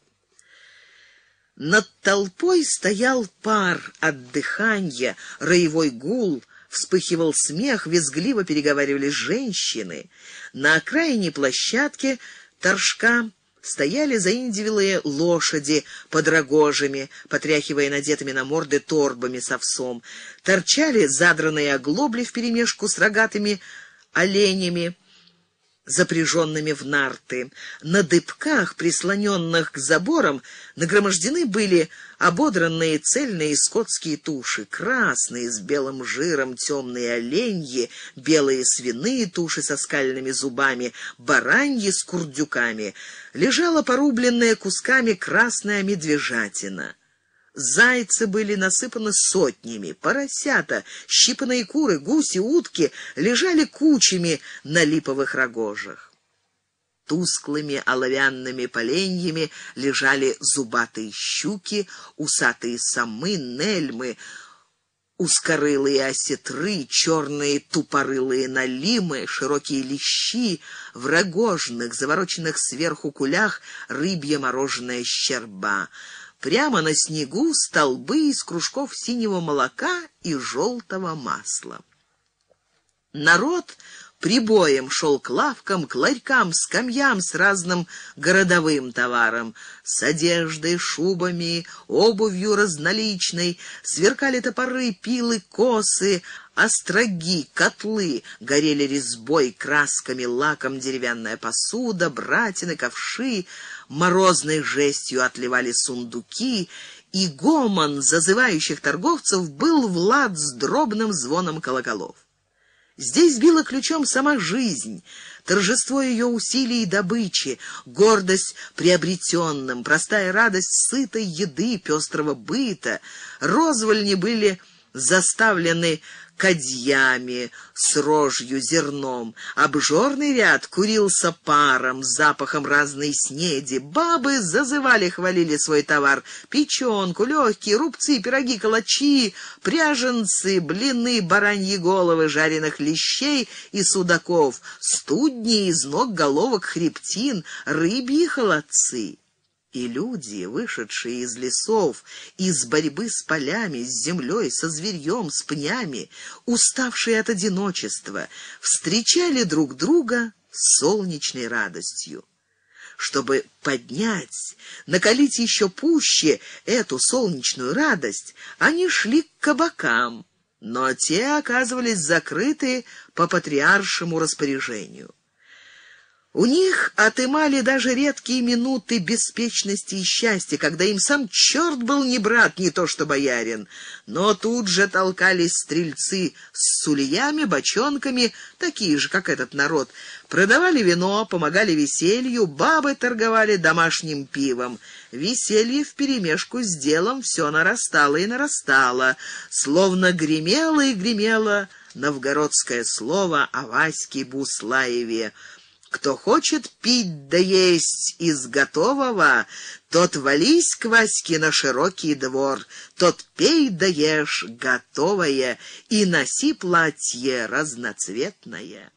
Над толпой стоял пар от дыхания, роевой гул, вспыхивал смех, визгливо переговаривались женщины. На окраине площадки торжка стояли заиндивелые лошади под рогожами, потряхивая надетыми на морды торбами с овсом. Торчали задранные оглобли вперемешку с рогатыми оленями, запряженными в нарты. На дыбках, прислоненных к заборам, нагромождены были ободранные цельные скотские туши, красные с белым жиром, темные оленьи, белые свиные туши со скальными зубами, бараньи с курдюками. Лежала порубленная кусками красная медвежатина. Зайцы были насыпаны сотнями, поросята, щипанные куры, гуси, утки лежали кучами на липовых рогожах. Тусклыми оловянными поленьями лежали зубатые щуки, усатые самы, нельмы, узкорылые осетры, черные тупорылые налимы, широкие лещи, в рогожных, завороченных сверху кулях рыбья мороженая щерба. Прямо на снегу столбы из кружков синего молока и желтого масла. Народ прибоем шел к лавкам, к ларькам, скамьям с разным городовым товаром, с одеждой, шубами, обувью разноличной. Сверкали топоры, пилы, косы, остроги, котлы, горели резьбой, красками, лаком деревянная посуда, братины, ковши, морозной жестью отливали сундуки, и гомон зазывающих торговцев был в лад с дробным звоном колоколов. Здесь била ключом сама жизнь, торжество ее усилий и добычи, гордость приобретенным, простая радость сытой еды, пестрого быта. Розвольни были заставлены кадьями с рожью, зерном. Обжорный ряд курился паром, запахом разной снеди. Бабы зазывали, хвалили свой товар: печенку, легкие, рубцы, пироги, калачи, пряженцы, блины, бараньи головы, жареных лещей и судаков, студни из ног, головок, хребтин, рыбьи холодцы. И люди, вышедшие из лесов, из борьбы с полями, с землей, со зверьем, с пнями, уставшие от одиночества, встречали друг друга с солнечной радостью. Чтобы поднять, накалить еще пуще эту солнечную радость, они шли к кабакам, но те оказывались закрыты по патриаршему распоряжению. У них отымали даже редкие минуты беспечности и счастья, когда им сам черт был не брат, не то что боярин. Но тут же толкались стрельцы с сульями, бочонками, такие же, как этот народ. Продавали вино, помогали веселью, бабы торговали домашним пивом. Веселье вперемешку с делом все нарастало и нарастало, словно гремело и гремело новгородское слово о Ваське Буслаеве: «Кто хочет пить да есть из готового, тот вались к Ваське на широкий двор, тот пей да ешь готовое и носи платье разноцветное».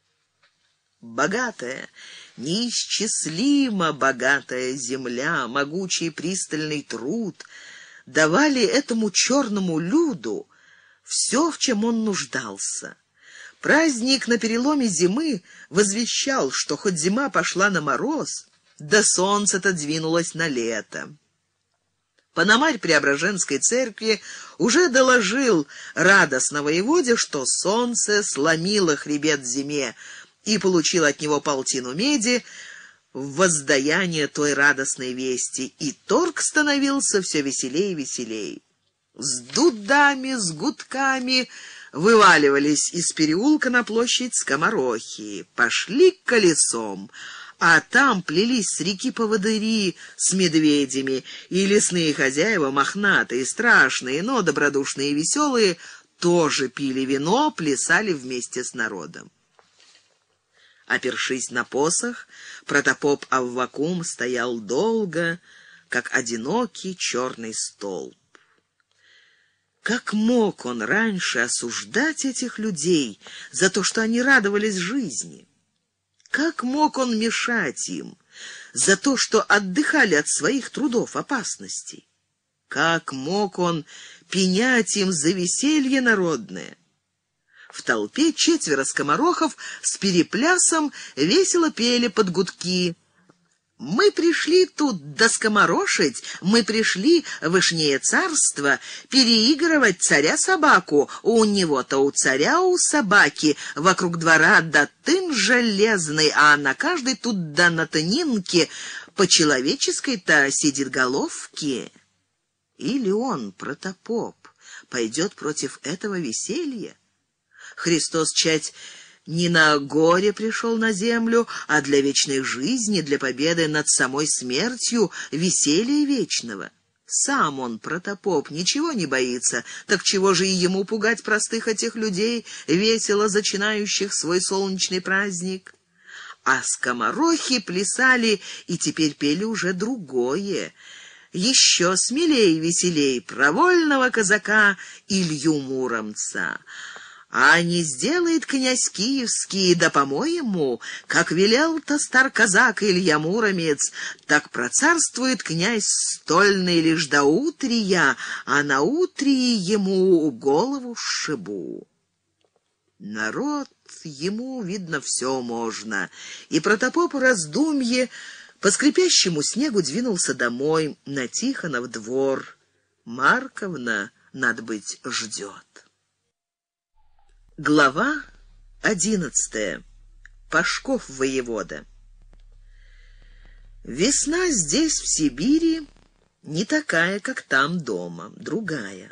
Богатая, неисчислимо богатая земля, могучий пристальный труд, давали этому черному люду все, в чем он нуждался. Праздник на переломе зимы возвещал, что хоть зима пошла на мороз, да солнце-то двинулось на лето. Пономарь Преображенской церкви уже доложил радостно воеводе, что солнце сломило хребет зиме, и получил от него полтину меди в воздаяние той радостной вести, и торг становился все веселее и веселее. С дудами, с гудками вываливались из переулка на площадь скоморохи, пошли колесом, а там плелись с реки поводыри с медведями, и лесные хозяева, мохнатые, страшные, но добродушные и веселые, тоже пили вино, плясали вместе с народом. Опершись на посох, протопоп Аввакум стоял долго, как одинокий черный столб. Как мог он раньше осуждать этих людей за то, что они радовались жизни? Как мог он мешать им за то, что отдыхали от своих трудов, опасностей? Как мог он пенять им за веселье народное? В толпе 4 скоморохов с переплясом весело пели под гудки: «Мы пришли тут доскоморошить, мы пришли в Вышнее царство переигрывать царя-собаку. У него-то, у царя, у собаки, вокруг двора да тын железный, а на каждой тут да на тынинке по человеческой-то сидит головке». Или он, протопоп, пойдет против этого веселья? Христос, чать, не на горе пришел на землю, а для вечной жизни, для победы над самой смертью, веселья вечного. Сам он, протопоп, ничего не боится, так чего же и ему пугать простых этих людей, весело зачинающих свой солнечный праздник? А скоморохи плясали и теперь пели уже другое, еще смелее и веселей, про вольного казака Илью Муромца. А не сделает князь Киевский, да, по-моему, как велел-то стар казак Илья Муромец, так процарствует князь стольный лишь до утрия, а на утрии ему голову сшибу. Народ ему, видно, все можно, и протопоп в раздумье по скрипящему снегу двинулся домой, на Тихонов двор. Марковна, надо быть, ждет. Глава 11. Пашков воевода. Весна здесь, в Сибири, не такая, как там дома, другая.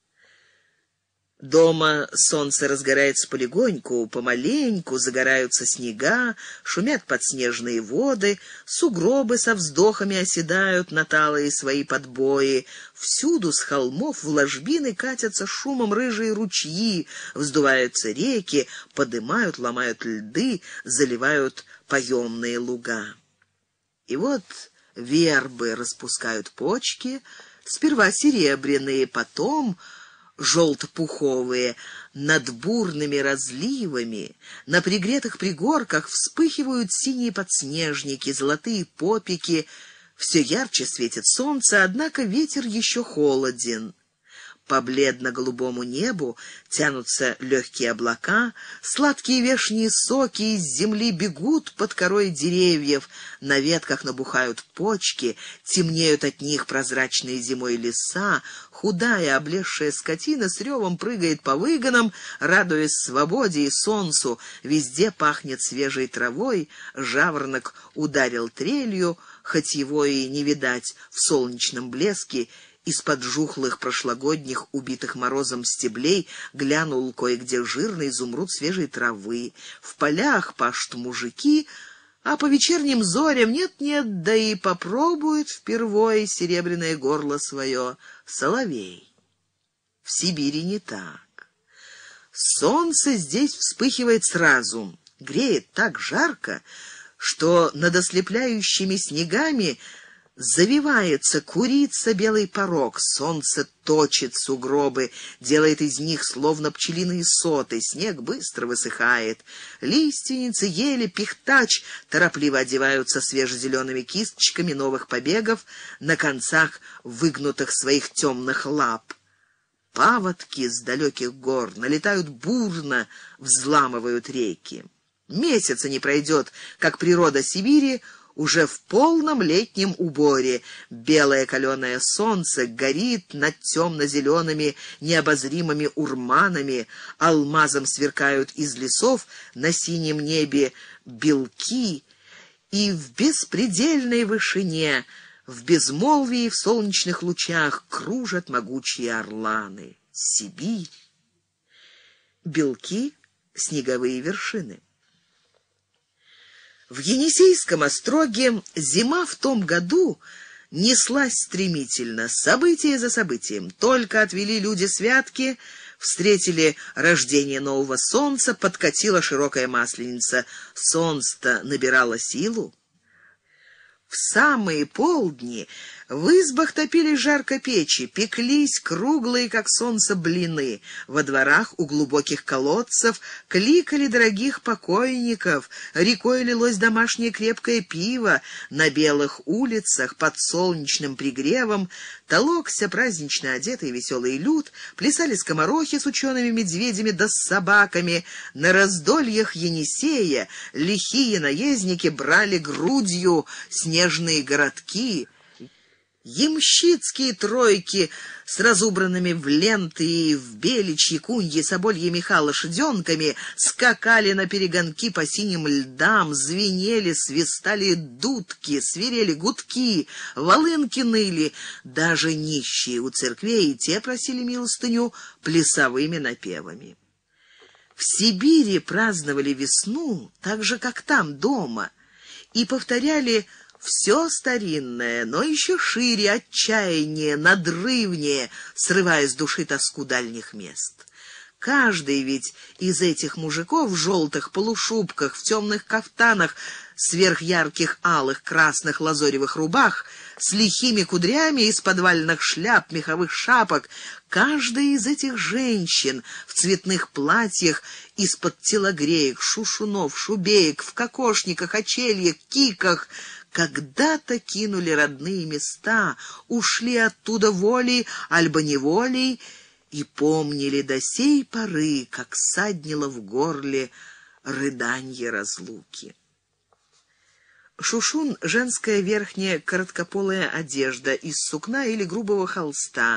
Дома солнце разгорается полегоньку, помаленьку, загораются снега, шумят подснежные воды, сугробы со вздохами оседают на талые свои подбои. Всюду с холмов в ложбины катятся шумом рыжие ручьи, вздуваются реки, подымают, ломают льды, заливают поемные луга. И вот вербы распускают почки, сперва серебряные, потом желто-пуховые. Над бурными разливами, на пригретых пригорках вспыхивают синие подснежники, золотые попики. Все ярче светит солнце, однако ветер еще холоден. По бледно-голубому небу тянутся легкие облака, сладкие вешние соки из земли бегут под корой деревьев, на ветках набухают почки, темнеют от них прозрачные зимой леса, худая облезшая скотина с ревом прыгает по выгонам, радуясь свободе и солнцу, везде пахнет свежей травой, жаворонок ударил трелью, хоть его и не видать в солнечном блеске. Из-под жухлых прошлогодних, убитых морозом стеблей, глянул кое-где жирный изумруд свежей травы. В полях пашут мужики, а по вечерним зорям нет-нет, да и попробует впервой серебряное горло свое соловей. В Сибири не так. Солнце здесь вспыхивает сразу, греет так жарко, что над ослепляющими снегами Завивается, курится белый порог, солнце точит сугробы, делает из них словно пчелиные соты, снег быстро высыхает. Лиственницы, ели, пихтач торопливо одеваются свежезелеными кисточками новых побегов на концах выгнутых своих темных лап. Паводки с далеких гор налетают бурно, взламывают реки. Месяца не пройдет, как природа Сибири уже в полном летнем уборе. Белое каленое солнце горит над темно-зелеными необозримыми урманами, алмазом сверкают из лесов на синем небе белки, и в беспредельной вышине, в безмолвии, в солнечных лучах кружат могучие орланы. Сибирь. Белки — снеговые вершины. В Енисейском остроге зима в том году неслась стремительно, событие за событием. Только отвели люди святки, встретили рождение нового солнца, подкатила широкая масленица. Солнце-то набирало силу. В самые полдни в избах топились жарко печи, пеклись круглые, как солнце, блины. Во дворах у глубоких колодцев кликали дорогих покойников, рекой лилось домашнее крепкое пиво. На белых улицах под солнечным пригревом толокся празднично одетый веселый люд, плясали скоморохи с учеными медведями да с собаками. На раздольях Енисея лихие наездники брали грудью снежные городки. Ямщицкие тройки с разубранными в ленты и в беличьи, куньи, собольи меха лошаденками скакали на перегонки по синим льдам, звенели, свистали дудки, свирели гудки, волынки ныли. Даже нищие у церквей и те просили милостыню плясовыми напевами. В Сибири праздновали весну так же, как там, дома, и повторяли все старинное, но еще шире, отчаяннее, надрывнее, срывая с души тоску дальних мест. Каждый ведь из этих мужиков в желтых полушубках, в темных кафтанах, сверхярких алых, красных, лазоревых рубах, с лихими кудрями из подвальных шляп, меховых шапок, каждая из этих женщин в цветных платьях из-под телогреек, шушунов, шубеек, в кокошниках, очельях, киках, когда-то кинули родные места, ушли оттуда волей, альбо неволей, и помнили до сей поры, как саднило в горле рыданье разлуки. Шушун — женская верхняя короткополая одежда из сукна или грубого холста.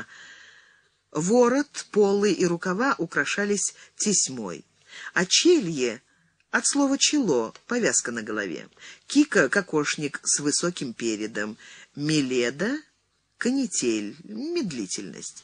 Ворот, полы и рукава украшались тесьмой. Очелье — от слова «чело», повязка на голове. Кика — кокошник с высоким передом. Миледа — канитель, медлительность.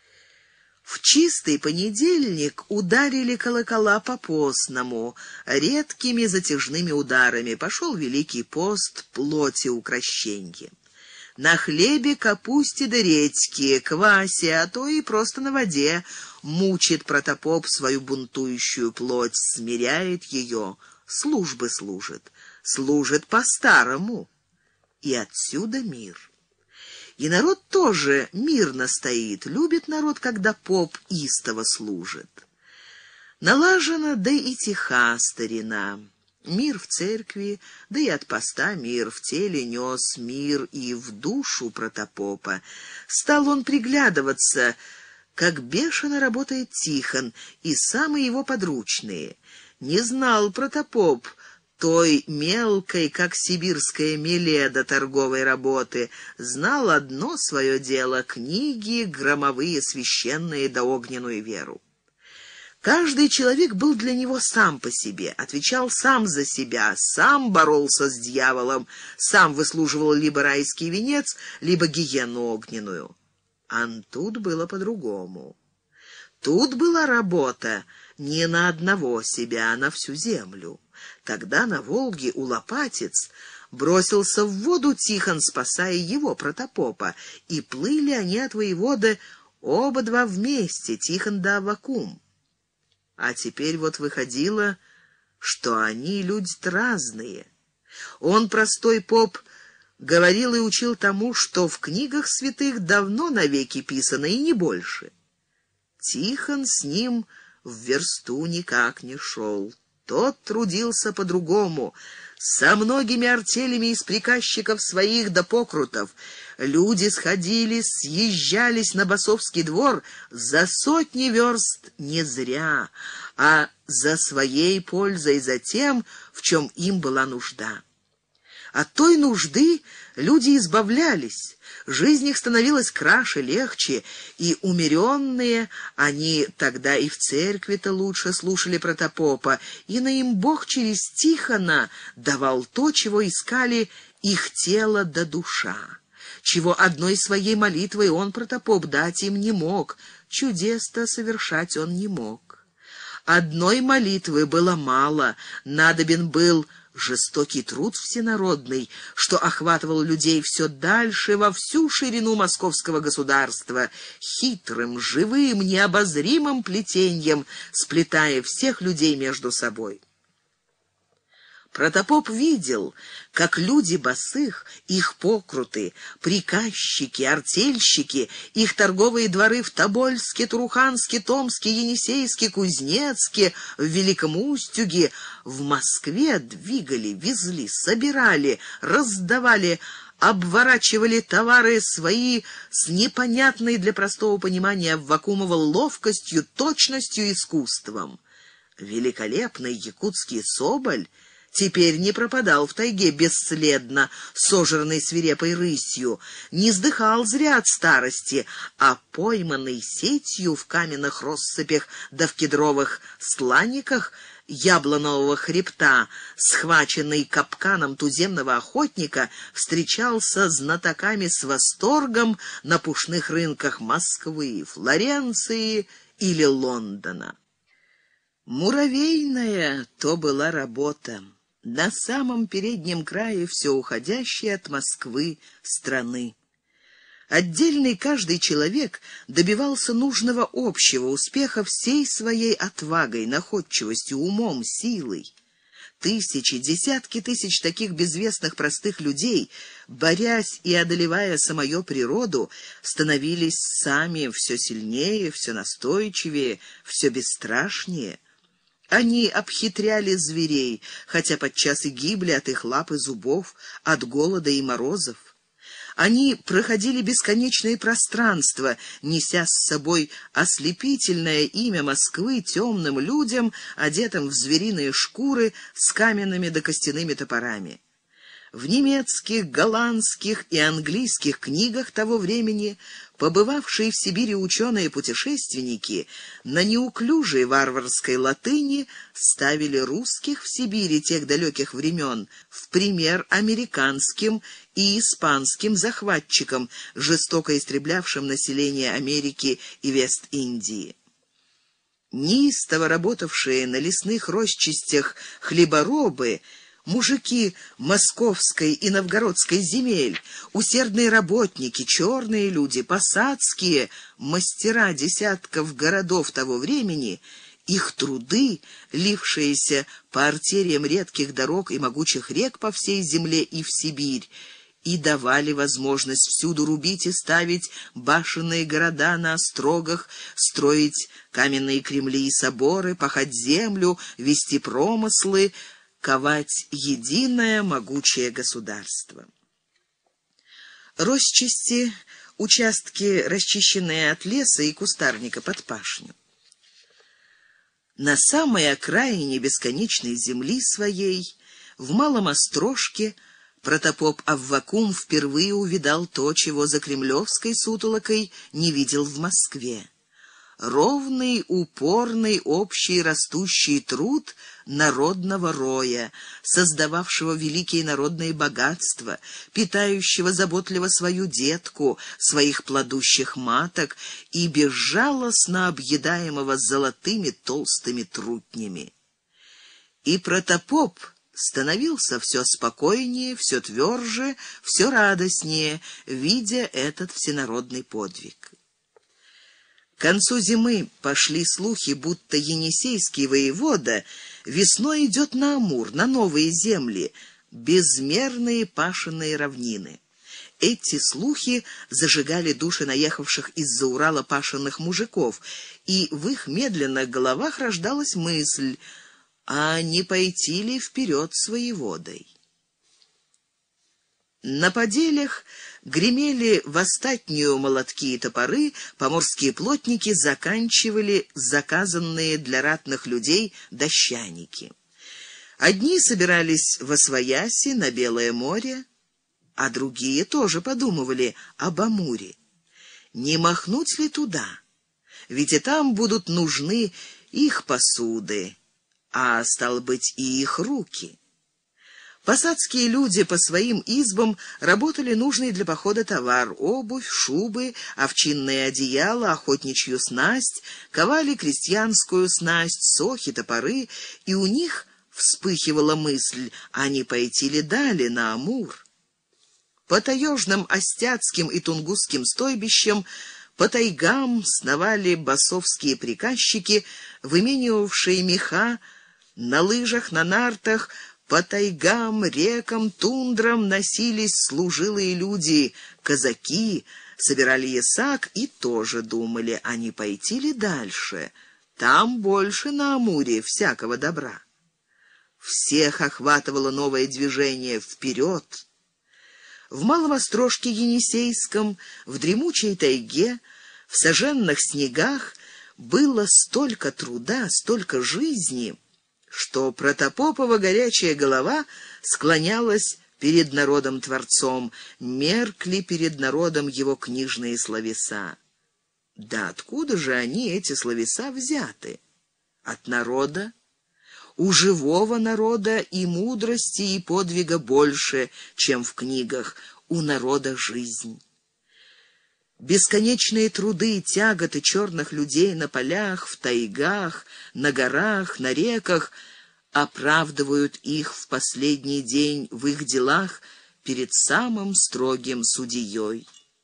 В чистый понедельник ударили колокола по-постному, редкими затяжными ударами. Пошел Великий пост плоти укрощенья. На хлебе, капусте да редьке, квасе, а то и просто на воде мучит протопоп свою бунтующую плоть, смиряет ее, службы служит, служит по-старому. И отсюда мир. И народ тоже мирно стоит, любит народ, когда поп истово служит. Налажена, да и тиха старина. Мир в церкви, да и от поста мир в теле нес мир и в душу протопопа. Стал он приглядываться, как бешено работает Тихон и самые его подручные. Не знал протопоп той мелкой, как сибирская Миледа, торговой работы, знал одно свое дело — книги громовые, священные да огненную веру. Каждый человек был для него сам по себе, отвечал сам за себя, сам боролся с дьяволом, сам выслуживал либо райский венец, либо гиенну огненную. А тут было по-другому. Тут была работа не на одного себя, а на всю землю. Тогда на Волге у Лопатец бросился в воду Тихон, спасая его, протопопа, и плыли они от воевода оба два вместе, Тихон да Аввакум. А теперь вот выходило, что они люди разные. Он, простой поп, говорил и учил тому, что в книгах святых давно навеки писано, и не больше. Тихон с ним в версту никак не шел. Тот трудился по-другому, со многими артелями из приказчиков своих до покрутов. Люди сходились, съезжались на Басовский двор за сотни верст не зря, а за своей пользой, за тем, в чем им была нужда. От той нужды люди избавлялись, жизнь их становилась краше, легче, и умеренные они тогда и в церкви-то лучше слушали протопопа, и на им Бог через Тихона давал то, чего искали их тело да душа, чего одной своей молитвой он, протопоп, дать им не мог, чудес-то совершать он не мог. Одной молитвы было мало, надобен был жестокий труд всенародный, что охватывал людей все дальше во всю ширину московского государства, хитрым, живым, необозримым плетеньем, сплетая всех людей между собой. Протопоп видел, как люди босых, их покруты, приказчики, артельщики, их торговые дворы в Тобольске, Туруханске, Томске, Енисейске, Кузнецке, в Великом Устюге, в Москве двигали, везли, собирали, раздавали, обворачивали товары свои с непонятной для простого понимания Аввакумова ловкостью, точностью, искусством. Великолепный якутский соболь теперь не пропадал в тайге бесследно, сожранной свирепой рысью, не сдыхал зря от старости, а пойманный сетью в каменных россыпях да в кедровых сланниках яблонового хребта, схваченный капканом туземного охотника, встречался знатоками с восторгом на пушных рынках Москвы, Флоренции или Лондона. Муравейная то была работа. На самом переднем крае все уходящей от Москвы страны. Отдельный каждый человек добивался нужного общего успеха всей своей отвагой, находчивостью, умом, силой. Тысячи, десятки тысяч таких безвестных простых людей, борясь и одолевая самую природу, становились сами все сильнее, все настойчивее, все бесстрашнее. Они обхитряли зверей, хотя подчас и гибли от их лап и зубов, от голода и морозов. Они проходили бесконечные пространства, неся с собой ослепительное имя Москвы темным людям, одетым в звериные шкуры с каменными да костяными топорами. В немецких, голландских и английских книгах того времени побывавшие в Сибири ученые-путешественники на неуклюжей варварской латыни ставили русских в Сибири тех далеких времен в пример американским и испанским захватчикам, жестоко истреблявшим население Америки и Вест-Индии. Неистово работавшие на лесных росчистях хлеборобы, мужики московской и новгородской земель, усердные работники, черные люди, посадские, мастера десятков городов того времени, их труды, лившиеся по артериям редких дорог и могучих рек по всей земле и в Сибирь, и давали возможность всюду рубить и ставить башенные города на острогах, строить каменные кремли и соборы, пахать землю, вести промыслы, ковать единое могучее государство. Росчасти — участки, расчищенные от леса и кустарника под пашню. На самой окраине бесконечной земли своей, в Малом Острожке, протопоп Аввакум впервые увидал то, чего за кремлевской сутолокой не видел в Москве. Ровный, упорный, общий растущий труд народного роя, создававшего великие народные богатства, питающего заботливо свою детку, своих плодущих маток и безжалостно объедаемого золотыми толстыми трутнями. И протопоп становился все спокойнее, все тверже, все радостнее, видя этот всенародный подвиг. К концу зимы пошли слухи, будто енисейский воевода весной идет на Амур, на новые земли, безмерные пашенные равнины. Эти слухи зажигали души наехавших из-за Урала пашенных мужиков, и в их медленных головах рождалась мысль, а не пойти ли вперед с воеводой? На поделях гремели в остатнюю молотки и топоры, поморские плотники заканчивали заказанные для ратных людей дощаники. Одни собирались восвояси на Белое море, а другие тоже подумывали об Амуре. Не махнуть ли туда? Ведь и там будут нужны их посуды, а стало быть и их руки. Посадские люди по своим избам работали нужный для похода товар: обувь, шубы, овчинные одеяла, охотничью снасть, ковали крестьянскую снасть, сохи, топоры, и у них вспыхивала мысль, а не пойти ли далее на Амур. По таежным остяцким и тунгусским стойбищам, по тайгам сновали басовские приказчики, выменивавшие меха, на лыжах, на нартах, по тайгам, рекам, тундрам носились служилые люди, казаки, собирали ясак и тоже думали, а не пойти ли дальше. Там больше на Амуре всякого добра. Всех охватывало новое движение вперед. В Малом Острожке Енисейском, в дремучей тайге, в сожженных снегах было столько труда, столько жизни, что Протопопова горячая голова склонялась перед народом-творцом, меркли перед народом его книжные словеса. Да откуда же они, эти словеса, взяты? От народа. У живого народа и мудрости, и подвига больше, чем в книгах, у народа жизнь. Бесконечные труды и тяготы черных людей на полях, в тайгах, на горах, на реках оправдывают их в последний день в их делах перед самым строгим судьей.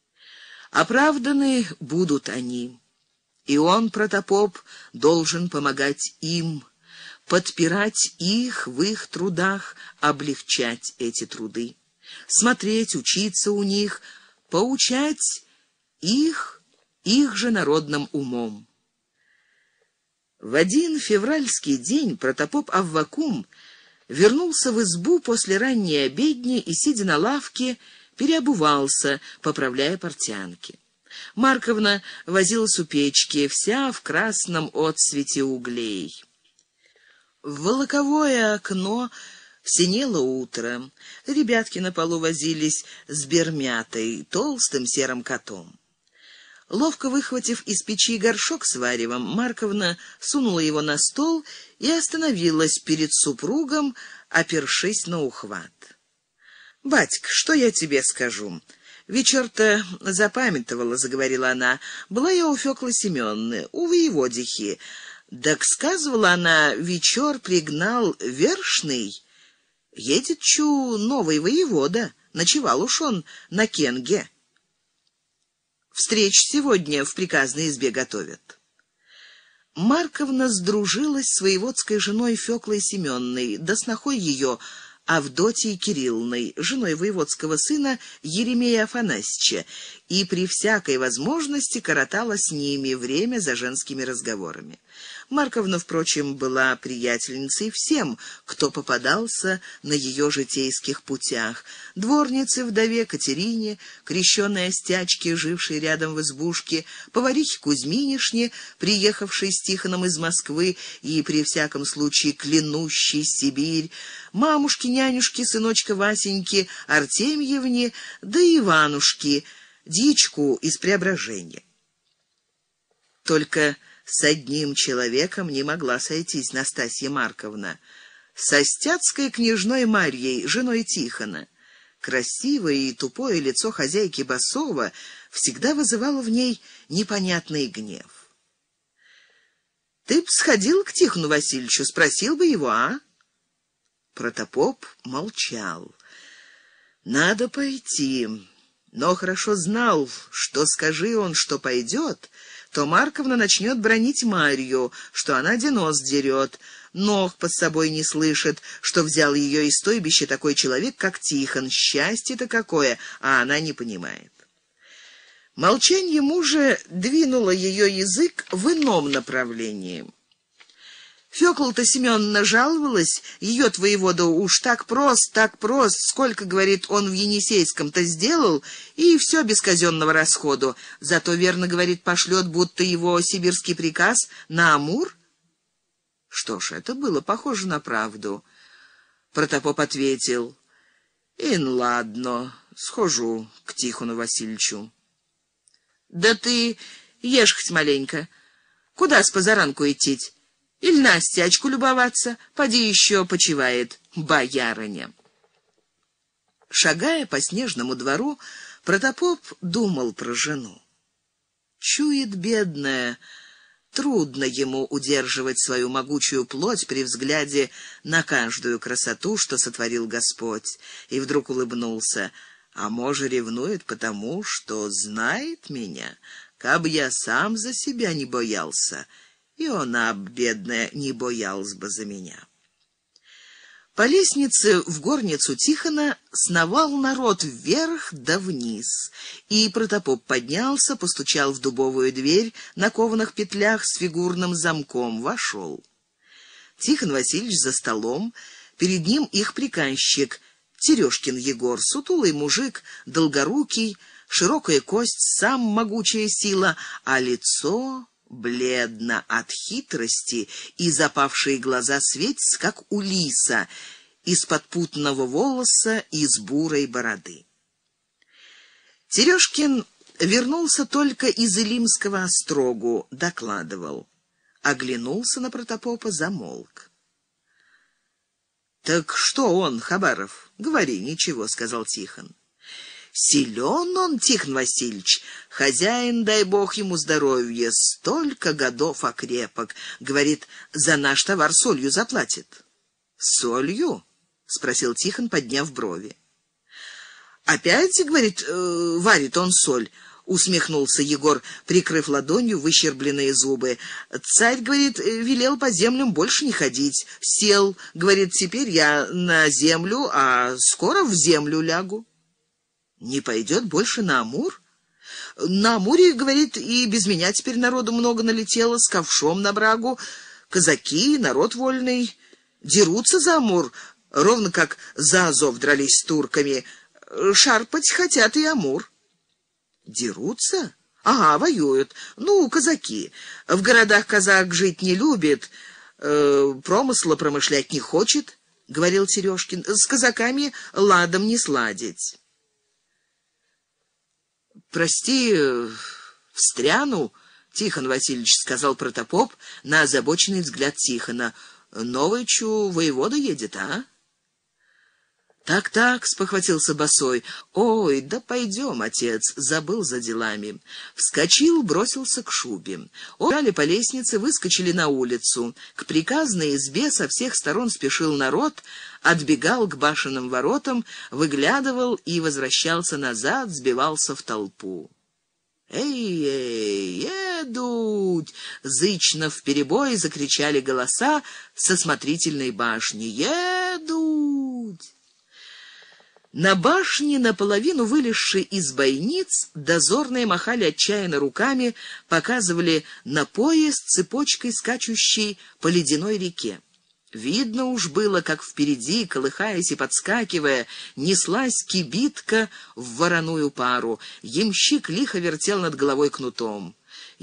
Оправданы будут они, и он, Протопоп, должен помогать им, подпирать их в их трудах, облегчать эти труды, смотреть, учиться у них, поучать их же народным умом. В один февральский день протопоп Аввакум вернулся в избу после ранней обедни и, сидя на лавке, переобувался, поправляя портянки. Марковна возилась у печки, вся в красном отсвете углей. В волоковое окно синело утро. Ребятки на полу возились с бермятой, толстым серым котом. Ловко выхватив из печи горшок с варевом, Марковна сунула его на стол и остановилась перед супругом, опершись на ухват. «Батька, что я тебе скажу? Вечер-то запамятовала, — заговорила она, — была я у Фёклы Семённы, у воеводихи. Так сказывала она, вечер пригнал вершный. Едет чу новый воевода, ночевал уж он на Кенге. Встреч сегодня в приказной избе готовят». Марковна сдружилась с воеводской женой Фёклой Семённой, да снохой ее Авдотьей Кирилловной, женой воеводского сына Еремея Афанасьича, и при всякой возможности коротала с ними время за женскими разговорами. Марковна, впрочем, была приятельницей всем, кто попадался на ее житейских путях: дворнице вдове Катерине, крещенной Остячке, жившей рядом в избушке, поварихе Кузьминишне, приехавшей с Тихоном из Москвы и при всяком случае клянущей Сибирь, мамушке-нянюшке сыночка Васеньки Артемьевне, да Иванушке, дьячку из Преображения. Только с одним человеком не могла сойтись Настасья Марковна: с остяцкой княжной Марьей, женой Тихона. Красивое и тупое лицо хозяйки Басова всегда вызывало в ней непонятный гнев. «Ты б сходил к Тихону Васильевичу, спросил бы его, а?» Протопоп молчал. «Надо пойти», но хорошо знал, что скажи он, что пойдет, то Марковна начнет бранить Марью, что она денос дерет, ног под собой не слышит, что взял ее из стойбища такой человек, как Тихон. Счастье-то какое, а она не понимает. Молчанье мужа двинуло ее язык в ином направлении. Фёкла-то Семёновна жаловалась, её-то воевода уж так прост, сколько, говорит, он в Енисейском-то сделал, и всё без казенного расходу. Зато, верно, говорит, пошлет, будто его сибирский приказ на Амур. Что ж, это было похоже на правду. Протопоп ответил: «Ин, ладно, схожу к Тихону Васильевичу». «Да ты ешь хоть маленько. Куда с позаранку идти? Или на стячку любоваться? Поди еще почивает боярыня». Шагая по снежному двору, протопоп думал про жену. Чует бедная, трудно ему удерживать свою могучую плоть при взгляде на каждую красоту, что сотворил Господь, и вдруг улыбнулся. А може, ревнует потому, что знает меня, кабы я сам за себя не боялся, и она, бедная, не боялась бы за меня. По лестнице в горницу Тихона сновал народ вверх да вниз, и протопоп поднялся, постучал в дубовую дверь на кованых петлях с фигурным замком, вошел. Тихон Васильевич за столом, перед ним их приказчик Терешкин Егор, сутулый мужик, долгорукий, широкая кость, сам могучая сила, а лицо бледно от хитрости, и запавшие глаза светятся, как у лиса, из-под путного волоса и с бурой бороды. Терешкин вернулся только из Илимского острогу, докладывал. Оглянулся на протопопа, замолк. «Так что он, Хабаров? Говори, ничего», — сказал Тихон. «Силен он, Тихон Васильевич, хозяин, дай бог ему здоровья, столько годов окрепок. Говорит, за наш товар солью заплатит». «Солью?» — спросил Тихон, подняв брови. «Опять, говорит, варит он соль», — усмехнулся Егор, прикрыв ладонью выщербленные зубы. «Царь, говорит, велел по землям больше не ходить. Сел, говорит, теперь я на землю, а скоро в землю лягу». «Не пойдет больше на Амур?» «На Амуре, говорит, и без меня теперь народу много налетело, с ковшом на брагу. Казаки, народ вольный, дерутся за Амур, ровно как за Азов дрались с турками. Шарпать хотят и Амур». «Дерутся? Ага, воюют. Ну, казаки. В городах казак жить не любит, промысла промышлять не хочет», — говорил Терешкин. «С казаками ладом не сладить». «Прости, встряну, Тихон Васильевич», — сказал протопоп на озабоченный взгляд Тихона. «Новичу воевода едет, а?» «Так», — спохватился босой. «Ой, да пойдем, отец, забыл за делами». Вскочил, бросился к шубе. Убежали по лестнице, выскочили на улицу. К приказной избе со всех сторон спешил народ, отбегал к башенным воротам, выглядывал и возвращался назад, сбивался в толпу. «Эй, едут!» — зычно вперебой закричали голоса со смотрительной башни. «Едут!» На башне, наполовину вылезши из бойниц, дозорные махали отчаянно руками, показывали на поезд цепочкой, скачущей по ледяной реке. Видно уж было, как впереди, колыхаясь и подскакивая, неслась кибитка в вороную пару. Ямщик лихо вертел над головой кнутом.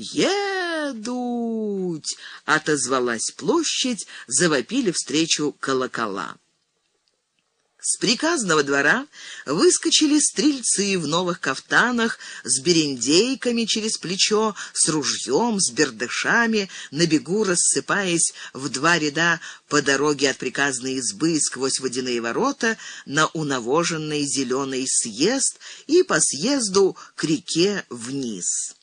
«Едут!» — отозвалась площадь, завопили встречу колокола. С приказного двора выскочили стрельцы в новых кафтанах, с берендейками через плечо, с ружьем, с бердышами, на бегу рассыпаясь в два ряда по дороге от приказной избы сквозь водяные ворота на унавоженный зеленый съезд и по съезду к реке вниз.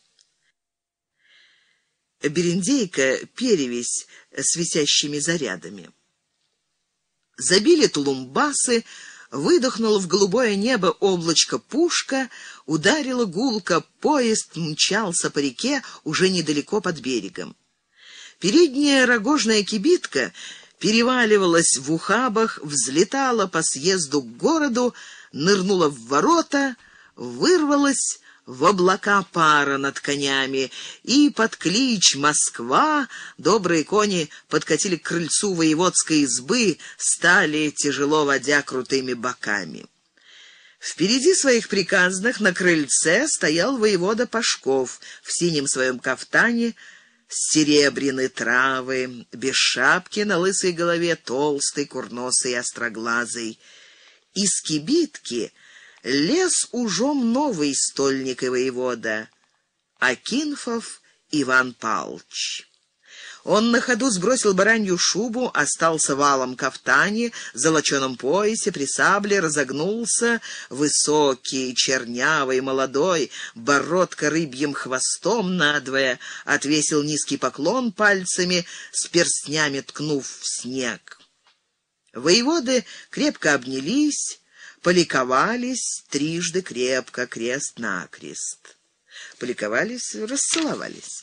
Берендейка — перевесь с висящими зарядами. Забили тулумбасы, выдохнуло в голубое небо облачко пушка, ударила гулко, поезд мчался по реке уже недалеко под берегом. Передняя рогожная кибитка переваливалась в ухабах, взлетала по съезду к городу, нырнула в ворота, вырвалась в облака пара над конями, и под клич «Москва» добрые кони подкатили к крыльцу воеводской избы, стали, тяжело водя крутыми боками. Впереди своих приказных на крыльце стоял воевода Пашков в синем своем кафтане, с серебряной травы, без шапки, на лысой голове толстый, курносый, остроглазый. Из кибитки лез ужом новый стольник и воевода, Акинфов Иван Палч. Он на ходу сбросил баранью шубу, остался валом кафтане, золоченом поясе, при сабле, разогнулся, высокий, чернявый, молодой, бородка рыбьим хвостом надвое, отвесил низкий поклон пальцами, с перстнями ткнув в снег. Воеводы крепко обнялись, поликовались трижды крепко, крест-накрест. Поликовались, расцеловались.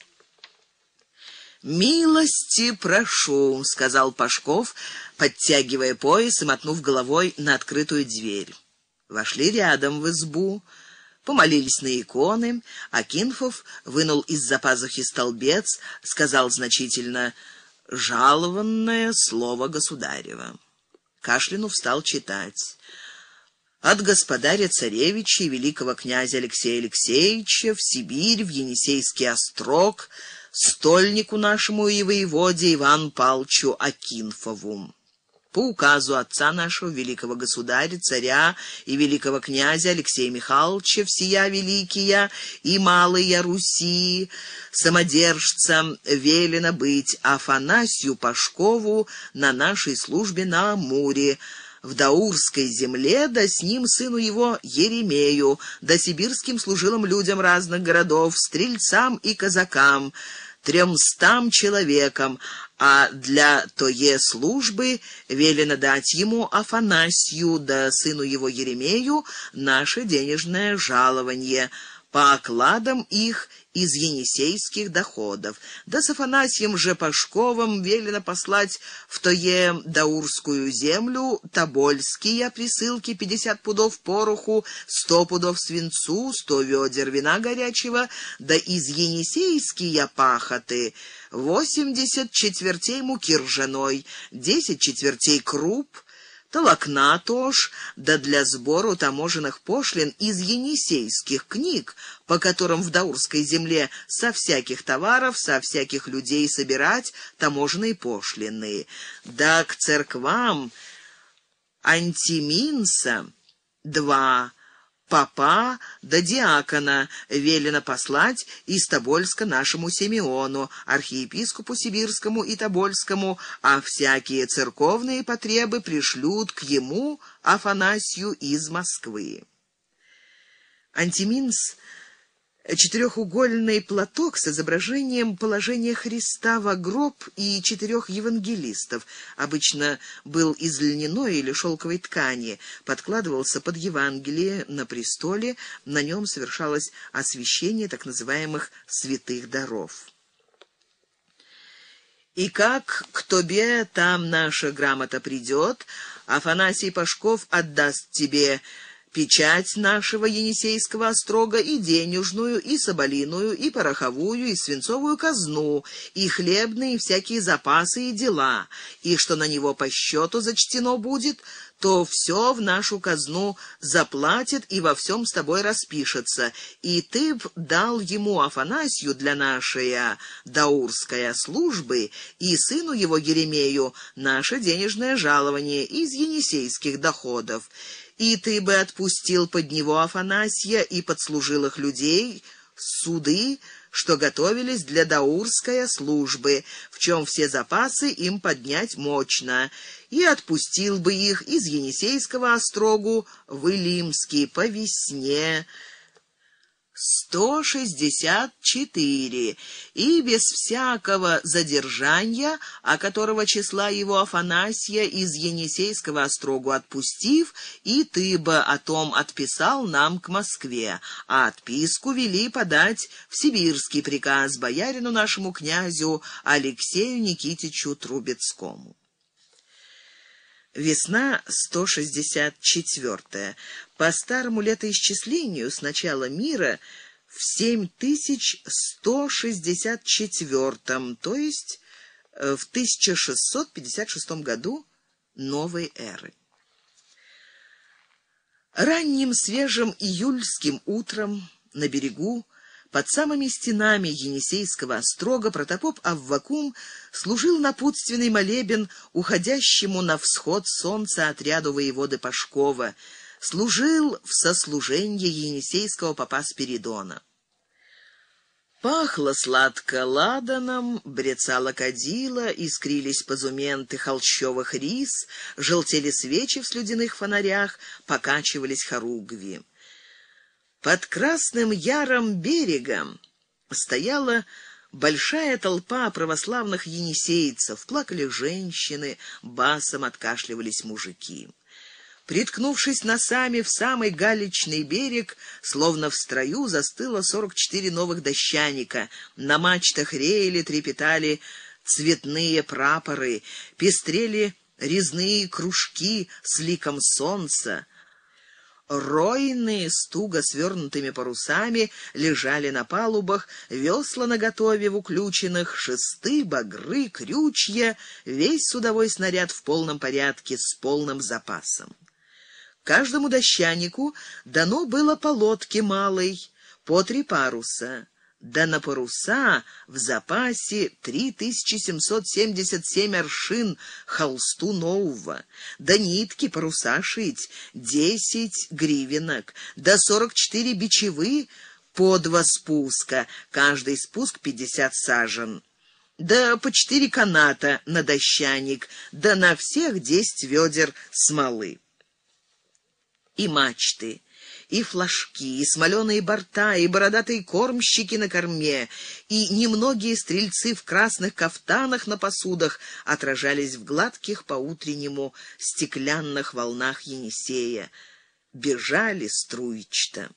«Милости прошу», — сказал Пашков, подтягивая пояс и мотнув головой на открытую дверь. Вошли рядом в избу, помолились на иконы. Акинфов вынул из-за пазухи столбец, сказал значительно: «Жалованное слово государева». Кашлянув стал читать. «От господаря-царевича и великого князя Алексея Алексеевича в Сибирь, в Енисейский острог, стольнику нашему и воеводе Ивану Палчу Акинфову. По указу отца нашего, великого государя, царя и великого князя Алексея Михайловича, всея великия и малая Руси, самодержцам велено быть Афанасию Пашкову на нашей службе на Амуре, в Даурской земле, да с ним сыну его Еремею, да сибирским служилым людям разных городов, стрельцам и казакам, 300 человекам, а для тое службы велено дать ему Афанасию, да сыну его Еремею наше денежное жалование по окладам их из енисейских доходов. Да с Афанасием же Пашковым велено послать в тое даурскую землю тобольские присылки 50 пудов пороху, 100 пудов свинцу, 100 ведер вина горячего, да из енисейские пахоты 80 четвертей муки ржаной, 10 четвертей круп, толокна тоже, да для сбору таможенных пошлин из енисейских книг, по которым в даурской земле со всяких товаров, со всяких людей собирать таможенные пошлины, да к церквам Антиминса 2 попа да диакона велено послать из Тобольска нашему Симеону, архиепископу сибирскому и тобольскому, а всякие церковные потребы пришлют к ему, Афанасию, из Москвы. Антиминс — четырехугольный платок с изображением положения Христа во гроб и 4 евангелистов. Обычно был из льняной или шелковой ткани, подкладывался под Евангелие на престоле, на нем совершалось освящение так называемых святых даров. «И как к тебе там наша грамота придет, Афанасий Пашков отдаст тебе печать нашего енисейского острога и денежную, и соболиную, и пороховую, и свинцовую казну, и хлебные, и всякие запасы и дела, и что на него по счету зачтено будет, то все в нашу казну заплатит и во всем с тобой распишется, и ты б дал ему, Афанасию, для нашей даурской службы и сыну его Еремею наше денежное жалование из енисейских доходов, и ты бы отпустил под него Афанасия и подслужилых людей суды, что готовились для даурской службы, в чем все запасы им поднять мощно, и отпустил бы их из Енисейского острогу в Илимский по весне 164, и без всякого задержания, о которого числа его Афанасия из Енисейского острогу отпустив, и ты бы о том отписал нам к Москве, а отписку вели подать в сибирский приказ боярину нашему князю Алексею Никитичу Трубецкому». Весна 164. По старому летоисчислению с начала мира в 7164, то есть в 1656 году новой эры. Ранним свежим июльским утром на берегу, под самыми стенами Енисейского острога, протопоп Аввакум служил напутственный молебен уходящему на всход солнца отряду воеводы Пашкова, служил в сослуженье енисейского попа Спиридона. Пахло сладко ладаном, брецала кадила, искрились позументы холщовых рис, желтели свечи в слюдяных фонарях, покачивались хоругви. Под Красным Яром берегом стояла большая толпа православных енисейцев, плакали женщины, басом откашливались мужики. Приткнувшись носами в самый галечный берег, словно в строю застыло 44 новых дощаника. На мачтах реяли, трепетали цветные прапоры, пестрели резные кружки с ликом солнца. Ройны с туго свернутыми парусами лежали на палубах, весла наготове в уключенных, шесты, багры, крючья, весь судовой снаряд в полном порядке, с полным запасом. Каждому дощанику дано было по лодке малой, по 3 паруса, да на паруса в запасе 3777 аршин холсту нового, да нитки паруса шить 10 гривенок, да 44 бичевы по 2 спуска, каждый спуск 50 сажен, да по 4 каната на дощаник, да на всех 10 ведер смолы. И мачты, и флажки, и смоленые борта, и бородатые кормщики на корме, и немногие стрельцы в красных кафтанах на посудах отражались в гладких по-утреннему стеклянных волнах Енисея, бежали струйчато.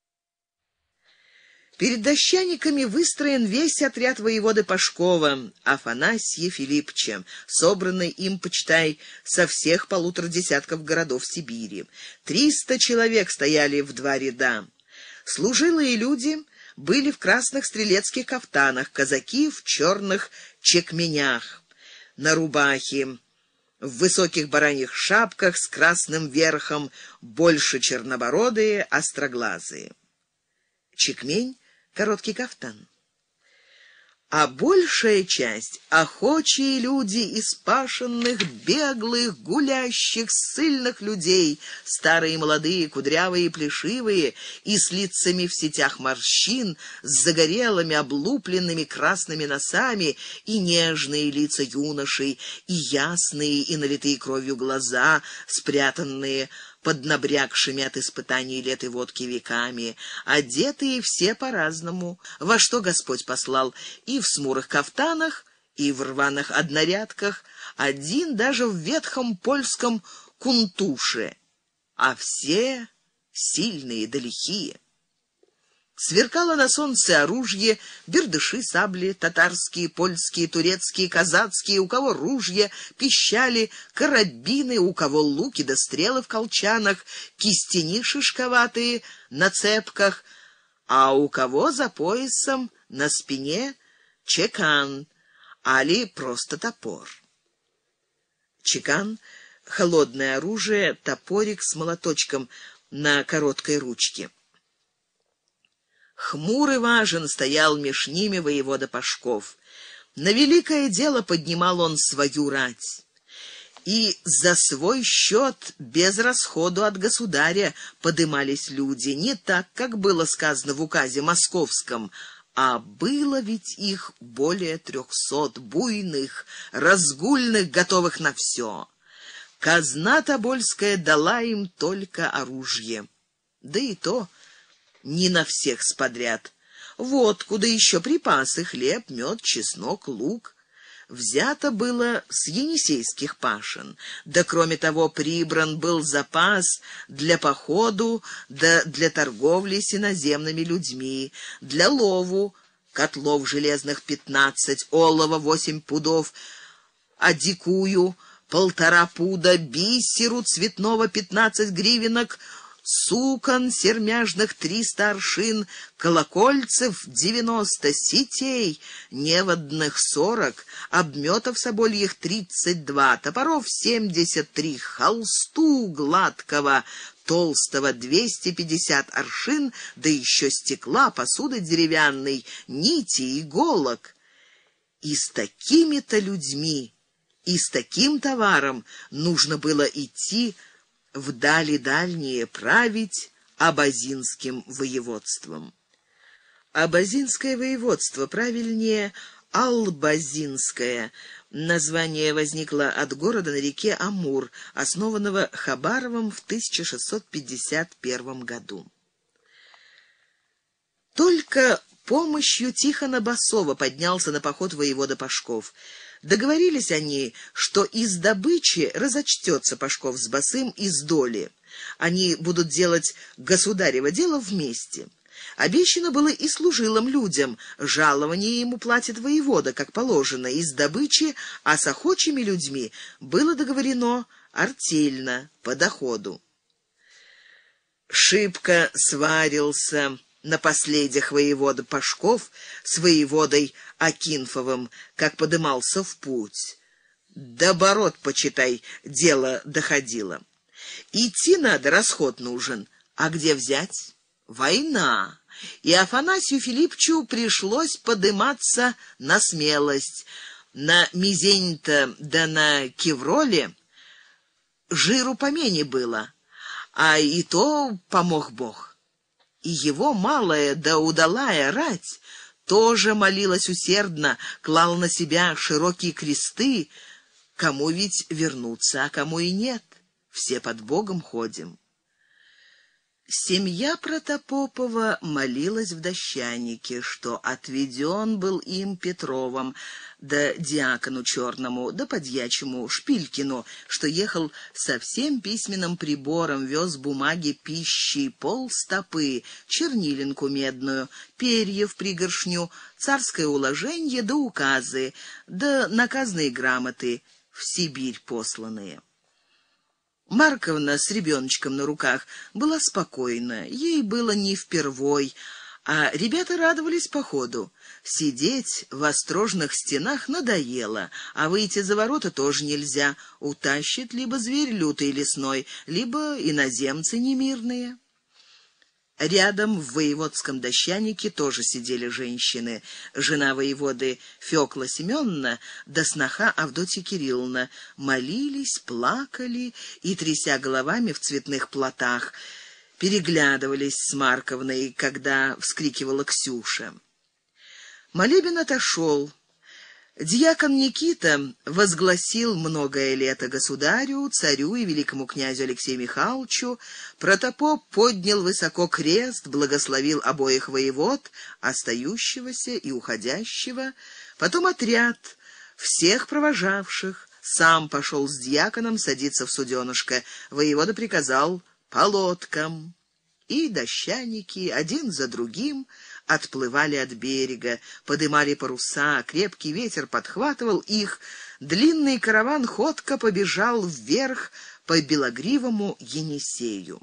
Перед дощаниками выстроен весь отряд воеводы Пашкова, Афанасия Филиппча, собранный им, почитай, со всех 1,5 десятков городов Сибири. 300 человек стояли в 2 ряда. Служилые люди были в красных стрелецких кафтанах, казаки в черных чекменях, на рубахе, в высоких бараньих шапках с красным верхом, больше чернобородые, остроглазые. Чекмень — короткий кафтан. А большая часть — охочие люди из пашенных, беглых, гулящих, ссыльных людей, старые, молодые, кудрявые и плешивые, и с лицами в сетях морщин, с загорелыми, облупленными красными носами, и нежные лица юношей, и ясные и налитые кровью глаза, спрятанные под набрякшими от испытаний лет и водки веками, одетые все по-разному, во что Господь послал, и в смурых кафтанах, и в рваных однорядках, один даже в ветхом польском кунтуше, а все сильные да лихие. Сверкало на солнце оружие, бердыши, сабли, татарские, польские, турецкие, казацкие, у кого ружья, пищали, карабины, у кого луки да стрелы в колчанах, кистени шишковатые на цепках, а у кого за поясом на спине чекан, али просто топор. Чекан — холодное оружие, топорик с молоточком на короткой ручке. Хмур и важен стоял меж ними воевода Пашков. На великое дело поднимал он свою рать. И за свой счет, без расходу от государя, подымались люди, не так, как было сказано в указе московском, а было ведь их более 300 буйных, разгульных, готовых на все. Казна тобольская дала им только оружие, да и то не на всех сподряд. Вот куда еще припасы: хлеб, мед, чеснок, лук. Взято было с енисейских пашен. Да кроме того, прибран был запас для походу, да для торговли с иноземными людьми, для лову, котлов железных 15, олова 8 пудов, а дикую 1,5 пуда бисеру цветного 15 гривенок, сукон сермяжных 300 аршин, колокольцев 90, сетей неводных 40, обметов собольих 32, топоров 73, холсту гладкого толстого 250 аршин, да еще стекла, посуды деревянной, нити, иголок. И с такими-то людьми и с таким товаром нужно было идти в дали дальние править Абазинским воеводством. Абазинское воеводство, правильнее Албазинское, название возникло от города на реке Амур, основанного Хабаровым в 1651 году. Только помощью Тихона Басова поднялся на поход воевода Пашков. Договорились они, что из добычи разочтется Пашков с Басым из доли. Они будут делать государево дело вместе. Обещано было и служилым людям, жалование ему платит воевода, как положено, из добычи, а с охочими людьми было договорено артельно, по доходу. Шибко сварился на последях воевода Пашков с воеводой Акинфовым, как подымался в путь. До бород, почитай, дело доходило. Идти надо, расход нужен. А где взять? Война. И Афанасию Филипповичу пришлось подыматься на смелость. На Мизень-то да на Кевроле жиру помене было, а и то помог Бог. И его малая да удалая рать тоже молилась усердно, клала на себя широкие кресты. Кому ведь вернуться, а кому и нет. Все под Богом ходим. Семья Протопопова молилась в Дощанике, что отведен был им Петровым, да дьякону Черному, да подьячему Шпилькину, что ехал со всем письменным прибором, вез бумаги пищи, полстопы, чернилинку медную, перьев пригоршню, царское уложенье да указы, да наказные грамоты в Сибирь посланные. Марковна с ребеночком на руках была спокойна, ей было не впервой, а ребята радовались походу. Сидеть в острожных стенах надоело, а выйти за ворота тоже нельзя, утащит либо зверь лютый лесной, либо иноземцы немирные. Рядом в воеводском Дощанике тоже сидели женщины. Жена воеводы Фёкла Семёновна да сноха Авдотья Кирилловна молились, плакали и, тряся головами в цветных платах, переглядывались с Марковной, когда вскрикивала Ксюша. Молебен отошел. Дьякон Никита возгласил многое лето государю, царю и великому князю Алексею Михайловичу. Протопоп поднял высоко крест, благословил обоих воевод, остающегося и уходящего, потом отряд всех провожавших. Сам пошел с дьяконом садиться в суденышко. Воевода приказал по лодкам. И дощаники один за другим отплывали от берега, подымали паруса, крепкий ветер подхватывал их, длинный караван ходко побежал вверх по белогривому Енисею.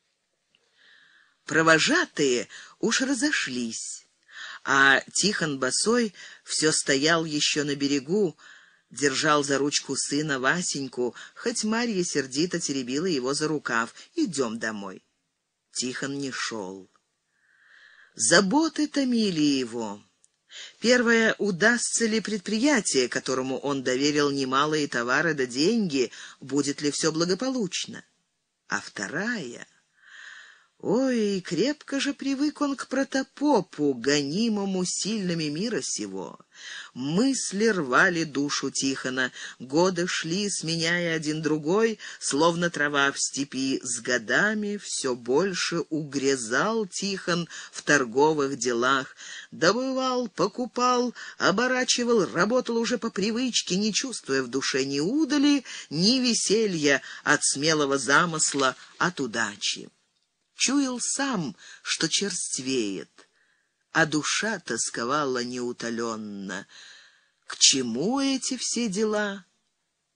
Провожатые уж разошлись, а Тихон босой все стоял еще на берегу, держал за ручку сына Васеньку, хоть Марья сердито теребила его за рукав. «Идем домой». Тихон не шел. Заботы томили его. Первое, удастся ли предприятие, которому он доверил немалые товары да деньги, будет ли все благополучно. А вторая... Ой, крепко же привык он к протопопу, гонимому сильными мира сего. Мысли рвали душу Тихона, годы шли, сменяя один другой, словно трава в степи. С годами все больше угрязал Тихон в торговых делах. Добывал, покупал, оборачивал, работал уже по привычке, не чувствуя в душе ни удали, ни веселья от смелого замысла, от удачи. Чуял сам, что черствеет, а душа тосковала неутоленно. К чему эти все дела?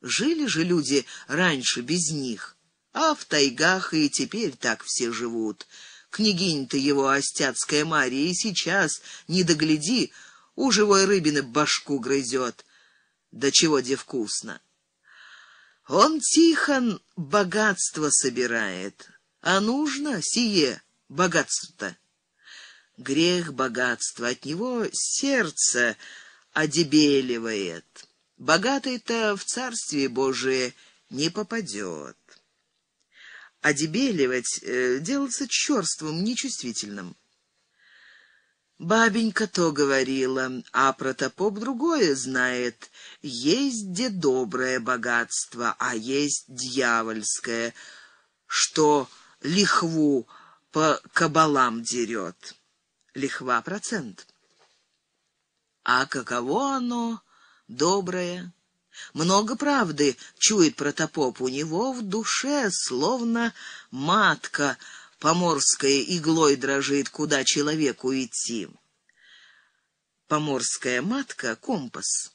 Жили же люди раньше без них, а в тайгах и теперь так все живут. Княгинь-то его Остяцкая Мария и сейчас, не догляди, у живой рыбины башку грызет. Да чего де вкусно. Он, Тихон, богатство собирает, а нужно сие богатство-то. Грех богатства, от него сердце одебеливает. Богатый-то в Царствие Божие не попадет. Одебеливать, делаться чёрствым, нечувствительным. Бабенька то говорила, а протопоп другое знает. Есть где доброе богатство, а есть дьявольское, что лихву по кабалам дерет. Лихва процент. А каково оно, доброе? Много правды чует протопоп, у него в душе словно матка поморская иглой дрожит, куда человеку идти. Поморская матка — компас.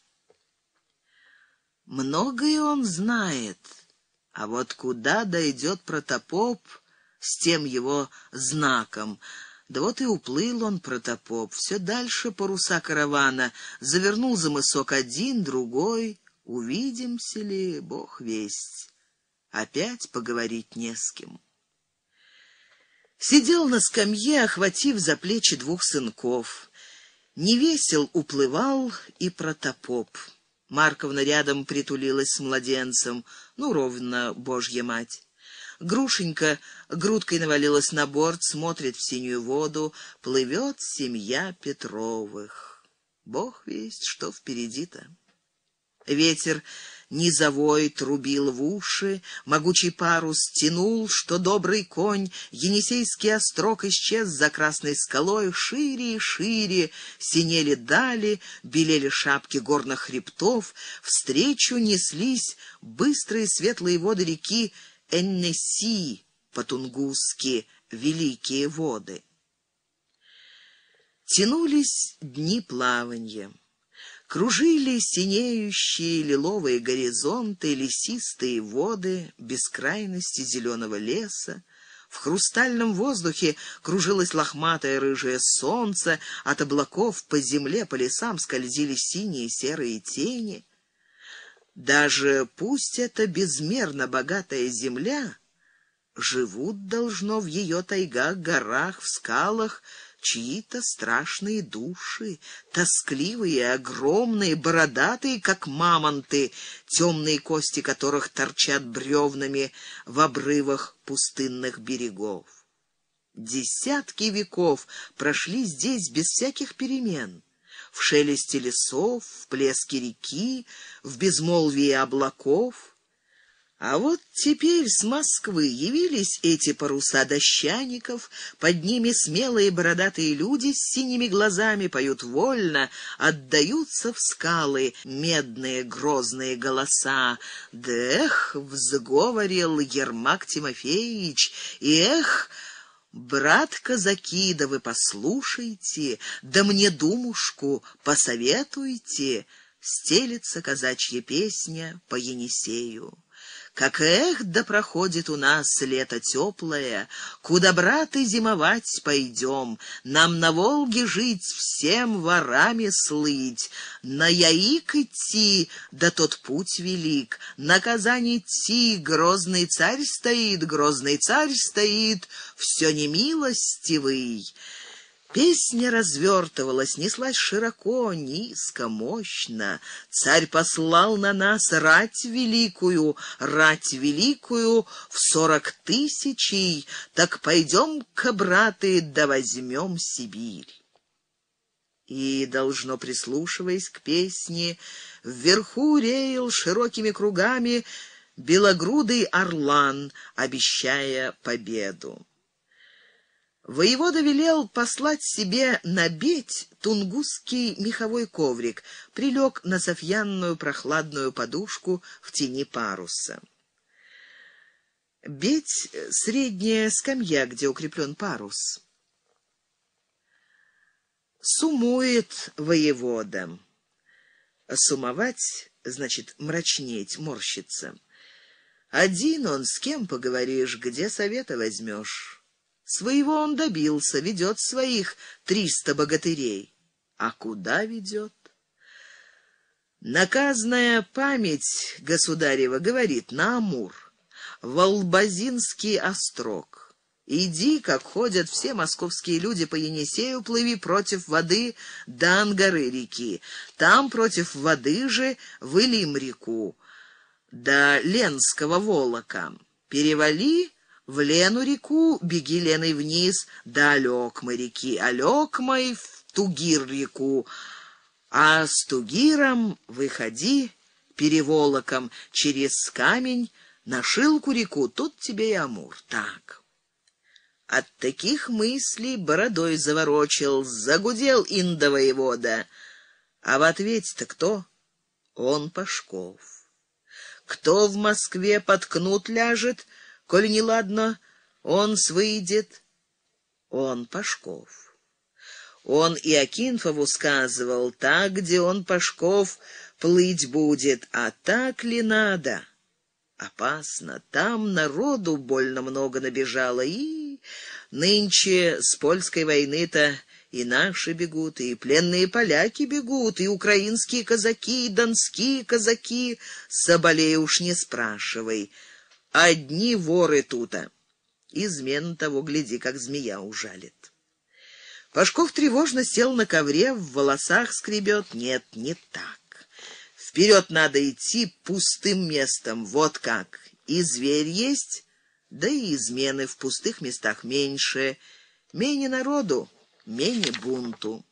Многое он знает, а вот куда дойдет протопоп, с тем его знаком. Да вот и уплыл он, протопоп, все дальше паруса каравана, завернул за мысок один, другой. Увидимся ли, Бог весть. Опять поговорить не с кем. Сидел на скамье, охватив за плечи двух сынков. Невесел уплывал и протопоп. Марковна рядом притулилась с младенцем, ну, ровно Божья мать. Грушенька грудкой навалилась на борт, смотрит в синюю воду, плывет семья Петровых. Бог весть, что впереди-то. Ветер низовой трубил в уши, могучий парус тянул, что добрый конь. Енисейский острог исчез за красной скалой, шире и шире синели дали, белели шапки горных хребтов, встречу неслись быстрые светлые воды реки Эннеси, по-тунгусски великие воды. Тянулись дни плаванья. Кружили синеющие лиловые горизонты, лесистые воды, бескрайности зеленого леса. В хрустальном воздухе кружилось лохматое рыжее солнце, от облаков по земле, по лесам скользили синие и серые тени. Даже пусть это безмерно богатая земля, живут, должно, в ее тайгах, горах, в скалах чьи-то страшные души, тоскливые, огромные, бородатые, как мамонты, темные кости которых торчат бревнами в обрывах пустынных берегов. Десятки веков прошли здесь без всяких перемен. В шелесте лесов, в плеске реки, в безмолвии облаков. А вот теперь с Москвы явились эти паруса дощаников, под ними смелые бородатые люди с синими глазами поют вольно, отдаются в скалы медные грозные голоса. Да эх, взговорил Ермак Тимофеевич, и эх, брат казаки, да вы послушайте, да мне думушку посоветуйте, стелется казачья песня по Енисею. Как эх, да проходит у нас лето теплое, куда, брат, и зимовать пойдем, нам на Волге жить, всем ворами слыть, на Яик идти, да тот путь велик, на Казань идти, грозный царь стоит, все немилостивый. Песня развертывалась, неслась широко, низко, мощно. Царь послал на нас рать великую в 40 000, так пойдем-ка, браты, да возьмем Сибирь. И, должно, прислушиваясь к песне, вверху реял широкими кругами белогрудый орлан, обещая победу. Воевода велел послать себе на бедь тунгусский меховой коврик, прилег на софьянную прохладную подушку в тени паруса. Бедь — средняя скамья, где укреплен парус. Сумует воевода. Сумовать значит, мрачнеть, морщиться. Один он, с кем поговоришь, где совета возьмешь? Своего он добился, ведет своих 300 богатырей. А куда ведет? Наказная память государева говорит на Амур, в Албазинский острог. Иди, как ходят все московские люди, по Енисею плыви против воды до Ангары реки. Там против воды же в Илим-реку, до Ленского Волока. Перевали в Лену реку, беги Леной вниз до Алекмы реки, Алекмой в Тугир-реку, а с Тугиром выходи переволоком через камень на Шилку-реку, тут тебе и Амур. Так. От таких мыслей бородой заворочил, загудел индо-воевода. А в ответе-то кто? Он Пашков. Кто в Москве под кнут ляжет, коль неладно, он свыйдет? Он Пашков. Он и Акинфову сказывал, так, где он, Пашков, плыть будет, а так ли надо? Опасно, там народу больно много набежало, и нынче с польской войны-то и наши бегут, и пленные поляки бегут, и украинские казаки, и донские казаки, соболей уж не спрашивай. Одни воры тута. Измен того, гляди, как змея ужалит. Пашков тревожно сел на ковре, в волосах скребет. Нет, не так. Вперед надо идти пустым местом, вот как. И зверь есть, да и измены в пустых местах меньше. Менее народу, менее бунту.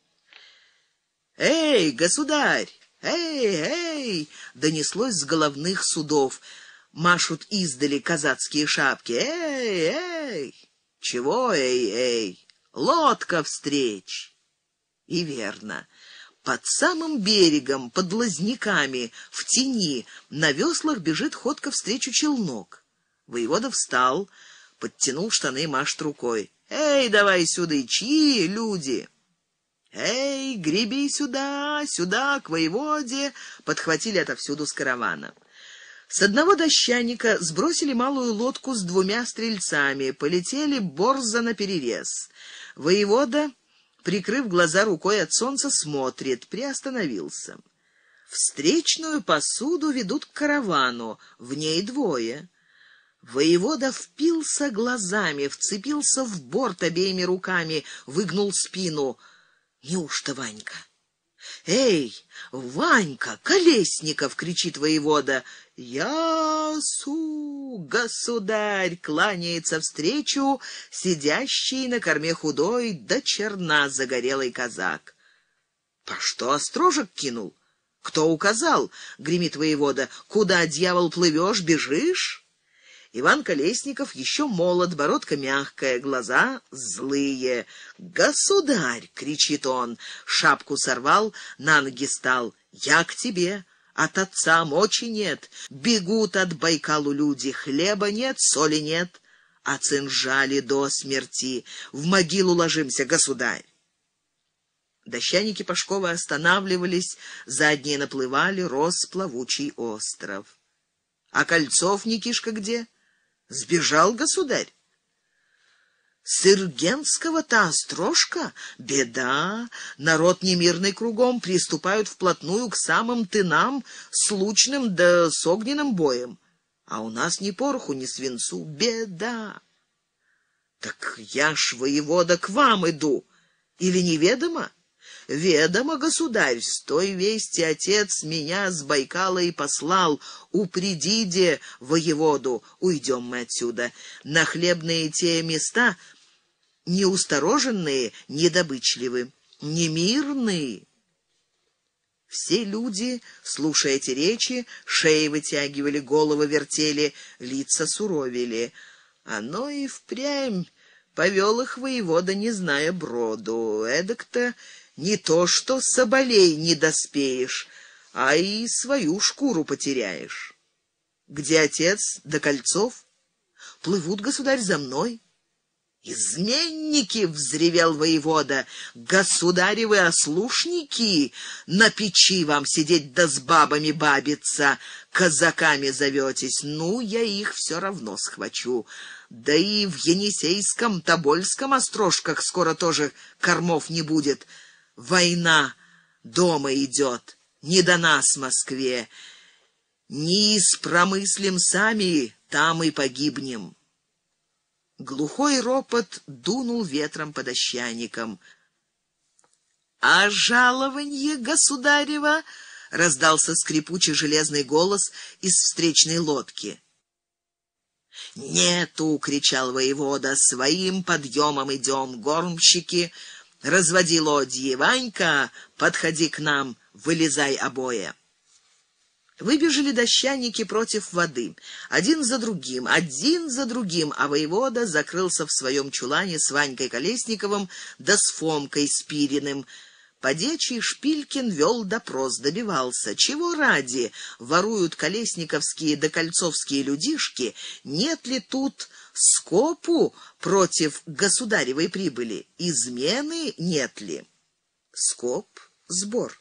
«Эй, государь! Эй!» — донеслось с головных судов. Машут издали казацкие шапки. «Эй, эй! Чего эй, эй? Лодка встреч!» И верно. Под самым берегом, под лозняками, в тени, на веслах бежит ходко встречу челнок. Воевода встал, подтянул штаны, машет рукой. «Эй, давай сюда, чьи люди?» «Эй, греби сюда, сюда, к воеводе!» Подхватили отовсюду с каравана. С одного дощаника сбросили малую лодку с 2 стрельцами, полетели борзо наперерез. Воевода, прикрыв глаза рукой от солнца, смотрит, приостановился. Встречную посуду ведут к каравану, в ней 2. Воевода впился глазами, вцепился в борт обеими руками, выгнул спину. Неужто Ванька? «Эй, Ванька, Колесников!» — кричит воевода. «Ясу, государь!» — кланяется встречу сидящий на корме худой до черна загорелый казак. «По что острожек кинул? Кто указал?» — гремит воевода. «Куда, дьявол, плывешь, бежишь?» Иван Колесников еще молод, бородка мягкая, глаза злые. «Государь!» — кричит он, шапку сорвал, на ноги стал. «Я к тебе, от отца мочи нет, бегут от Байкалу люди, хлеба нет, соли нет, оцинжали до смерти, в могилу ложимся, государь!» Дощаники Пашкова останавливались, задние наплывали, рос плавучий остров. «А Кольцов, Никишка, где?» «Сбежал, государь». «С Иргенского-то острожка? Беда! Народ немирный кругом, приступают вплотную к самым тынам с лучным да с огненным боем. А у нас ни пороху, ни свинцу. Беда!» «Так я ж, воевода, к вам иду. Или неведомо?» «Ведомо, государь, с той вести отец меня с Байкала и послал. Упредиде воеводу, уйдем мы отсюда. На хлебные те места неустороженные, недобычливы, немирные». Все люди, слушая эти речи, шеи вытягивали, головы вертели, лица суровели. Оно и впрямь повел их воевода, не зная броду. Эдак-то не то что соболей не доспеешь, а и свою шкуру потеряешь. «Где отец да Кольцов?» «Плывут, государь, за мной». «Изменники!» — взревел воевода. «Государевы ослушники! На печи вам сидеть да с бабами бабиться! Казаками зоветесь! Ну, я их все равно схвачу! Да и в Енисейском, Тобольском острожках скоро тоже кормов не будет! Война дома идет! Не до нас, Москве! Не испромыслим сами, там и погибнем!» Глухой ропот дунул ветром по дощаникам. «А жалованье государева?» — раздался скрипучий железный голос из встречной лодки. «Нету!» — кричал воевода. «Своим подъемом идем, гормщики! Разводи лодьи! Ванька, подходи к нам, вылезай обои!» Выбежали дощаники против воды, один за другим, а воевода закрылся в своем чулане с Ванькой Колесниковым да с Фомкой Спириным. Подьячий Шпилькин вел допрос, добивался, чего ради воруют колесниковские да кольцовские людишки, нет ли тут скопу против государевой прибыли, измены нет ли. Скоп — сбор.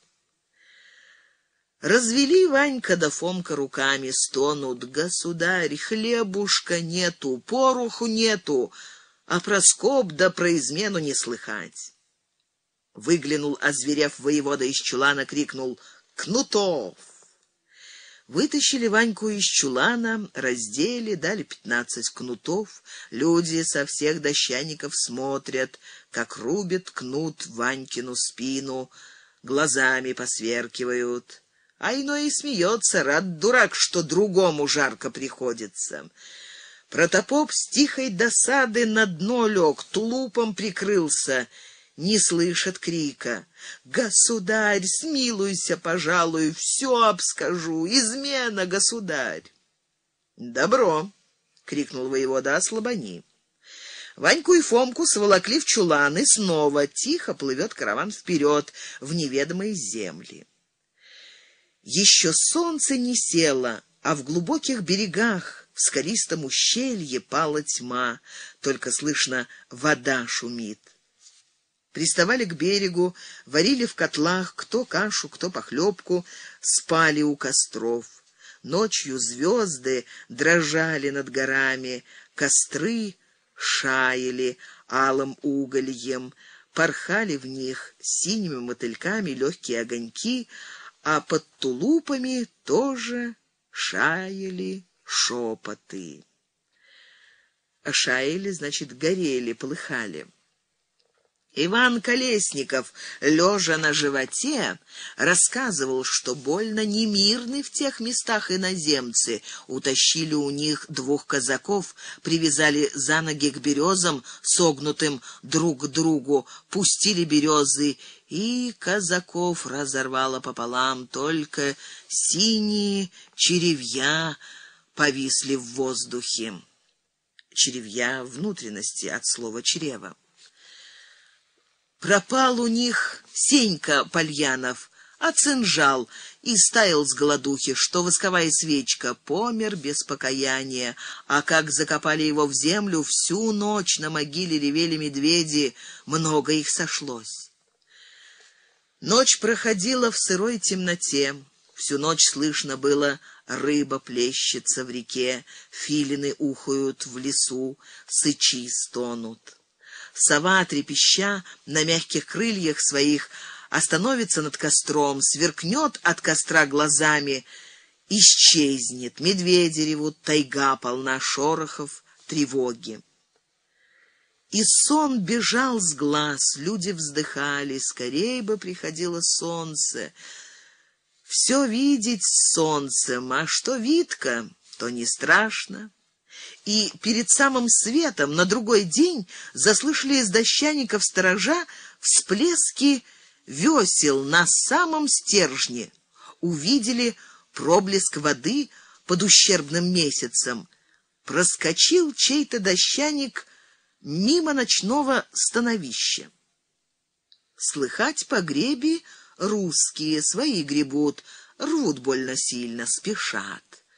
Развели Ванька да Фомка руками, стонут: «Государь, хлебушка нету, пороху нету, а про скоп да про измену не слыхать». Выглянул, озверев воевода из чулана, крикнул: «Кнутов!» Вытащили Ваньку из чулана, раздели, дали 15 кнутов. Люди со всех дощаников смотрят, как рубит кнут Ванькину спину, глазами посверкивают. А иной и смеется, рад дурак, что другому жарко приходится. Протопоп с тихой досады на дно лег, тулупом прикрылся, не слышит крика. «Государь, смилуйся, пожалуй, все обскажу, измена, государь!» «Добро!» — крикнул воевода: «ослабони!» Ваньку и Фомку сволокли в чулан, и снова тихо плывет караван вперед в неведомые земли. Еще солнце не село, а в глубоких берегах, в скалистом ущелье пала тьма, только слышно, вода шумит. Приставали к берегу, варили в котлах кто кашу, кто похлебку, спали у костров. Ночью звезды дрожали над горами, костры шаяли алым угольем, порхали в них синими мотыльками легкие огоньки, а под тулупами тоже шаяли шепоты. Шаяли, значит, горели, полыхали. Иван Колесников, лежа на животе, рассказывал, что больно немирны в тех местах иноземцы. Утащили у них 2 казаков, привязали за ноги к березам, согнутым друг к другу, пустили березы, и казаков разорвало пополам, только синие черевья повисли в воздухе. Черевья — внутренности, от слова чрево. Пропал у них Сенька Пальянов, оцинжал и стаял с голодухи, что восковая свечка, помер без покаяния, а как закопали его в землю, всю ночь на могиле ревели медведи, много их сошлось. Ночь проходила в сырой темноте, всю ночь слышно было: рыба плещется в реке, филины ухают в лесу, сычи стонут. Сова, трепеща на мягких крыльях своих, остановится над костром, сверкнет от костра глазами, исчезнет. Медведи ревут, тайга полна шорохов, тревоги. И сон бежал с глаз, люди вздыхали, скорей бы приходило солнце. Все видеть с солнцем, а что видко, то не страшно. И перед самым светом на другой день заслышали из дощаников сторожа всплески весел на самом стержне, увидели проблеск воды под ущербным месяцем. Проскочил чей-то дощаник мимо ночного становища. Слыхать по греби русские, свои гребут, рвут больно сильно, спешат.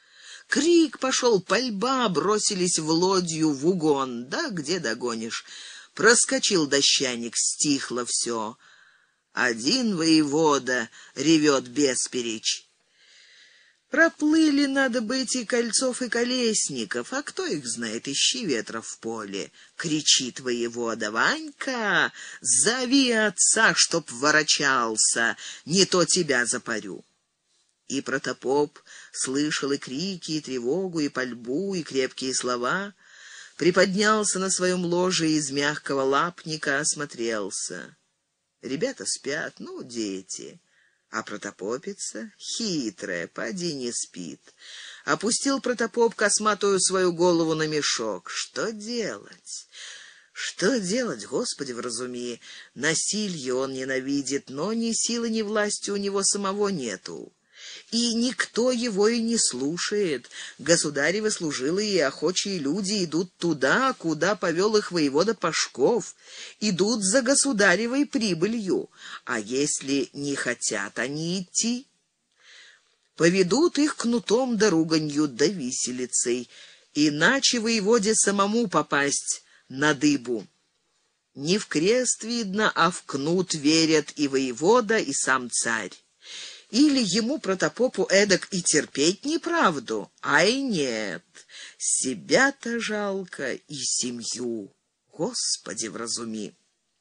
Крик пошел, пальба, бросились в лодью, в угон. Да где догонишь? Проскочил дощаник, стихло все. Один воевода ревет бесперечь. Проплыли, надо быть, и Кольцов, и Колесников, а кто их знает, ищи ветра в поле. Кричит воевода: Ванька, зови отца, чтоб ворочался, не то тебя запарю. И протопоп слышал и крики, и тревогу, и пальбу, и крепкие слова, приподнялся на своем ложе из мягкого лапника, осмотрелся. Ребята спят, ну, дети. А протопопица хитрая, поди не спит. Опустил протопоп косматую свою голову на мешок. Что делать? Что делать, Господи, вразуми? Насилье он ненавидит, но ни силы, ни власти у него самого нету. И никто его и не слушает. Государевы служилые и охочие люди идут туда, куда повел их воевода Пашков, идут за государевой прибылью. А если не хотят они идти, поведут их кнутом да руганью да виселицей, иначе воеводе самому попасть на дыбу. Не в крест видно, а в кнут верят и воевода, и сам царь. Или ему, протопопу, эдак и терпеть неправду? Ай, нет, себя-то жалко и семью. Господи, вразуми.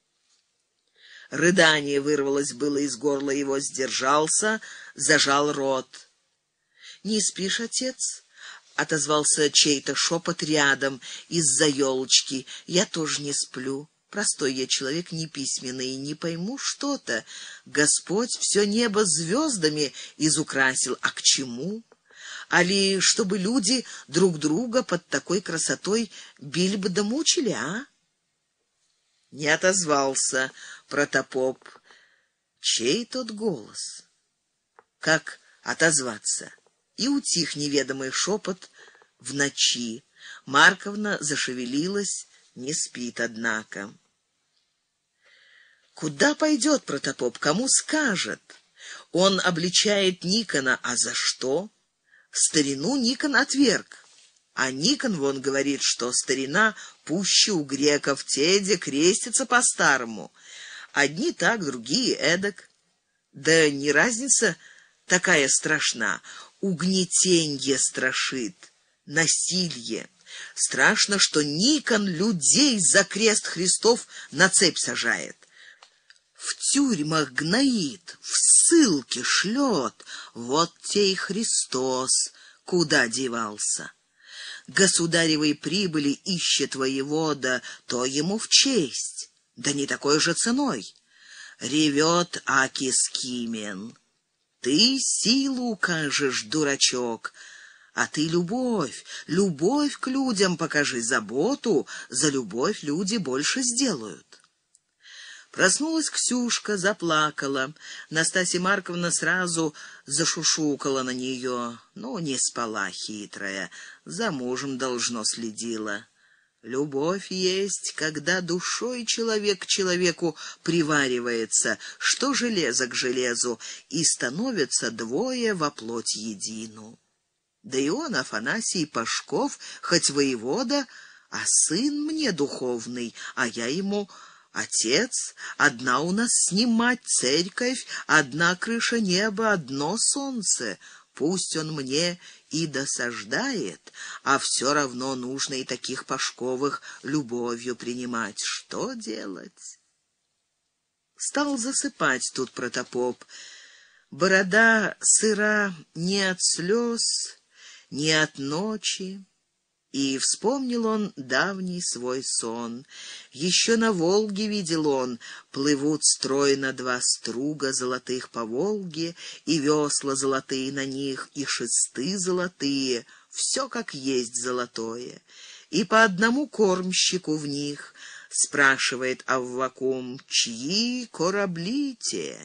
Рыдание вырвалось было из горла его, сдержался, зажал рот. «Не спишь, отец?» — отозвался чей-то шепот рядом из-за елочки. «Я тоже не сплю. Простой я человек неписьменный, не пойму что-то. Господь все небо звездами изукрасил, а к чему? Али чтобы люди друг друга под такой красотой били бы да мучили, а?» Не отозвался протопоп. Чей тот голос? Как отозваться? И утих неведомый шепот в ночи. Марковна зашевелилась, не спит, однако. Куда пойдет протопоп, кому скажет? Он обличает Никона, а за что? Старину Никон отверг. А Никон вон говорит, что старина пуще у греков, те, де крестятся по-старому. Одни так, другие эдак. Да не разница такая страшна. Угнетенье страшит, насилье. Страшно, что Никон людей за крест Христов на цепь сажает. В тюрьмах гноит, в ссылке шлет. Вот те и Христос куда девался. Государевой прибыли ищет воевода, то ему в честь, да не такой же ценой. Ревет аки Скимен. Ты силу укажешь, дурачок, а ты любовь, любовь к людям покажи, заботу, за любовь люди больше сделают. Проснулась Ксюшка, заплакала. Настасья Марковна сразу зашушукала на нее. Ну, не спала хитрая, за мужем, должно, следила. Любовь есть, когда душой человек к человеку приваривается, что железо к железу, и становятся двое во плоть едину. Да и он, Афанасий Пашков, хоть воевода, а сын мне духовный, а я ему отец. Одна у нас с ним мать церковь, одна крыша неба, одно солнце. Пусть он мне и досаждает, а все равно нужно и таких Пашковых любовью принимать. Что делать? Стал засыпать тут протопоп. Борода сыра не от слез, не от ночи. И вспомнил он давний свой сон. Еще на Волге видел он, плывут стройно два струга золотых по Волге, и весла золотые на них, и шесты золотые, все как есть золотое. И по одному кормщику в них спрашивает Аввакум: чьи корабли те?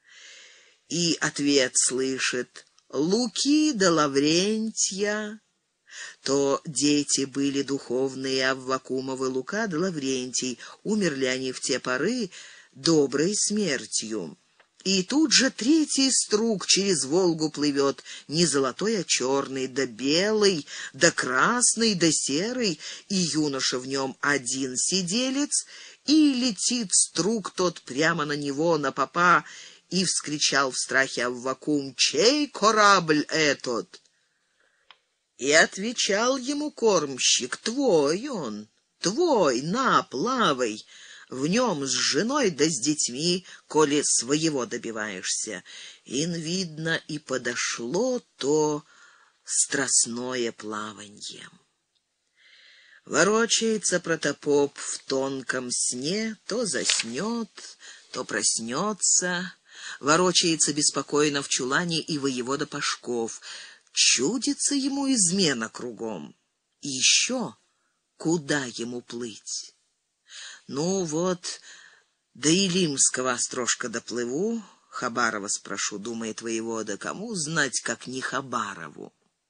И ответ слышит: Луки да Лаврентья. То дети были духовные Аввакумовы, Лука да Лаврентий. Умерли они в те поры доброй смертью. И тут же третий струк через Волгу плывет, не золотой, а черный, да белый, да красный, да серый, и юноша в нем один сиделец, и летит струк тот прямо на него, на попа, и вскричал в страхе Аввакум: «Чей корабль этот?» И отвечал ему кормщик: «Твой он, твой, на, плавай, в нем с женой да с детьми, коли своего добиваешься». Ин, видно, и подошло то страстное плаванье. Ворочается протопоп в тонком сне, то заснет, то проснется. Ворочается беспокойно в чулане и воевода Пашков. Чудится ему измена кругом. И еще куда ему плыть? Ну вот, до Илимского острожка доплыву, Хабарова спрошу, думает воевода, кому знать, как не Хабарову.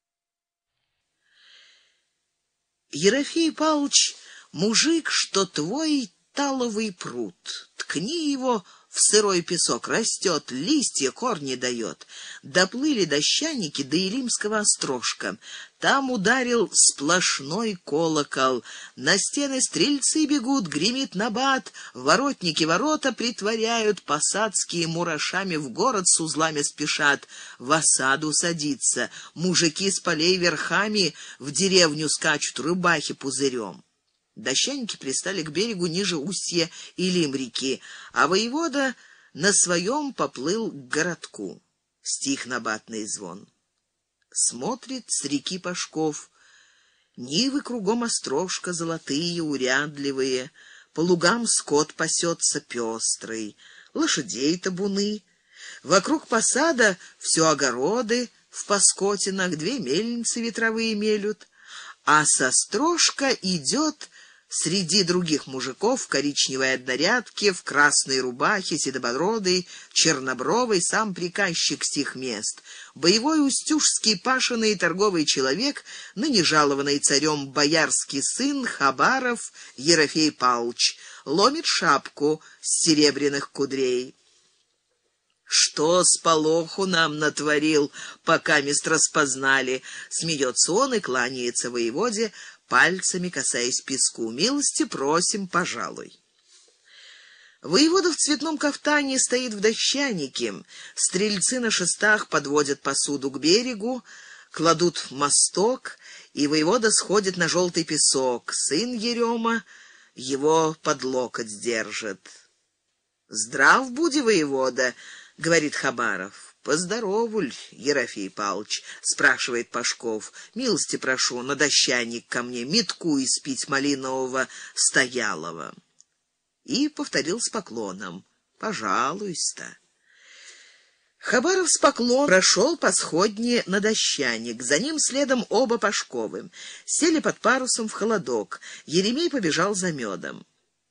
Ерофей Павлович мужик, что твой таловый пруд. Ткни его в сырой песок, растет, листья, корни дает. Доплыли дощаники до Илимского острожка. Там ударил сплошной колокол. На стены стрельцы бегут, гремит набат. Воротники ворота притворяют, посадские мурашами в город с узлами спешат. В осаду садится, мужики с полей верхами в деревню скачут, рыбахи пузырем. Дощаники пристали к берегу ниже устья Илим-реки, а воевода на своем поплыл к городку. Стих набатный звон. Смотрит с реки Пашков. Нивы кругом острожка золотые, урядливые, по лугам скот пасется пестрый, лошадей табуны. Вокруг посада все огороды, в паскотинах две мельницы ветровые мелют, а с острожка идет среди других мужиков в коричневой однорядке, в красной рубахе, седобородый, чернобровый, сам приказчик сих мест, боевой устюжский пашиный торговый человек, ныне жалованный царем боярский сын Хабаров Ерофей Павлович, ломит шапку с серебряных кудрей. «Что сполоху нам натворил, пока мест распознали?» Смеется он и кланяется воеводе, пальцами касаясь песку. «Милости просим, пожалуй». Воевода в цветном кафтане стоит в дощанике. Стрельцы на шестах подводят посуду к берегу, кладут мосток, и воевода сходит на желтый песок. Сын Ерема его под локоть держит. «Здрав буди, воевода», — говорит Хабаров. «Поздоровуль, Ерофей Павлович», — спрашивает Пашков. «Милости прошу на дощаник ко мне метку испить малинового стоялого». И повторил с поклоном: «Пожалуйста». Хабаров с поклоном прошел по сходне на дощаник. За ним следом оба Пашковы. Сели под парусом в холодок. Еремей побежал за медом.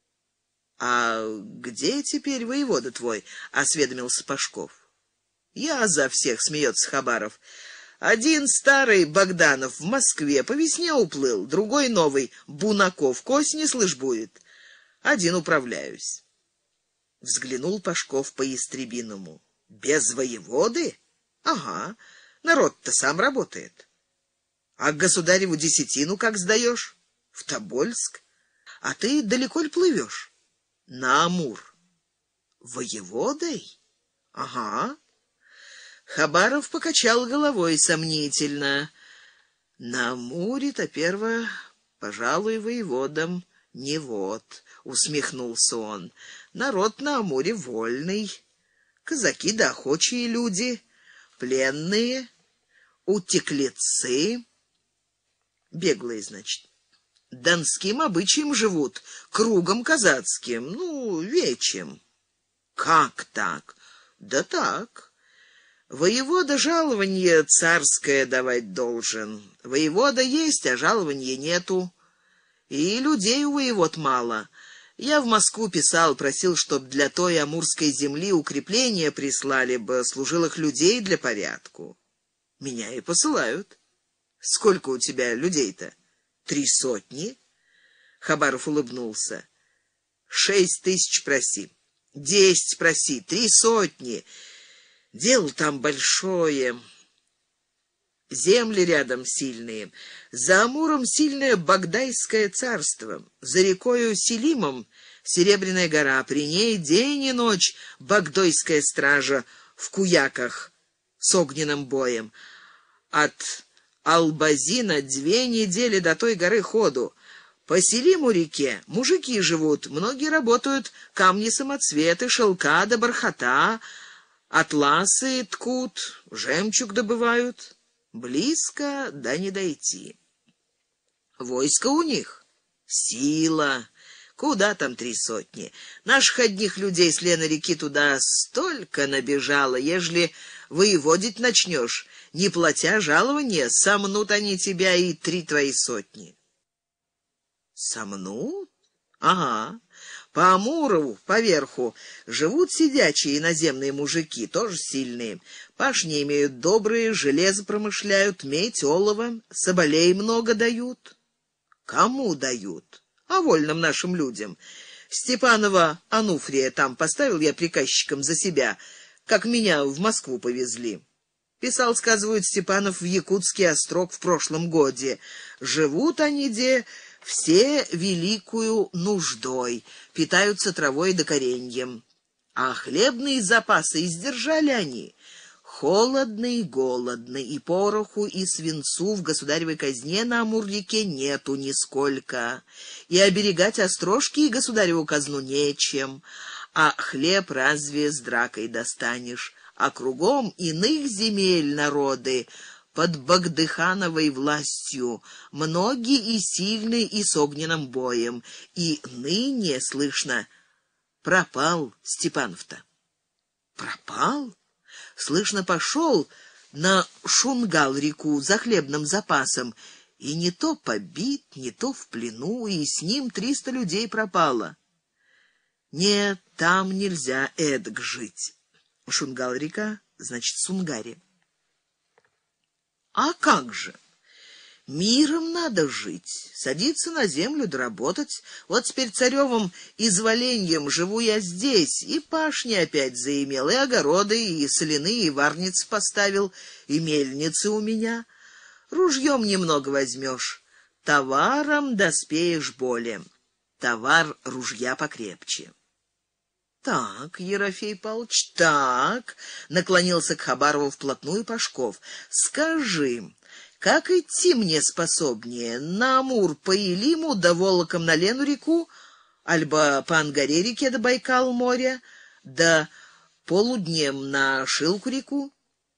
«А где теперь воевода твой?» — осведомился Пашков. «Я за всех», — смеется Хабаров. «Один старый Богданов в Москве по весне уплыл, другой новый Бунаков к осени, слышь, будет. Один управляюсь». Взглянул Пашков по-ястребиному. «Без воеводы? Ага, народ-то сам работает. А государеву десятину как сдаешь? В Тобольск. А ты далеко ли плывешь?» «На Амур». «Воеводой? Ага». Хабаров покачал головой сомнительно. «На Амуре-то перво, пожалуй, воеводом не вот», — усмехнулся он. «Народ на Амуре вольный, казаки да охочие люди, пленные, утеклецы, беглые, значит. Донским обычаем живут, кругом казацким, ну, вечем». «Как так?» «Да так. Воевода жалованье царское давать должен. Воевода есть, а жалованья нету. И людей у воевод мало. Я в Москву писал, просил, чтоб для той амурской земли укрепления прислали бы служилых людей для порядку. Меня и посылают. Сколько у тебя людей-то? 300. Хабаров улыбнулся. 6000 проси. 10 проси, 3 сотни. Дело там большое. Земли рядом сильные. За Амуром сильное Багдайское царство. За рекою Селимом Серебряная гора. При ней день и ночь багдойская стража в куяках с огненным боем. От Албазина 2 недели до той горы ходу. По Селиму реке мужики живут, многие работают, камни-самоцветы, шелка да бархата, атласы ткут, жемчуг добывают. Близко, да не дойти. Войско у них сила. Куда там 3 сотни? Наших одних людей с Лены реки туда столько набежало, ежели воеводить начнешь, не платя жалования, сомнут они тебя и 3 твои сотни. Сомнут? Ага. По Амуру, поверху, живут сидячие иноземные мужики, тоже сильные. Пашни имеют добрые, железо промышляют, медь, олово, соболей много дают. Кому дают? А вольным нашим людям. Степанова Ануфрия там поставил я приказчиком за себя, как меня в Москву повезли. Писал, сказывают, Степанов в Якутский острог в прошлом годе. Живут они где все великую нуждой, питаются травой да кореньем. А хлебные запасы издержали они. Холодно и голодно, и пороху, и свинцу в государевой казне на Амур-реке нету нисколько. И оберегать острожки и государеву казну нечем. А хлеб разве с дракой достанешь? А кругом иных земель народы под Багдыхановой властью, многие и сильные, и с огненным боем. И ныне, слышно, пропал Степанов-то. Пропал? Слышно, пошел на Шунгал-реку за хлебным запасом, и не то побит, не то в плену, и с ним 300 людей пропало. Нет, там нельзя эдак жить. Шунгал-река, значит, Сунгари. А как же? Миром надо жить, садиться на землю да работать. Вот теперь царевым изволеньем живу я здесь, и пашни опять заимел, и огороды, и соляные, и варницы поставил, и мельницы у меня. Ружьем немного возьмешь, товаром доспеешь более. Товар ружья покрепче. Так, Ерофей Павлович, так, наклонился к Хабарову вплотную Пашков. Скажи, как идти мне способнее, на Амур по Илиму да волоком на Лену реку, альбо по Ангаре реке до Байкал моря, да полуднем на Шилку реку?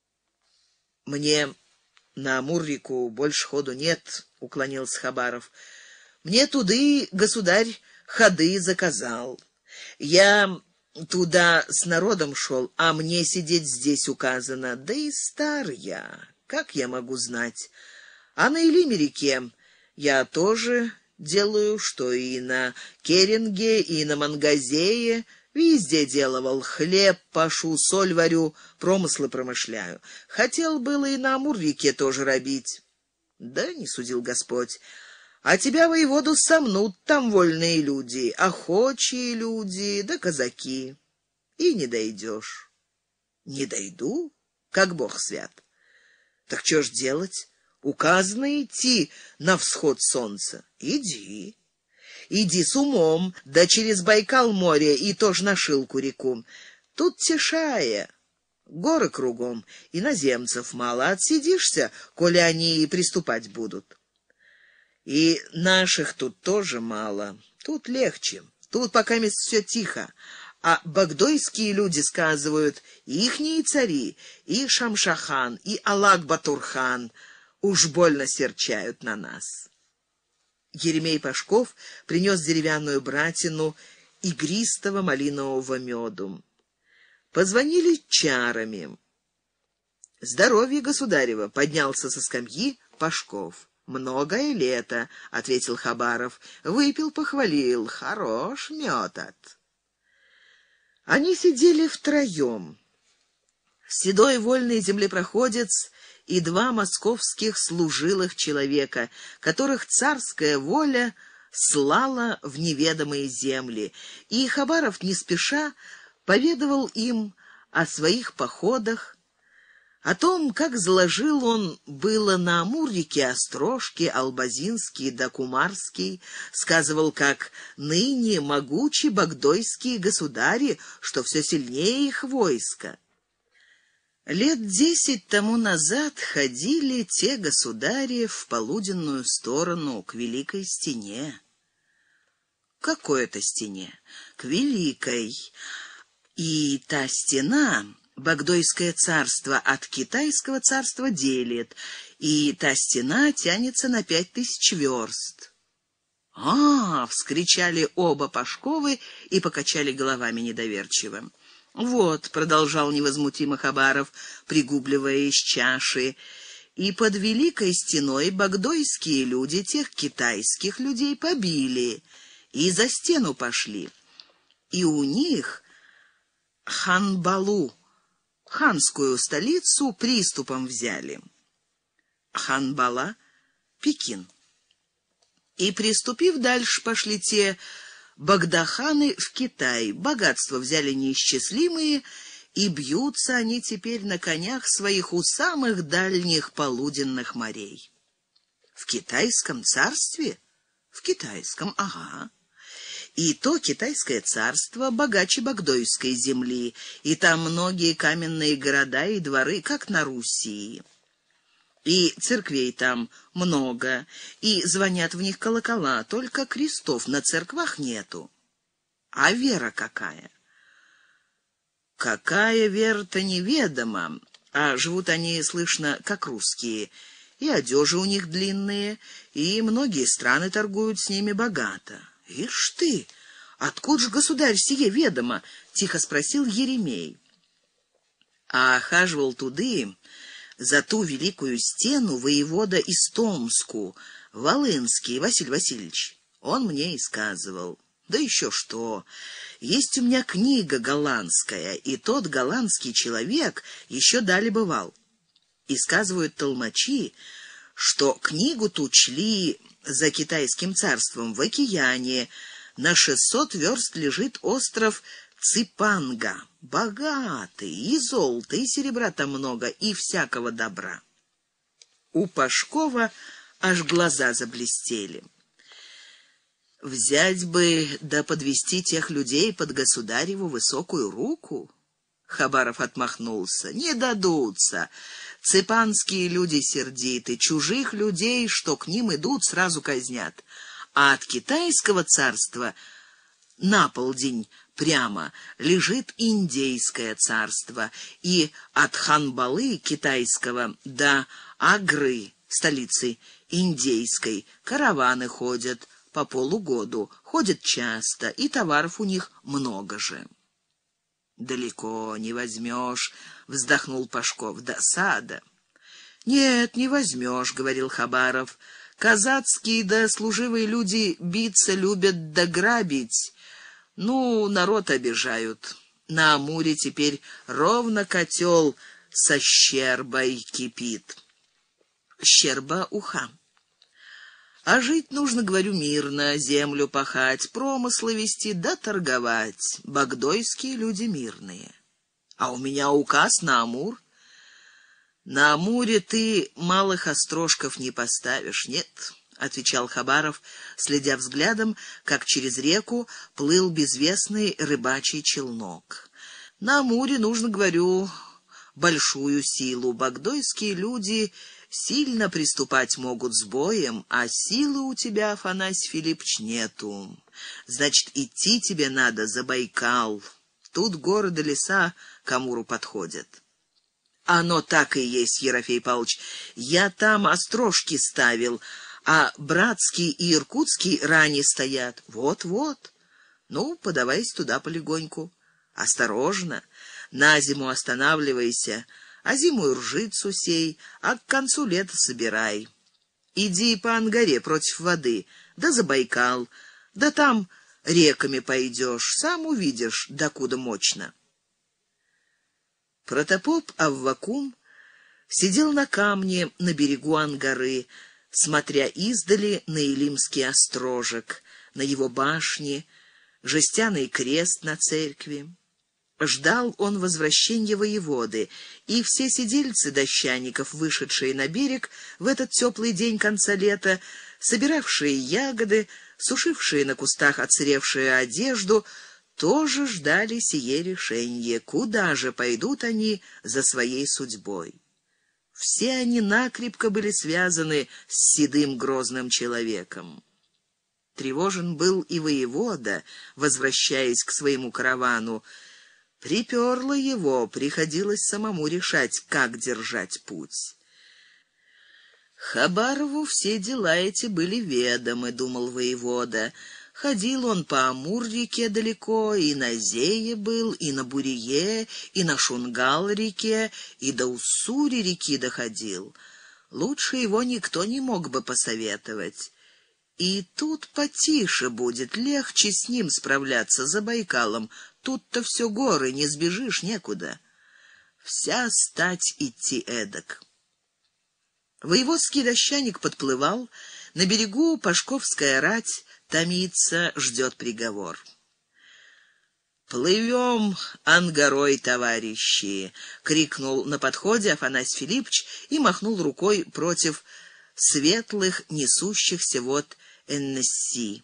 Мне на Амур реку больше ходу нет, уклонился Хабаров. Мне туды государь ходы заказал. Я туда с народом шел, а мне сидеть здесь указано. Да и стар я, как я могу знать? А на Илиме-реке я тоже делаю, что и на Керенге, и на Мангазее. Везде делывал, хлеб пашу, соль варю, промыслы промышляю. Хотел было и на Амур-реке тоже робить. Да не судил Господь. А тебя, воеводу, сомнут там вольные люди, охочие люди, да казаки. И не дойдешь. Не дойду, как Бог свят. Так что ж делать? Указано идти на всход солнца. Иди. Иди с умом, да через Байкал море и тоже на Шилку реку. Тут тишая, горы кругом, иноземцев мало. Отсидишься, коли они и приступать будут. И наших тут тоже мало. Тут легче. Тут пока мест все тихо. А багдойские люди сказывают, ихние цари, и Шамшахан, и Алак-Батурхан уж больно серчают на нас. Еремей Пашков принес деревянную братину игристого малинового меду. Позвонили чарами. Здоровье государева, поднялся со скамьи Пашков. Многое лето, ответил Хабаров. Выпил, похвалил. Хорош мед от. Они сидели втроем. Седой вольный землепроходец и 2 московских служилых человека, которых царская воля слала в неведомые земли. И Хабаров не спеша поведывал им о своих походах, о том, как заложил он было на Амур-реке острожки Албазинский да Кумарский, сказывал, как ныне могучи багдойские государи, что все сильнее их войско. Лет 10 тому назад ходили те государи в полуденную сторону, к Великой Стене. К какой это стене? К Великой. И та стена Багдойское царство от Китайского царства делит, и та стена тянется на 5000 верст. Вскричали оба Пашковы и покачали головами недоверчиво. «Вот», — продолжал невозмутимо Хабаров, пригубливая из чаши, «и под Великой стеной багдойские люди тех китайских людей побили, и за стену пошли. И у них Ханбалу, ханскую столицу, приступом взяли». Ханбала — Пекин. И, приступив дальше, пошли те багдаханы в Китай, богатства взяли неисчислимые, и бьются они теперь на конях своих у самых дальних полуденных морей. В Китайском царстве? В Китайском, ага. И то Китайское царство богаче багдойской земли, и там многие каменные города и дворы, как на Руси. И церквей там много, и звонят в них колокола, только крестов на церквах нету. А вера какая? Какая вера-то неведома, а живут они, слышно, как русские, и одежи у них длинные, и многие страны торгуют с ними богато. «Ишь ты! Откуда ж, государь, сие ведомо?» — тихо спросил Еремей. А охаживал туды, за ту великую стену, воевода из Томску, Волынский Василий Васильевич. Он мне и сказывал. Да еще что. Есть у меня книга голландская, и тот голландский человек еще далее бывал. И сказывают толмачи, что книгу ту чли за Китайским царством в океане. На 600 верст лежит остров Ципанга. Богатый, и золота, и серебра там много, и всякого добра. У Пашкова аж глаза заблестели. Взять бы да подвести тех людей под государеву высокую руку? Хабаров отмахнулся. Не дадутся. Ципанские люди сердиты, чужих людей, что к ним идут, сразу казнят. А от Китайского царства на полдень прямо лежит Индейское царство, и от Ханбалы китайского до Агры, столицы Индейской, караваны ходят по полугоду, ходят часто, и товаров у них много же. «Далеко не возьмешь», — вздохнул Пашков, — «досада». «Нет, не возьмешь», — говорил Хабаров. «Казацкие да служивые люди биться любят да грабить. Ну, народ обижают. На Амуре теперь ровно котел со щербой кипит». Щерба — уха. А жить нужно, говорю, мирно, землю пахать, промыслы вести да торговать. Багдойские люди мирные. А у меня указ на Амур. На Амуре ты малых острожков не поставишь, нет, — отвечал Хабаров, следя взглядом, как через реку плыл безвестный рыбачий челнок. На Амуре нужно, говорю, большую силу. Багдойские люди сильно приступать могут с боем, а силы у тебя, Афанасий Филиппович, нету. Значит, идти тебе надо за Байкал. Тут горы да леса к Амуру подходят. Оно так и есть, Ерофей Павлович. Я там острожки ставил, а Братский и Иркутский ранее стоят. Вот-вот. Ну, подавайся туда полегоньку. Осторожно. На зиму останавливайся, а зиму ржицу сей, а к концу лета собирай. Иди по Ангаре против воды, да за Байкал, да там реками пойдешь, сам увидишь, докуда мощно. Протопоп Аввакум сидел на камне на берегу Ангары, смотря издали на Илимский острожек, на его башни, жестяный крест на церкви. Ждал он возвращения воеводы, и все сидельцы дощаников, вышедшие на берег в этот теплый день конца лета, собиравшие ягоды, сушившие на кустах отсыревшую одежду, тоже ждали сие решение, куда же пойдут они за своей судьбой. Все они накрепко были связаны с седым грозным человеком. Тревожен был и воевода, возвращаясь к своему каравану. Приперло его, приходилось самому решать, как держать путь. Хабарову все дела эти были ведомы, думал воевода. Ходил он по Амур-реке далеко, и на Зее был, и на Бурие, и на Шунгал-реке, и до Уссури-реки доходил. Лучше его никто не мог бы посоветовать. И тут потише будет, легче с ним справляться за Байкалом. Тут-то все горы, не сбежишь некуда. Вся стать идти эдак. Воеводский дощаник подплывал, на берегу пашковская рать томится, ждет приговор. «Плывем ангорой, товарищи!» — крикнул на подходе Афанасий Филиппович и махнул рукой против светлых, несущихся вот Эннесси.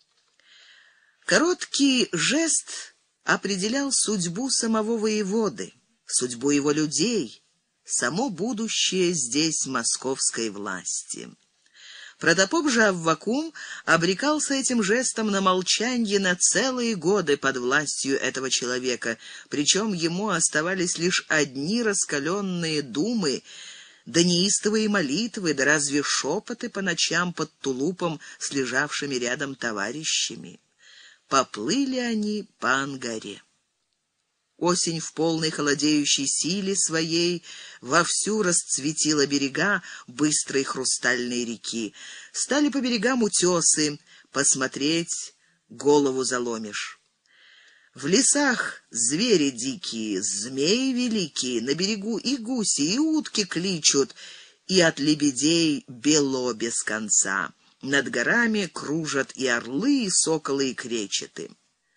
Короткий жест определял судьбу самого воеводы, судьбу его людей, само будущее здесь московской власти. Протопоп же Аввакум обрекался этим жестом на молчанье на целые годы под властью этого человека, причем ему оставались лишь одни раскаленные думы, да неистовые молитвы, да разве шепоты по ночам под тулупом с лежавшими рядом товарищами. Поплыли они по Ангаре. Осень в полной холодеющей силе своей вовсю расцветила берега быстрой хрустальной реки. Стали по берегам утесы, посмотреть голову заломишь. В лесах звери дикие, змеи великие, на берегу и гуси, и утки кличут, и от лебедей бело без конца. Над горами кружат и орлы, и соколы, и кречеты.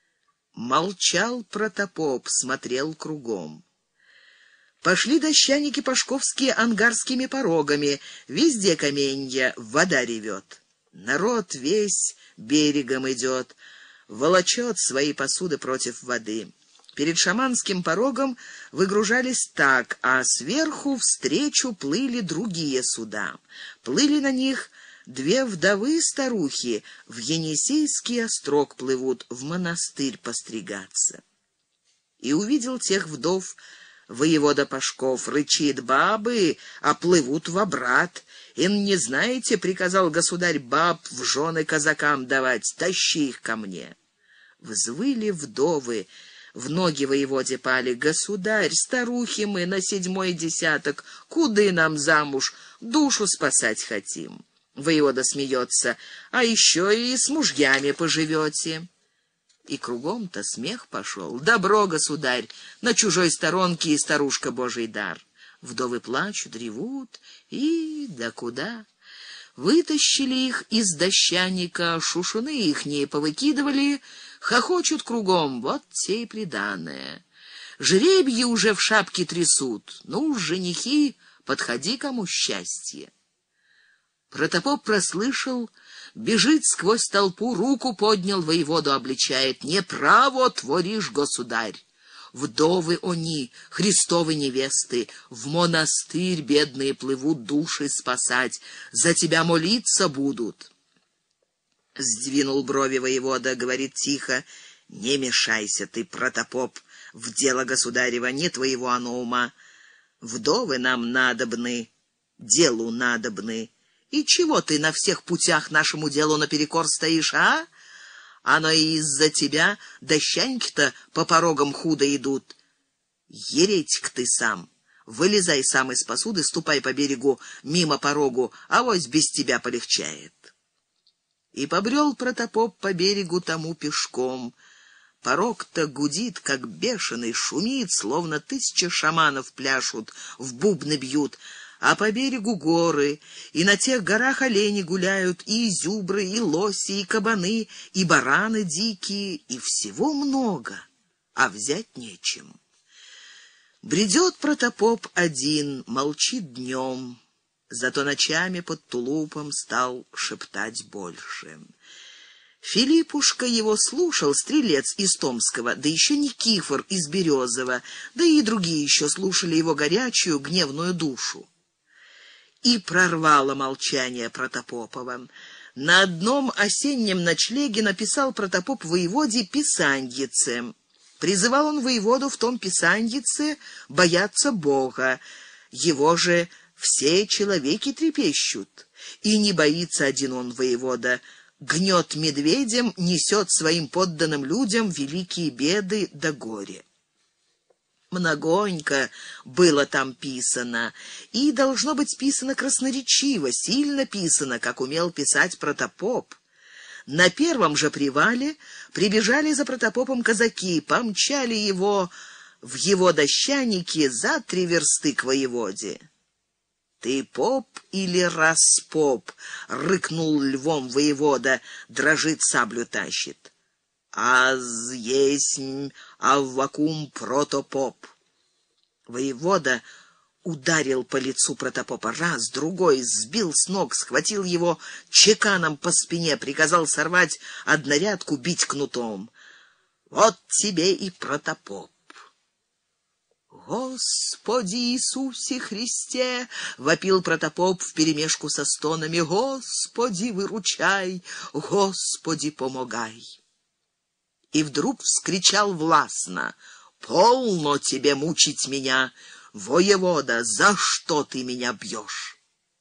Молчал протопоп, смотрел кругом. Пошли дощаники пашковские ангарскими порогами, везде каменья, вода ревет. Народ весь берегом идет, волочет свои посуды против воды. Перед шаманским порогом выгружались так, а сверху встречу плыли другие суда. Плыли на них две вдовы-старухи, в Енисейский острог плывут, в монастырь постригаться. И увидел тех вдов воевода Пашков, рычит: «Бабы, а плывут во брат. Ин не знаете, приказал государь баб в жены казакам давать, тащи их ко мне». Взвыли вдовы, в ноги воеводе пали: «Государь, старухи мы на 7-й десяток, куды нам замуж, душу спасать хотим». Воевода смеется: «А еще и с мужьями поживете». И кругом-то смех пошел. «Добро, государь, на чужой сторонке и старушка божий дар». Вдовы плачут, ревут, и да куда? Вытащили их из дощаника, шушуны ихние повыкидывали, хохочут кругом, вот те и приданое. Жребьи уже в шапке трясут. Ну, женихи, подходи, кому счастье. Протопоп прослышал, бежит сквозь толпу, руку поднял, воеводу обличает: «Неправо творишь, государь! Вдовы они, Христовы невесты, в монастырь бедные плывут души спасать, за тебя молиться будут». Сдвинул брови воевода, говорит тихо: «Не мешайся ты, протопоп, в дело государева, не твоего оно ума. Вдовы нам надобны, делу надобны. И чего ты на всех путях нашему делу наперекор стоишь, а? Оно и из-за тебя дощаньки-то по порогам худо идут. Еретик ты сам. Вылезай сам из посуды, ступай по берегу мимо порогу, авось без тебя полегчает». И побрел протопоп по берегу тому пешком. Порог-то гудит, как бешеный, шумит, словно 1000 шаманов пляшут, в бубны бьют, а по берегу горы, и на тех горах олени гуляют, и изюбры, и лоси, и кабаны, и бараны дикие, и всего много. а взять нечем. Бредет протопоп один, молчит днем, зато ночами под тулупом стал шептать больше. Филиппушка его слушал, стрелец из Томского, да еще Никифор из Березова, да и другие еще слушали его горячую, гневную душу. И прорвало молчание Протопопова. На одном осеннем ночлеге написал протопоп воеводе писаньице. Призывал он воеводу в том писаньице бояться Бога. Его же все человеки трепещут. И не боится один он, воевода. Гнет медведем, несет своим подданным людям великие беды да горе. Многонько было там писано, и должно быть писано красноречиво, сильно писано, как умел писать протопоп. На первом же привале прибежали за протопопом казаки, помчали его в его дощаники за 3 версты к воеводе. «Ты поп или распоп?» — рыкнул львом воевода, дрожит, саблю тащит. «Аз есмь аввакум протопоп». Воевода ударил по лицу протопопа раз, другой, сбил с ног, схватил его чеканом по спине, приказал сорвать однорядку, бить кнутом. «Вот тебе и протопоп». «Господи Иисусе Христе!» — вопил протопоп вперемешку со стонами. «Господи, выручай! Господи, помогай!» И вдруг вскричал властно: «Полно тебе мучить меня, воевода, за что ты меня бьешь?»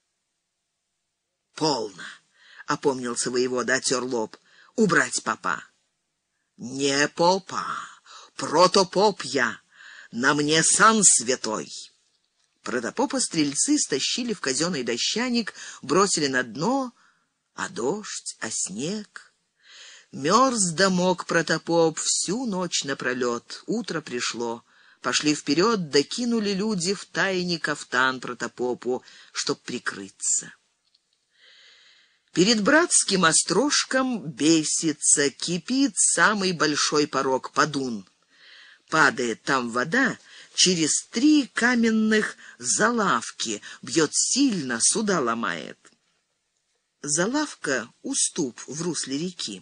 «Полно!» — опомнился воевода, отер лоб. «Убрать попа!» «Не попа, протопоп я, на мне сан святой!» Протопопа стрельцы стащили в казенный дощаник, бросили на дно, а дождь, а снег... Мерз да мок протопоп всю ночь напролет. Утро пришло. Пошли вперед, докинули люди в тайне кафтан протопопу, чтоб прикрыться. Перед братским острожком бесится, кипит самый большой порог, Подун. Падает там вода через 3 каменных залавки, бьет сильно, суда ломает. Залавка — уступ в русле реки.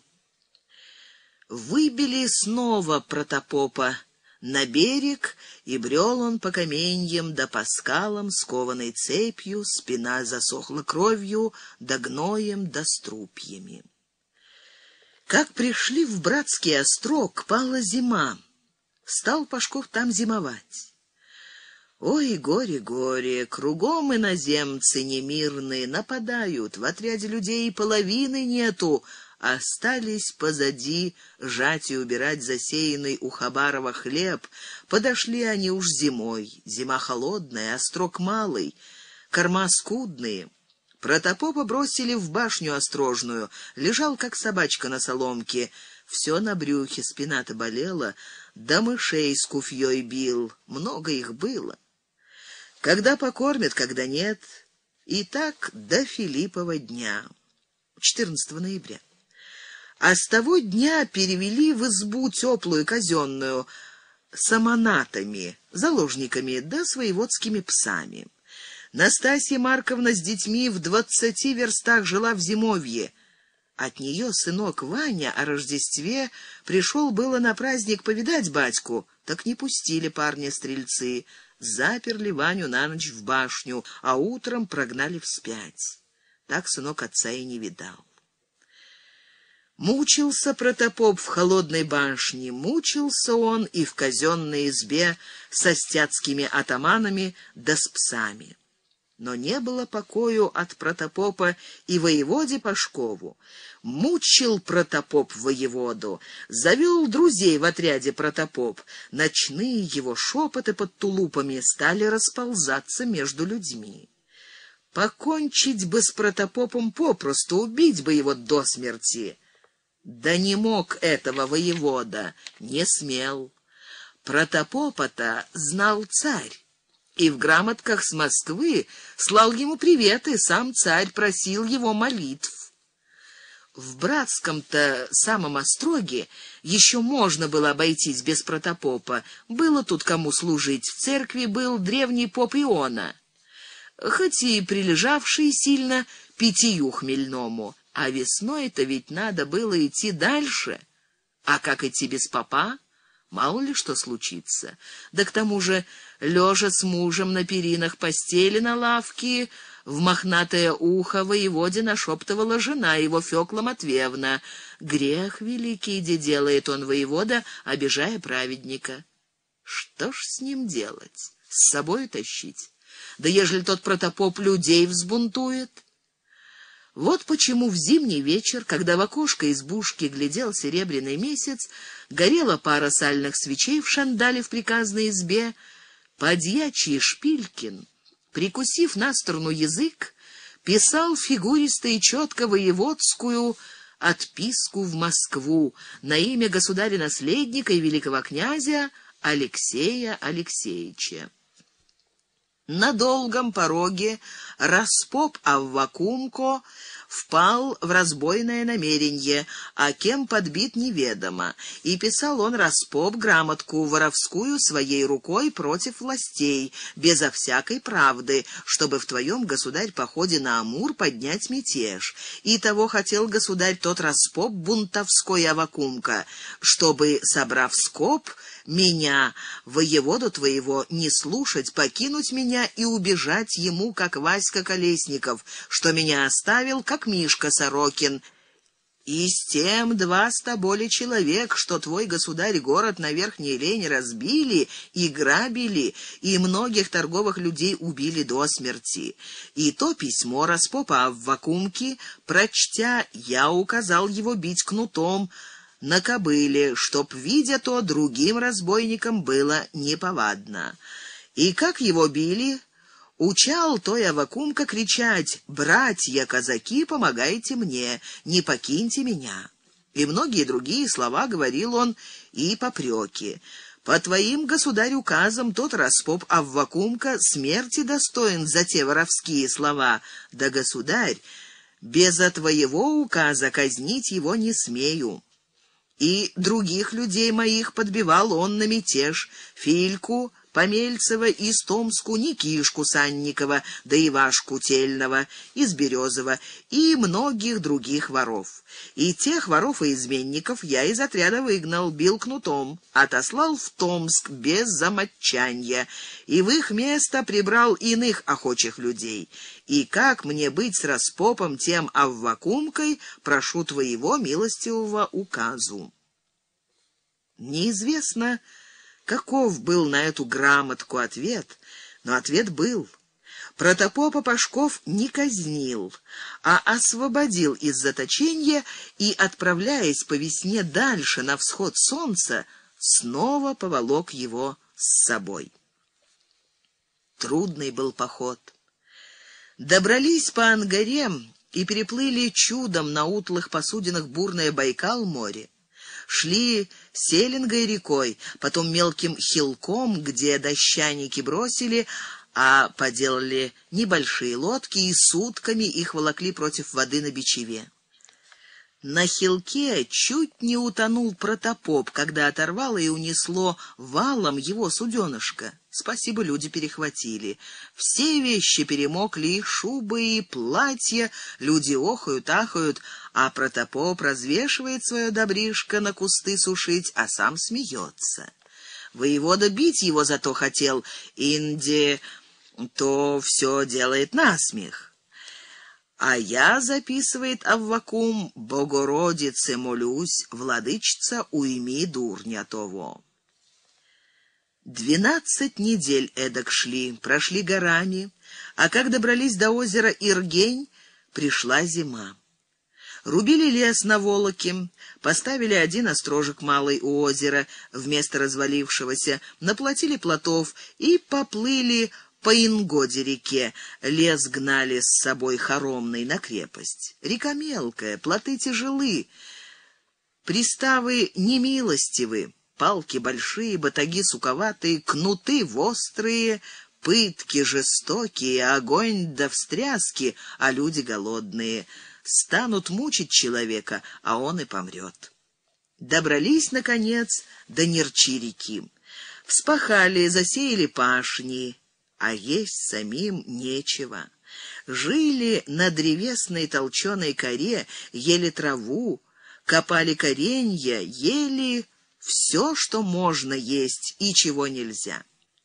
Выбили снова протопопа на берег, и брел он по каменьям да по скалам, скованной цепью, спина засохла кровью, да гноем, да струпьями. Как пришли в братский острог, пала зима. Стал Пашков там зимовать. Ой, горе, горе, кругом иноземцы немирные нападают, в отряде людей половины нету, остались позади жать и убирать засеянный у Хабарова хлеб. Подошли они уж зимой, зима холодная, острог малый, корма скудные. Протопопа бросили в башню острожную, лежал как собачка на соломке, все на брюхе, спина-то болела, да мышей с куфьей бил, много их было. Когда покормят, когда нет, и так до Филиппова дня, 14 ноября. А с того дня перевели в избу теплую казенную с аманатами, заложниками да с воеводскими псами. Настасья Марковна с детьми в 20 верстах жила в зимовье. От нее сынок Ваня о Рождестве пришел было на праздник повидать батьку, так не пустили парня-стрельцы, заперли Ваню на ночь в башню, а утром прогнали вспять. Так сынок отца и не видал. Мучился протопоп в холодной башне, мучился он и в казенной избе со стятскими атаманами да с псами. Но не было покою от протопопа и воеводе Пашкову. Мучил протопоп воеводу, завел друзей в отряде протопоп. Ночные его шепоты под тулупами стали расползаться между людьми. Покончить бы с протопопом попросту, убить бы его до смерти. Да не мог этого воевода, не смел. Протопопа-то знал царь, и в грамотках с Москвы слал ему приветы, сам царь просил его молитв. В Братском-то самом остроге еще можно было обойтись без протопопа. Было тут кому служить. В церкви был древний поп Иона, хоть и прилежавший сильно питью хмельному. А весной-то ведь надо было идти дальше. А как идти без попа? Мало ли что случится. Да к тому же, лежа с мужем на перинах постели на лавке, в мохнатое ухо воеводе нашептывала жена его, Фёкла Матвеевна: «Грех великий, де делает он, воевода, обижая праведника». Что ж с ним делать? С собой тащить? Да ежели тот протопоп людей взбунтует? Вот почему в зимний вечер, когда в окошко избушки глядел серебряный месяц, горела пара сальных свечей в шандале в приказной избе, подьячий Шпилькин, прикусив на сторону язык, писал фигуристо и четко воеводскую отписку в Москву на имя государя-наследника и великого князя Алексея Алексеевича. На долгом пороге распоп Аввакумко впал в разбойное намерение, а кем подбит неведомо, и писал он, распоп, грамотку воровскую своей рукой против властей, безо всякой правды, чтобы в твоем, государь, походе на Амур поднять мятеж. И того хотел государь тот распоп бунтовской Аввакумко, чтобы, собрав скоп, меня, воеводу твоего, не слушать, покинуть меня и убежать ему, как Васька Колесников, что меня оставил, как Мишка Сорокин. И с тем 200 более человек, что твой государь город на Верхней Лени разбили и грабили, и многих торговых людей убили до смерти. И то письмо распопа Аввакумки, прочтя, я указал его бить кнутом на кобыле, чтоб, видя то, другим разбойникам было неповадно. И как его били, учал той Аввакумка кричать: «Братья казаки, помогайте мне, не покиньте меня». И многие другие слова говорил он и попреки. По твоим, государь, указам тот распоп Аввакумка смерти достоин за те воровские слова, да, государь, без твоего указа казнить его не смею. И других людей моих подбивал он на мятеж: Фильку Помельцева из Томску, Никишку Санникова, да Ивашку Тельного из Березова и многих других воров. И тех воров и изменников я из отряда выгнал, бил кнутом, отослал в Томск без замочанья, и в их место прибрал иных охочих людей. И как мне быть с распопом тем Аввакумкой, прошу твоего милостивого указу». Неизвестно, каков был на эту грамотку ответ, но ответ был. Протопопа Пашков не казнил, а освободил из заточения и, отправляясь по весне дальше на всход солнца, снова поволок его с собой. Трудный был поход. Добрались по Ангаре и переплыли чудом на утлых посудинах бурное Байкал-море. Шли Селингой рекой, потом мелким хилком, где дощаники бросили, а поделали небольшие лодки, и сутками их волокли против воды на бичеве. На хилке чуть не утонул протопоп, когда оторвало и унесло валом его суденышко. Спасибо, люди перехватили. Все вещи перемокли, и шубы, и платья. Люди охают, ахают, а протопоп развешивает свое добришко на кусты сушить, а сам смеется. Воевода бить его зато хотел, инде то все делает насмех. А я, записывает Аввакум, Богородице молюсь, владычица, уйми дурня того. 12 недель эдак шли, прошли горами, а как добрались до озера Иргень, пришла зима. Рубили лес на Волоке, поставили один острожек малый у озера вместо развалившегося, наплотили плотов и поплыли по Ингоде-реке. Лес гнали с собой хоромный на крепость. Река мелкая, плоты тяжелы, приставы немилостивы, палки большие, батаги суковатые, кнуты вострые, пытки жестокие, огонь да встряски, а люди голодные. станут мучить человека, а он и помрет. Добрались, наконец, до Нерчи реки. Вспахали, засеяли пашни, а есть самим нечего. Жили на древесной толченой коре, ели траву, копали коренья, ели все, что можно есть и чего нельзя.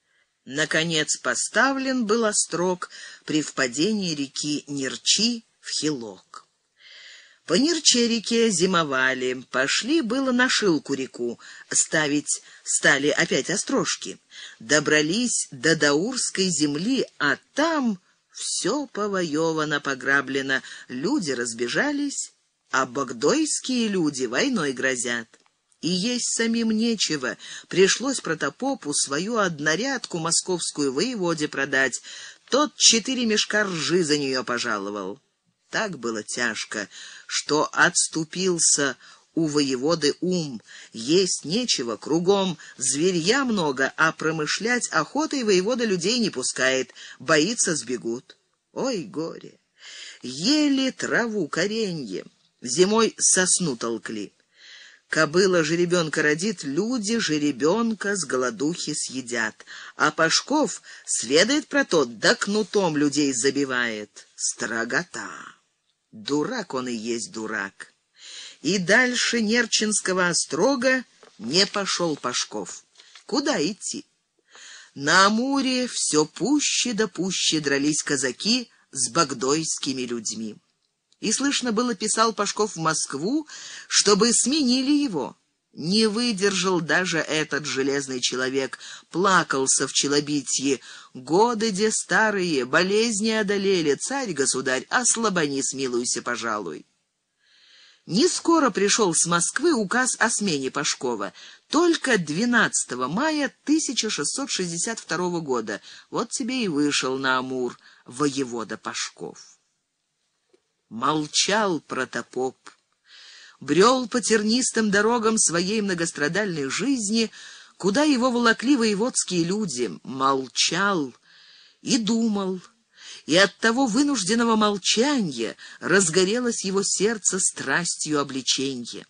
Наконец поставлен был острог при впадении реки Нерчи в Хилок. По Нерче-реке зимовали, пошли было на Шилку-реку, ставить стали опять острожки. Добрались до Даурской земли, а там все повоевано, пограблено, люди разбежались, а богдойские люди войной грозят. И есть самим нечего, пришлось протопопу свою однорядку московскую воеводе продать, тот 4 мешка ржи за нее пожаловал. Так было тяжко, что отступился у воеводы ум, есть нечего, кругом зверья много, а промышлять охотой воевода людей не пускает, боится, сбегут. Ой, горе! Ели траву, коренье, зимой сосну толкли. Кобыла жеребенка родит, люди жеребенка с голодухи съедят. А Пашков сведает про то, да кнутом людей забивает. Строгота! Дурак он и есть дурак. И дальше Нерчинского острога не пошел Пашков. Куда идти? На Амуре все пуще да пуще дрались казаки с богдойскими людьми. И слышно было, писал Пашков в Москву, чтобы сменили его. Не выдержал даже этот железный человек, плакался в челобитье: годы де старые, болезни одолели, царь-государь, ослабони, смилуйся, пожалуй. Не скоро пришел с Москвы указ о смене Пашкова, только 12 мая 1662 года. Вот тебе и вышел на Амур воевода Пашков. Молчал протопоп, брел по тернистым дорогам своей многострадальной жизни, куда его волокли воеводские люди, молчал и думал, и от того вынужденного молчания разгорелось его сердце страстью обличенья.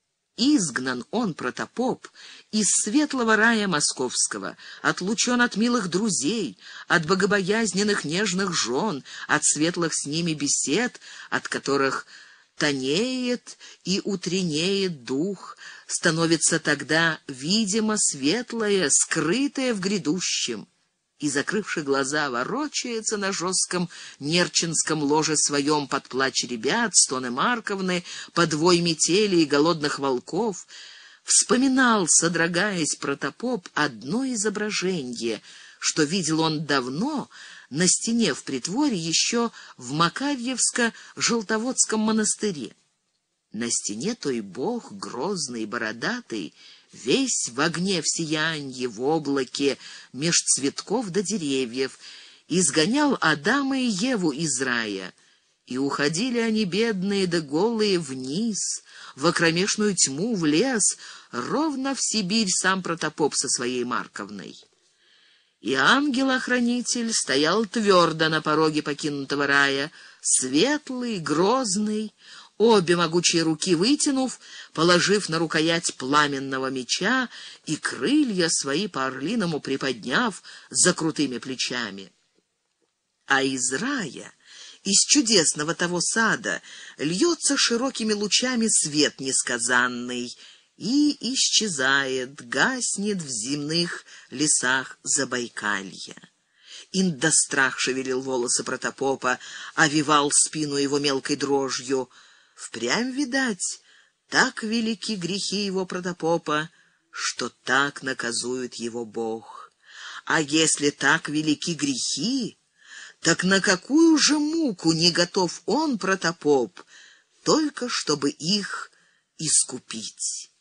Изгнан он, протопоп, из светлого рая московского, отлучен от милых друзей, от богобоязненных нежных жен, от светлых с ними бесед, от которых тонеет и утренеет дух, становится тогда видимо светлое, скрытое в грядущем. И, закрывши глаза, ворочается на жестком нерчинском ложе своем под плач ребят, стоны Марковны, под вой метели и голодных волков. Вспоминал, содрогаясь, протопоп одно изображение, что видел он давно на стене в притворе еще в Макарьевско-Желтоводском монастыре. На стене той бог грозный, бородатый, весь в огне, в сиянье, в облаке, меж цветков до деревьев, изгонял Адама и Еву из рая, и уходили они, бедные да голые, вниз, в окромешную тьму, в лес, ровно в Сибирь сам протопоп со своей Марковной. И ангел-охранитель стоял твердо на пороге покинутого рая, светлый, грозный, обе могучие руки вытянув, положив на рукоять пламенного меча и крылья свои по-орлиному приподняв за крутыми плечами. А из рая, из чудесного того сада, льется широкими лучами свет несказанный и исчезает, гаснет в земных лесах Забайкалья. Инда страх шевелил волосы протопопа, овивал спину его мелкой дрожью. Впрямь, видать, так велики грехи его протопопа, что так наказует его Бог. А если так велики грехи, так на какую же муку не готов он, протопоп, только чтобы их искупить?